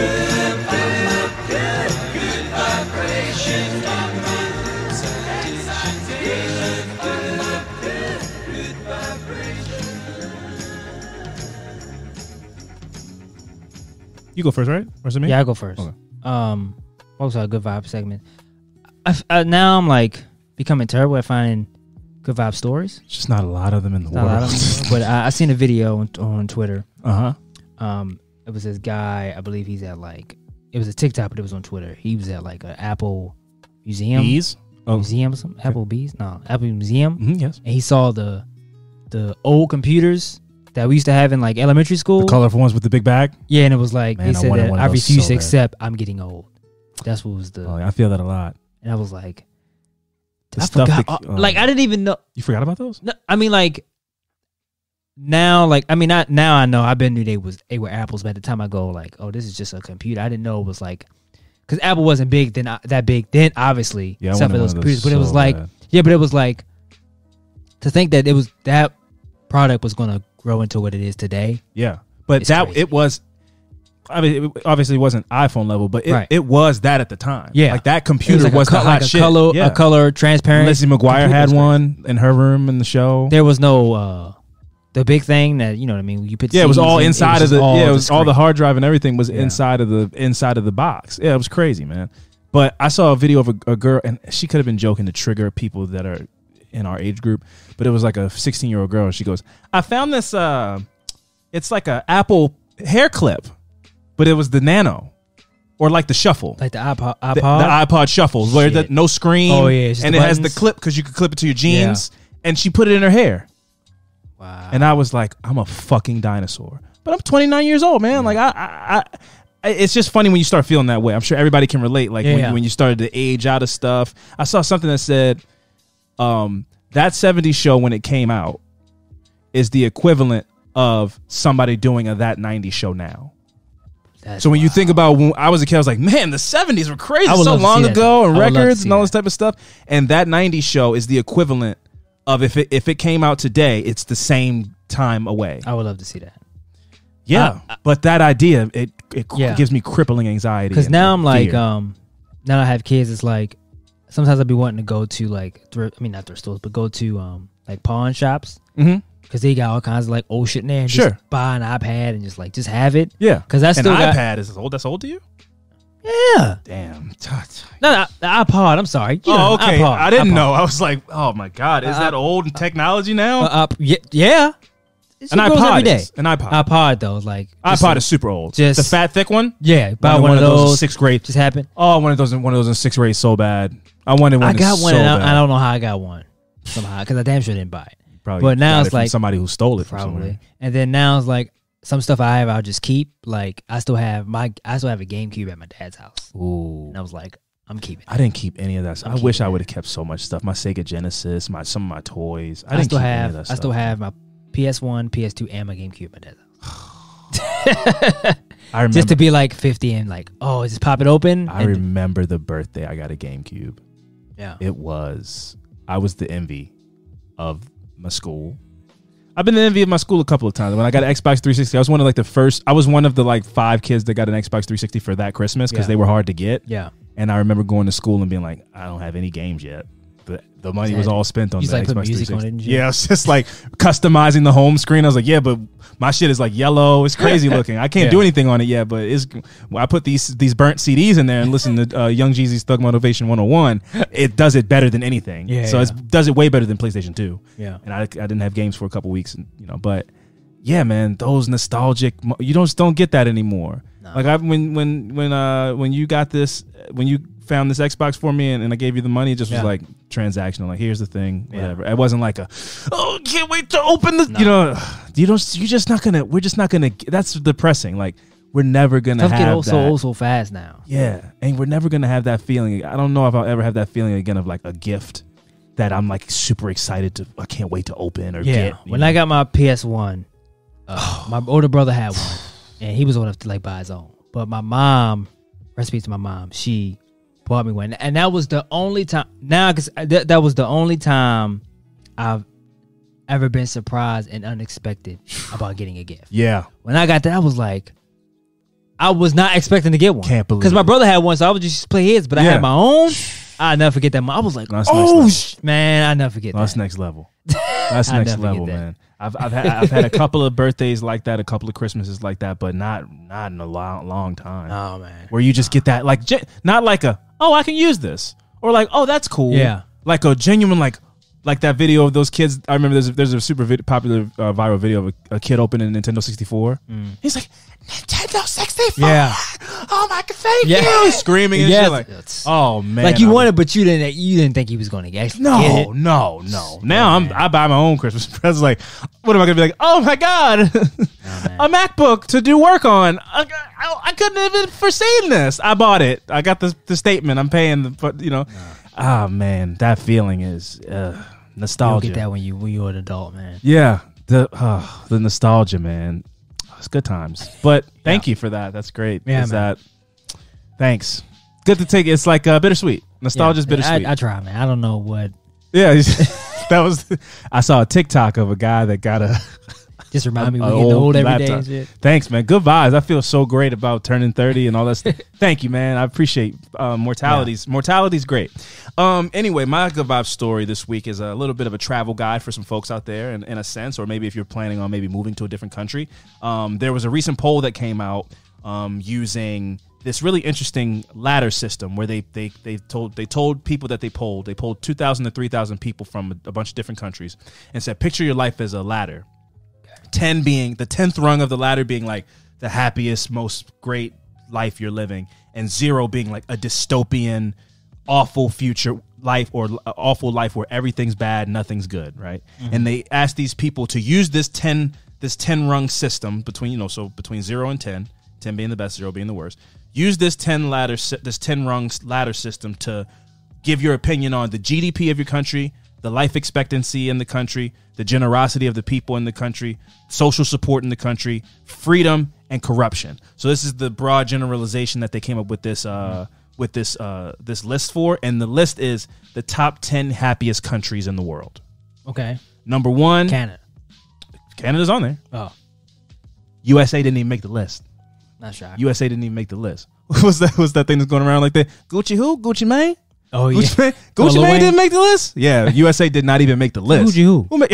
You go first, right? Or is it me? Yeah, I go first. Okay. Um, also a good vibe segment. I f- uh, now I'm like becoming terrible at finding good vibe stories. It's just not a lot of them in the Not a lot world. of them, but I, I seen a video on, on Twitter. Uh huh. Um, it was this guy. I believe he's at like it was a TikTok, but it was on Twitter. He was at like an Apple museum. Bees? Oh. Museum or something? Apple Bees? No, Apple Museum. Mhm, yes. And he saw the the old computers that we used to have in like elementary school. The colorful ones with the big bag. Yeah, and it was like Man, he I said wanted that one of I those refuse so to bad. accept I'm getting old. That's what was the. Oh, I feel that a lot. And I was like, The I stuff forgot. that- uh, oh. like I didn't even know. You forgot about those? No, I mean like. Now, like I mean, not now. I know. I been knew they was they were apples, but at the time I go like, oh, this is just a computer. I didn't know it was like, because Apple wasn't big then uh, that big then obviously. Yeah, I except for wanted those one of computers, those but it was so like, bad. yeah, but it was like, to think that it was that product was gonna grow into what it is today. Yeah, but It's that crazy. it was. I mean, it obviously wasn't iPhone level, but it, Right. it was that at the time. Yeah. like that It computer was, was, like a, the co- hot like a shit. color, yeah. a color transparent. Lizzie McGuire computer had was crazy. one in her room in the show. There was no uh the big thing that you know what I mean. You put Yeah, it was C Ds all in, inside was of the. just all Yeah, it was all the screen. hard drive and everything was Yeah. inside of the inside of the box. Yeah, it was crazy, man. But I saw a video of a, a girl, and she could have been joking to trigger people that are in our age group. But it was like a sixteen year old girl. And she goes, "I found this. Uh, it's like a Apple hair clip, but it was the Nano, or like the Shuffle, like the iPod. the, the iPod. iPod Shuffle, where the, Shit. no screen. Oh, yeah, it's just and the it has the buttons. clip because you could clip it to your jeans. And she put it in her hair. Wow. And I was like, I'm a fucking dinosaur. But I'm twenty-nine years old, man. Like I, I, I, it's just funny when you start feeling that way. I'm sure everybody can relate. Like Yeah, when, yeah. when you started to age out of stuff. I saw something that said, um, that seventies show when it came out is the equivalent of somebody doing a that nineties show now. That's So when you wild. think about when I was a kid, I was like, man, the seventies were crazy, I would so love to long see that, ago, though. and I would love to records see and all that. this type of stuff. And that nineties show is the equivalent of if it if it came out today, it's the same time away. I would love to see that. Yeah, but that idea it it Yeah. gives me crippling anxiety. Because and now I'm like, fear. um, now that I have kids, it's like sometimes I'd be wanting to go to like thrift, I mean not thrift stores, but go to um like pawn shops Mhm. because they got all kinds of like old shit in there. And Sure. just buy an iPad and just like just have it. yeah, because I an still got iPad is old. That's old to you? yeah. Damn. No, no, the iPod. I'm sorry. You Oh, know, okay. iPod, I didn't iPod. know. I was like, oh my god, is Uh, that old technology now? Uh, uh, yeah, yeah. It An grows iPod every day. is- an iPod. iPod though, like just iPod like- is super old. just- the fat, thick one. Yeah, buy Wanted one, of those. in sixth grade. Just happened. Oh, one of those. One of those in sixth grade. So bad. I wanted one. I got one, So and bad. I, I don't know how I got one somehow because I damn sure didn't buy it. Probably but now got it's it from like somebody who stole it from probably. somewhere. And then now it's like some stuff I have, I'll just keep. Like I still have my, I still have a GameCube at my dad's house. Ooh. And I was like, I'm keeping it. I didn't keep any of that. I'm I wish keeping I it. would have kept so much stuff. My Sega Genesis, my some of my toys. I, I, didn't still keep any have, of that I stuff. still have my P S one, P S two, and my GameCube at my dad's house. I remember. Just to be like fifty and like, oh, just pop it open. I and- remember the birthday I got a GameCube. Yeah. It was. I was the envy of my school. I've been the envy of my school a couple of times. When I got an Xbox three sixty, I was one of like the first. I was one of the like five kids that got an Xbox three sixty for that Christmas because Yeah. they were hard to get. Yeah. And I remember going to school and being like, I don't have any games yet. The, the money was all spent on You the just, like, put Xbox music on three sixty. it and shit? Yeah, it's just like customizing the home screen. I was like, yeah, but my shit is like yellow. It's crazy looking. I can't Yeah. do anything on it yet, but it's. Well, I put these these burnt C Ds in there and listen to uh, Young Jeezy's Thug Motivation one oh one. It does it better than anything. Yeah, so yeah. it does it way better than PlayStation two. Yeah. And I, I didn't have games for a couple weeks, and you know, but yeah, man, those nostalgic. mo- You don't don't get that anymore. Like I when when when uh when you got this when you found this Xbox for me and, and I gave you the money, it just was Yeah. like transactional. Like here's the thing, Yeah. whatever. It wasn't like a oh can't wait to open the you know you don't you're just not gonna we're just not gonna that's depressing. Like we're never gonna Stuff have get old that. so old so fast now. Yeah, and we're never gonna have that feeling. I don't know if I'll ever have that feeling again of like a gift that I'm like super excited to. I can't wait to open or Yeah. get. you When know? I got my P S one, uh, my older brother had one, and he was old enough to like buy his own. But my mom, recipe to my mom, she bought me one, and that was the only time. Now, because th- that was the only time I've ever been surprised and unexpected about getting a gift. Yeah. When I got that, I was like, I was not expecting to get one. Can't believe because my it. brother had one, so I would just play his. But I Yeah. had my own. I never forget that. I was like, No, that's next oh level. sh- man, I never forget No, that's that. next level. That's I next never get level, that. man. I've I've had I've had a couple of birthdays like that, a couple of Christmases like that, but not not in a long long time. Oh man, Where you just get that like ge- not like a oh I can use this or like oh that's cool. Yeah. Like a genuine like like that video of those kids. I remember there's a, there's a super vid- popular uh, viral video of a, a kid opening a Nintendo sixty-four. He's like Nintendo sixty-four. Yeah. Oh my god, thank Yeah. you! Screaming and Yeah. shit like oh man, like you I was- wanted, but you didn't. You didn't think he was going to get No, get it. no, no. Now I'm I buy my own Christmas presents. Like, what am I gonna be like? Oh my god, a MacBook to do work on. I, I, I couldn't have even foreseen this. I bought it. I got the the statement. I'm paying the, but you know, ah man, that feeling is uh, You'll nostalgia. get that when you when you're an adult, man. Yeah, the uh, the nostalgia, man. It's good times. But thank you for that. That's great. Yeah, Is man. that thanks. Good to take. It's like uh, bittersweet. Nostalgia's Yeah, bittersweet. I, I try, man. I don't know what. Yeah, that was. I saw a TikTok of a guy that got a. Just remind me a we getting old every day laptop. and shit. Thanks, man. Good vibes. I feel so great about turning thirty and all that stuff. Thank you, man. I appreciate uh, mortality's. Mortality's great. Um. Anyway, my good vibes story this week is a little bit of a travel guide for some folks out there, in, in a sense, or maybe if you're planning on maybe moving to a different country. Um. There was a recent poll that came out um, using this really interesting ladder system where they they they told they told people that they polled they polled two thousand to three thousand people from a, a bunch of different countries and said picture your life as a ladder. ten being the tenth rung of the ladder being like the happiest, most great life you're living, and zero being like a dystopian, awful future life or uh, awful life where everything's bad, nothing's good, right? Mhm. And they asked these people to use this ten this ten rung system between you know so between zero and ten, ten being the best, zero being the worst. Use this ten ladder sy- this ten rung ladder system to give your opinion on the G D P of your country, the life expectancy in the country, the generosity of the people in the country, social support in the country, freedom, and corruption. So this is the broad generalization that they came up with this uh, with this uh, this list for, and the list is the top ten happiest countries in the world. Okay. Number one, Canada. Canada's on there. Oh, U S A didn't even make the list. not sure. U S A didn't even make the list. What's that? What's that thing that's going around like that? Gucci who? Gucci Mane? Oh yeah. Gucci Mane, Oh, Gucci Lil Mane Wayne? didn't make the list. Yeah, U S A did not even make the list. Gucci who? Who made,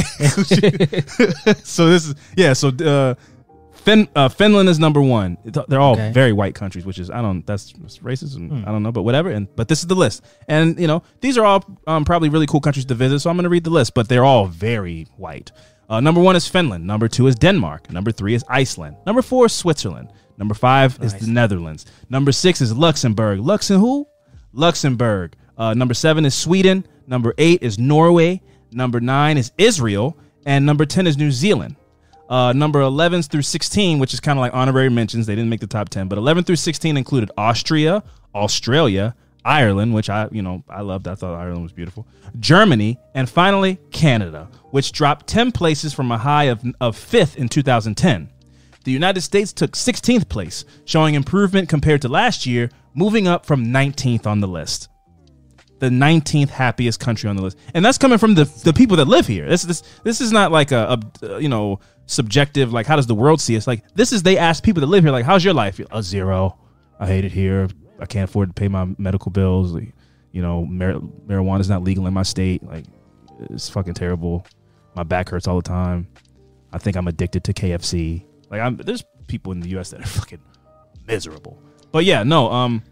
Gucci. So this is yeah. So uh, fin, uh, Finland is number one. It- They're all Okay. very white countries, which is I don't that's, that's racist. I don't know, but whatever. And but this is the list, and you know these are all um, probably really cool countries to visit. So I'm going to read the list, but they're all very white. Uh, number one is Finland. Number two is Denmark. Number three is Iceland. Number four is Switzerland. Number five is the Netherlands. Number six is Luxembourg. Luxem who? Luxembourg. Uh, number seven is Sweden. Number eight is Norway. Number nine is Israel. And number ten is New Zealand. Uh, number eleven through sixteen, which is kind of like honorary mentions. They didn't make the top ten, but eleven through sixteen included Austria, Australia, Ireland, which I, you know, I loved. I thought Ireland was beautiful. Germany, and finally Canada, which dropped ten places from a high of, of fifth in two thousand ten. The United States took sixteenth place, showing improvement compared to last year, moving up from nineteenth on the list. the nineteenth happiest country on the list, and that's coming from the the people that live here. This this this is not like a, a you know subjective, like how does the world see us? Like this is they ask people that live here, like how's your life? A zero. I hate it here. I can't afford to pay my medical bills. Like, you know, mar- marijuana is not legal in my state. Like it's fucking terrible. My back hurts all the time. I think I'm addicted to K F C. Like I'm there's people in the U S that are fucking miserable. But yeah, no. Um,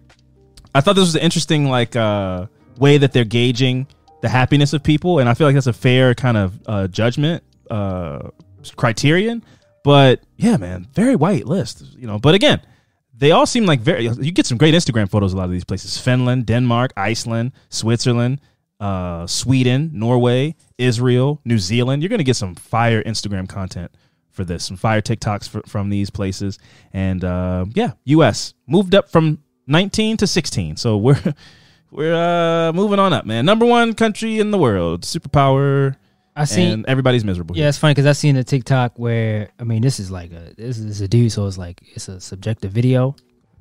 I thought this was an interesting like. Uh, way that they're gauging the happiness of people, and I feel like that's a fair kind of uh, judgment uh, criterion. But yeah, man, very white list, you know. But again, they all seem like very. You get some great Instagram photos. A lot of these places: Finland, Denmark, Iceland, Switzerland, uh, Sweden, Norway, Israel, New Zealand. You're gonna get some fire Instagram content for this, some fire TikToks for, from these places, and uh, yeah, U S moved up from nineteen to sixteen, so we're. We're uh, moving on up, man. Number one country in the world, superpower. I seen and everybody's miserable. Yeah, here. It's funny because I seen a TikTok where I mean, this is like a this is a dude, so it's like it's a subjective video.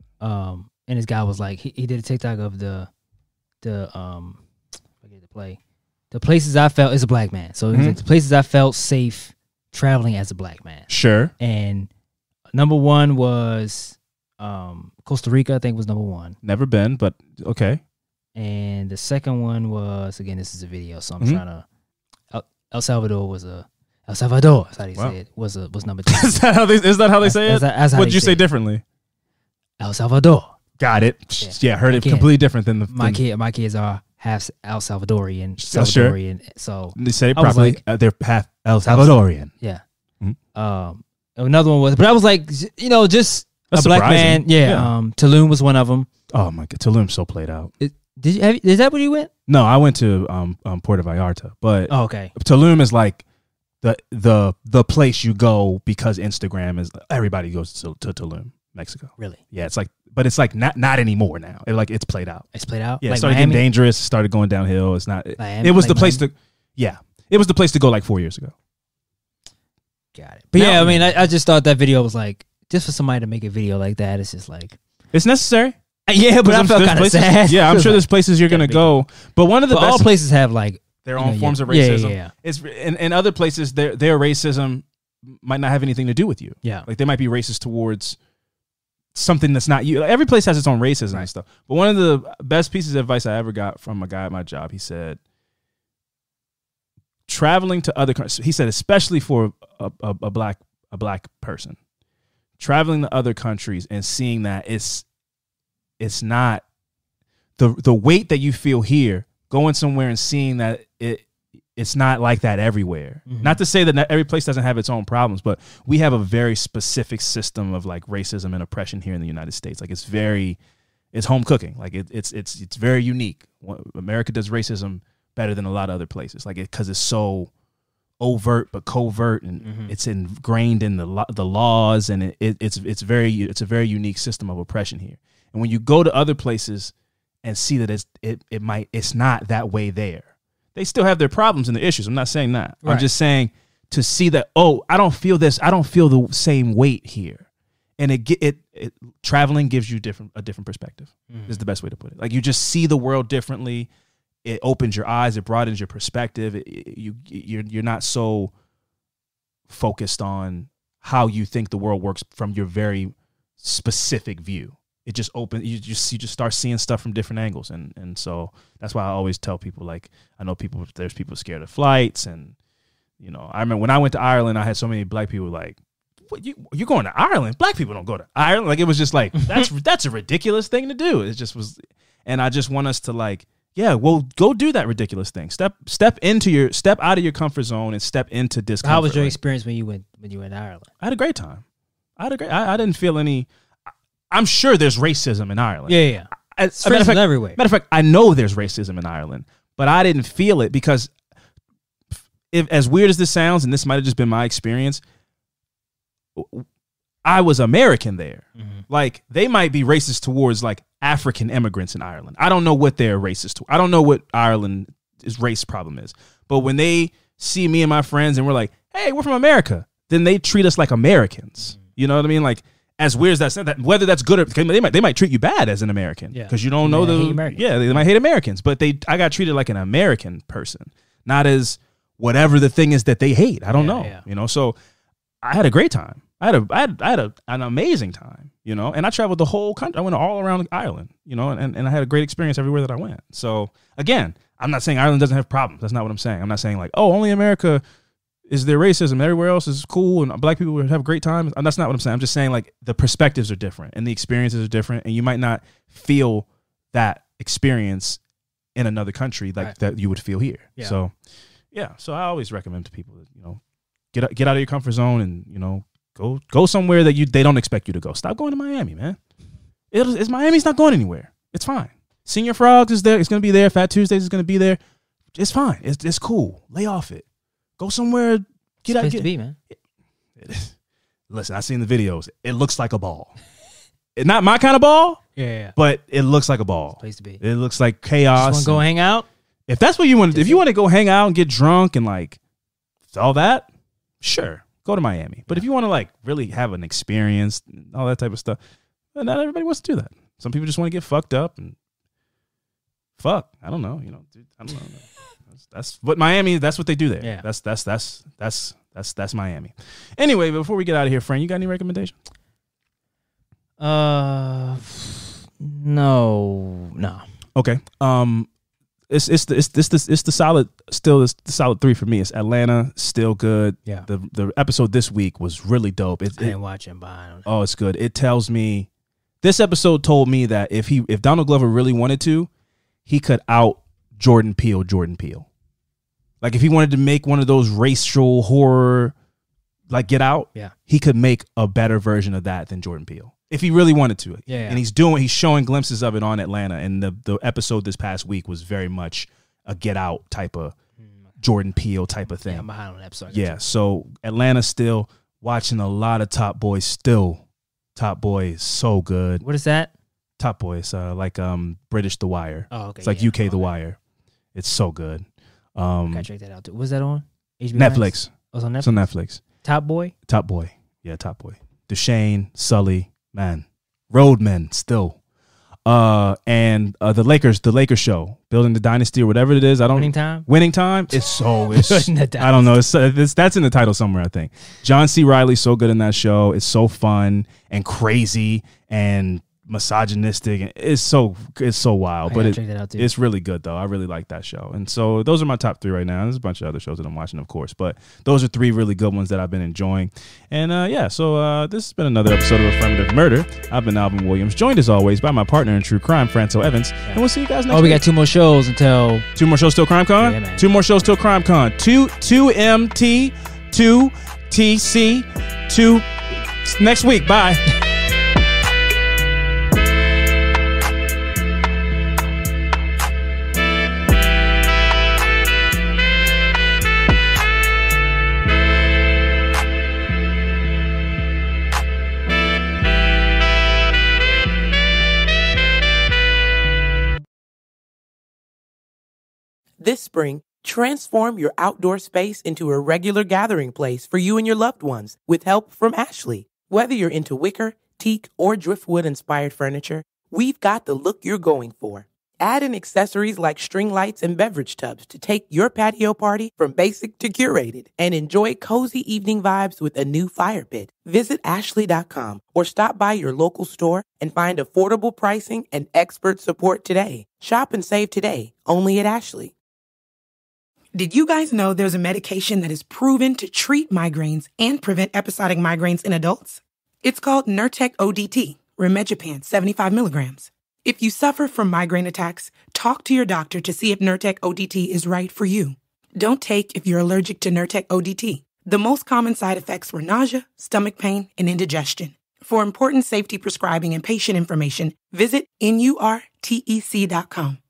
Um, and this guy was like, he, he did a TikTok of the the um, I get to play the places I felt as a black man. So mm-hmm. like the places I felt safe traveling as a black man. Sure. And number one was um Costa Rica. I think was number one. Never been, but okay. And the second one was, again, this is a video, so I'm mm-hmm. trying to. El, El Salvador was a El Salvador. That's how they wow. say it. Was a was number two. is that how they is that how they say as, it? As, as What'd you say, say differently? El Salvador. Got it. Yeah, yeah heard it kid, completely different than the. My than, kid, my kids are half El Salvadorian. Salvadorian. Sure. So they say it properly. Like, uh, they're half El Salvadorian. Yeah. Mm-hmm. Um. Another one was, but I was like, you know, just That's a black surprising. man. Yeah, yeah. Um. Tulum was one of them. Oh my god, Tulum's so played out. It, Did you have? Is that where you went? No, I went to um, um Puerto Vallarta, but oh, okay. Tulum is like the the the place you go because Instagram is everybody goes to, to Tulum, Mexico. Really? Yeah, it's like, but it's like not not anymore now. It like it's played out. It's played out. Yeah, like it started Miami? getting dangerous. Started going downhill. It's not. Miami, it was like the place Miami? to. Yeah, it was the place to go like four years ago. Got it. But now, yeah, I mean, I, I just thought that video was like just for somebody to make a video like that. It's just like it's necessary. Yeah, but I felt kind of sad. Yeah, I'm sure there's places you're gonna go, but one of the but best all places have like their own know, forms yeah. of racism. Yeah, yeah, yeah. It's in, in other places their their racism might not have anything to do with you. Yeah, like they might be racist towards something that's not you. Like, every place has its own racism right. and stuff. But one of the best pieces of advice I ever got from a guy at my job, he said, traveling to other countries. He said, especially for a, a, a black a black person, traveling to other countries and seeing that it's it's not. The the weight that you feel here, going somewhere and seeing that it it's not like that everywhere. Mm-hmm. Not to say that not every place doesn't have its own problems, but we have a very specific system of like racism and oppression here in the United States. Like it's very, it's home cooking. Like it, it's it's it's very unique. America does racism better than a lot of other places. Like it because it's so overt but covert, and mm-hmm. it's ingrained in the lo- the laws, and it, it it's it's very it's a very unique system of oppression here. And when you go to other places and see that it's it it might it's not that way there. They still have their problems and their issues. I'm not saying that. Right. I'm just saying to see that, oh, I don't feel this. I don't feel the same weight here. And it it, it traveling gives you different a different perspective. Mm-hmm. Is the best way to put it. Like you just see the world differently. It opens your eyes. It broadens your perspective. It, it, you you're you're not so focused on how you think the world works from your very specific view. It just opens, you just you just start seeing stuff from different angles, and and so that's why I always tell people, like, I know people there's people scared of flights, and you know I remember when I went to Ireland, I had so many black people like, what, you you're going to Ireland? Black people don't go to Ireland. Like it was just like that's that's a ridiculous thing to do. It just was, and I just want us to like, yeah, well, go do that ridiculous thing. Step step into your step out of your comfort zone and step into discomfort. How was your like, experience when you went when you went to Ireland? I had a great time. I had a great. I, I didn't feel any. I'm sure there's racism in Ireland. Yeah, yeah. I, it's racism fact, everywhere. Matter of fact, I know there's racism in Ireland, but I didn't feel it because, if, as weird as this sounds, and this might have just been my experience, I was American there. Mm-hmm. Like, they might be racist towards, like, African immigrants in Ireland. I don't know what they're racist to. I don't know what Ireland's race problem is. But when they see me and my friends and we're like, hey, we're from America, then they treat us like Americans. Mm-hmm. You know what I mean? Like, as weird as that sounds, that whether that's good or they might they might treat you bad as an American Yeah. because you don't know Yeah, the hate Americans. yeah they might hate Americans, but they I got treated like an American person, not as whatever the thing is that they hate. I don't Yeah, know, yeah. you know. So I had a great time. I had a I had, I had a, an amazing time, you know. And I traveled the whole country. I went all around Ireland, you know, and, and I had a great experience everywhere that I went. So again, I'm not saying Ireland doesn't have problems. That's not what I'm saying. I'm not saying like, oh, only America is there racism. Everywhere else is cool and black people would have a great time. And that's not what I'm saying. I'm just saying like the perspectives are different and the experiences are different, and you might not feel that experience in another country like Right. that you would feel here. Yeah. So yeah, so I always recommend to people that, you know, get out- get out of your comfort zone and, you know, go go somewhere that you they don't expect you to go. Stop going to Miami, man. It, it's Miami's not going anywhere. It's fine. Senior Frogs is there. It's going to be there. Fat Tuesdays is going to be there. It's fine. It's it's cool. Lay off it. Go somewhere. Get out. Place Get, to be, man. Listen, I seen the videos. It looks like a ball. It's not my kind of ball, Yeah, yeah. but it looks like a ball. Place to be. It looks like chaos. Just want to go and- hang out. If that's what you want, if you want to go hang out and get drunk and like all that, sure, go to Miami. But if you want to like really have an experience, and all that type of stuff, then not everybody wants to do that. Some people just want to get fucked up and fuck. I don't know. You know, dude, I don't know. That's, that's what Miami. That's what they do there. Yeah. That's that's that's that's that's that's Miami. Anyway, before we get out of here, Frank, you got any recommendations? Uh, no, no. Okay. Um, it's it's the it's this it's, it's the solid still it's the solid three for me. It's Atlanta, still good. Yeah. The the episode this week was really dope. It, I it, didn't watch it, but I don't know. oh, it's good. It tells me this episode told me that if he if Donald Glover really wanted to, he could out Jordan Peele. Jordan Peele. Like if he wanted to make one of those racial horror, like Get Out, Yeah. he could make a better version of that than Jordan Peele. If he really wanted to. Yeah, yeah. And he's doing he's showing glimpses of it on Atlanta. And the, the episode this past week was very much a Get Out type of Jordan Peele type of thing. Yeah, I'm behind on that episode. Yeah. So Atlanta still watching a lot of Top Boy still. Top Boy is so good. What is that? Top Boy is uh, like um British The Wire. Oh, okay. It's like yeah. U K The Okay. Wire. It's so good. Um Gotta check that out too. Was that on H B O Max? Netflix. Oh, it's on Netflix. It's on Netflix. Top Boy. Top Boy. Yeah, Top Boy. Deshane, Sully, man. Roadmen still. Uh and uh the Lakers, the Lakers show, Building the Dynasty or whatever it is. I don't Winning Time? Winning Time. It's so it's Building the I don't know. It's, it's that's in the title somewhere, I think. John C. Reilly's so good in that show. It's so fun and crazy and misogynistic, and it's so it's so wild. I But gotta it, check that out, too. it's really good though. I really like that show. And so those are my top three right now. There's a bunch of other shows that I'm watching, of course, but those are three really good ones that I've been enjoying. And uh, yeah, so uh, this has been another episode of Affirmative Murder. I've been Alvin Williams, joined as always by my partner in true crime, Franco Evans. And we'll see you guys next Oh, we week. got two more shows until Two more shows till Crime Con? Yeah, man. Two more shows till Crime Con. Two, two M T, two T C, two next week. Bye. This spring, transform your outdoor space into a regular gathering place for you and your loved ones with help from Ashley. Whether you're into wicker, teak, or driftwood-inspired furniture, we've got the look you're going for. Add in accessories like string lights and beverage tubs to take your patio party from basic to curated and enjoy cozy evening vibes with a new fire pit. Visit ashley dot com or stop by your local store and find affordable pricing and expert support today. Shop and save today, only at Ashley. Did you guys know there's a medication that is proven to treat migraines and prevent episodic migraines in adults? It's called Nurtec O D T, Rimegepant seventy-five milligrams. If you suffer from migraine attacks, talk to your doctor to see if Nurtec O D T is right for you. Don't take if you're allergic to Nurtec O D T. The most common side effects were nausea, stomach pain, and indigestion. For important safety prescribing and patient information, visit N U R T E C dot com.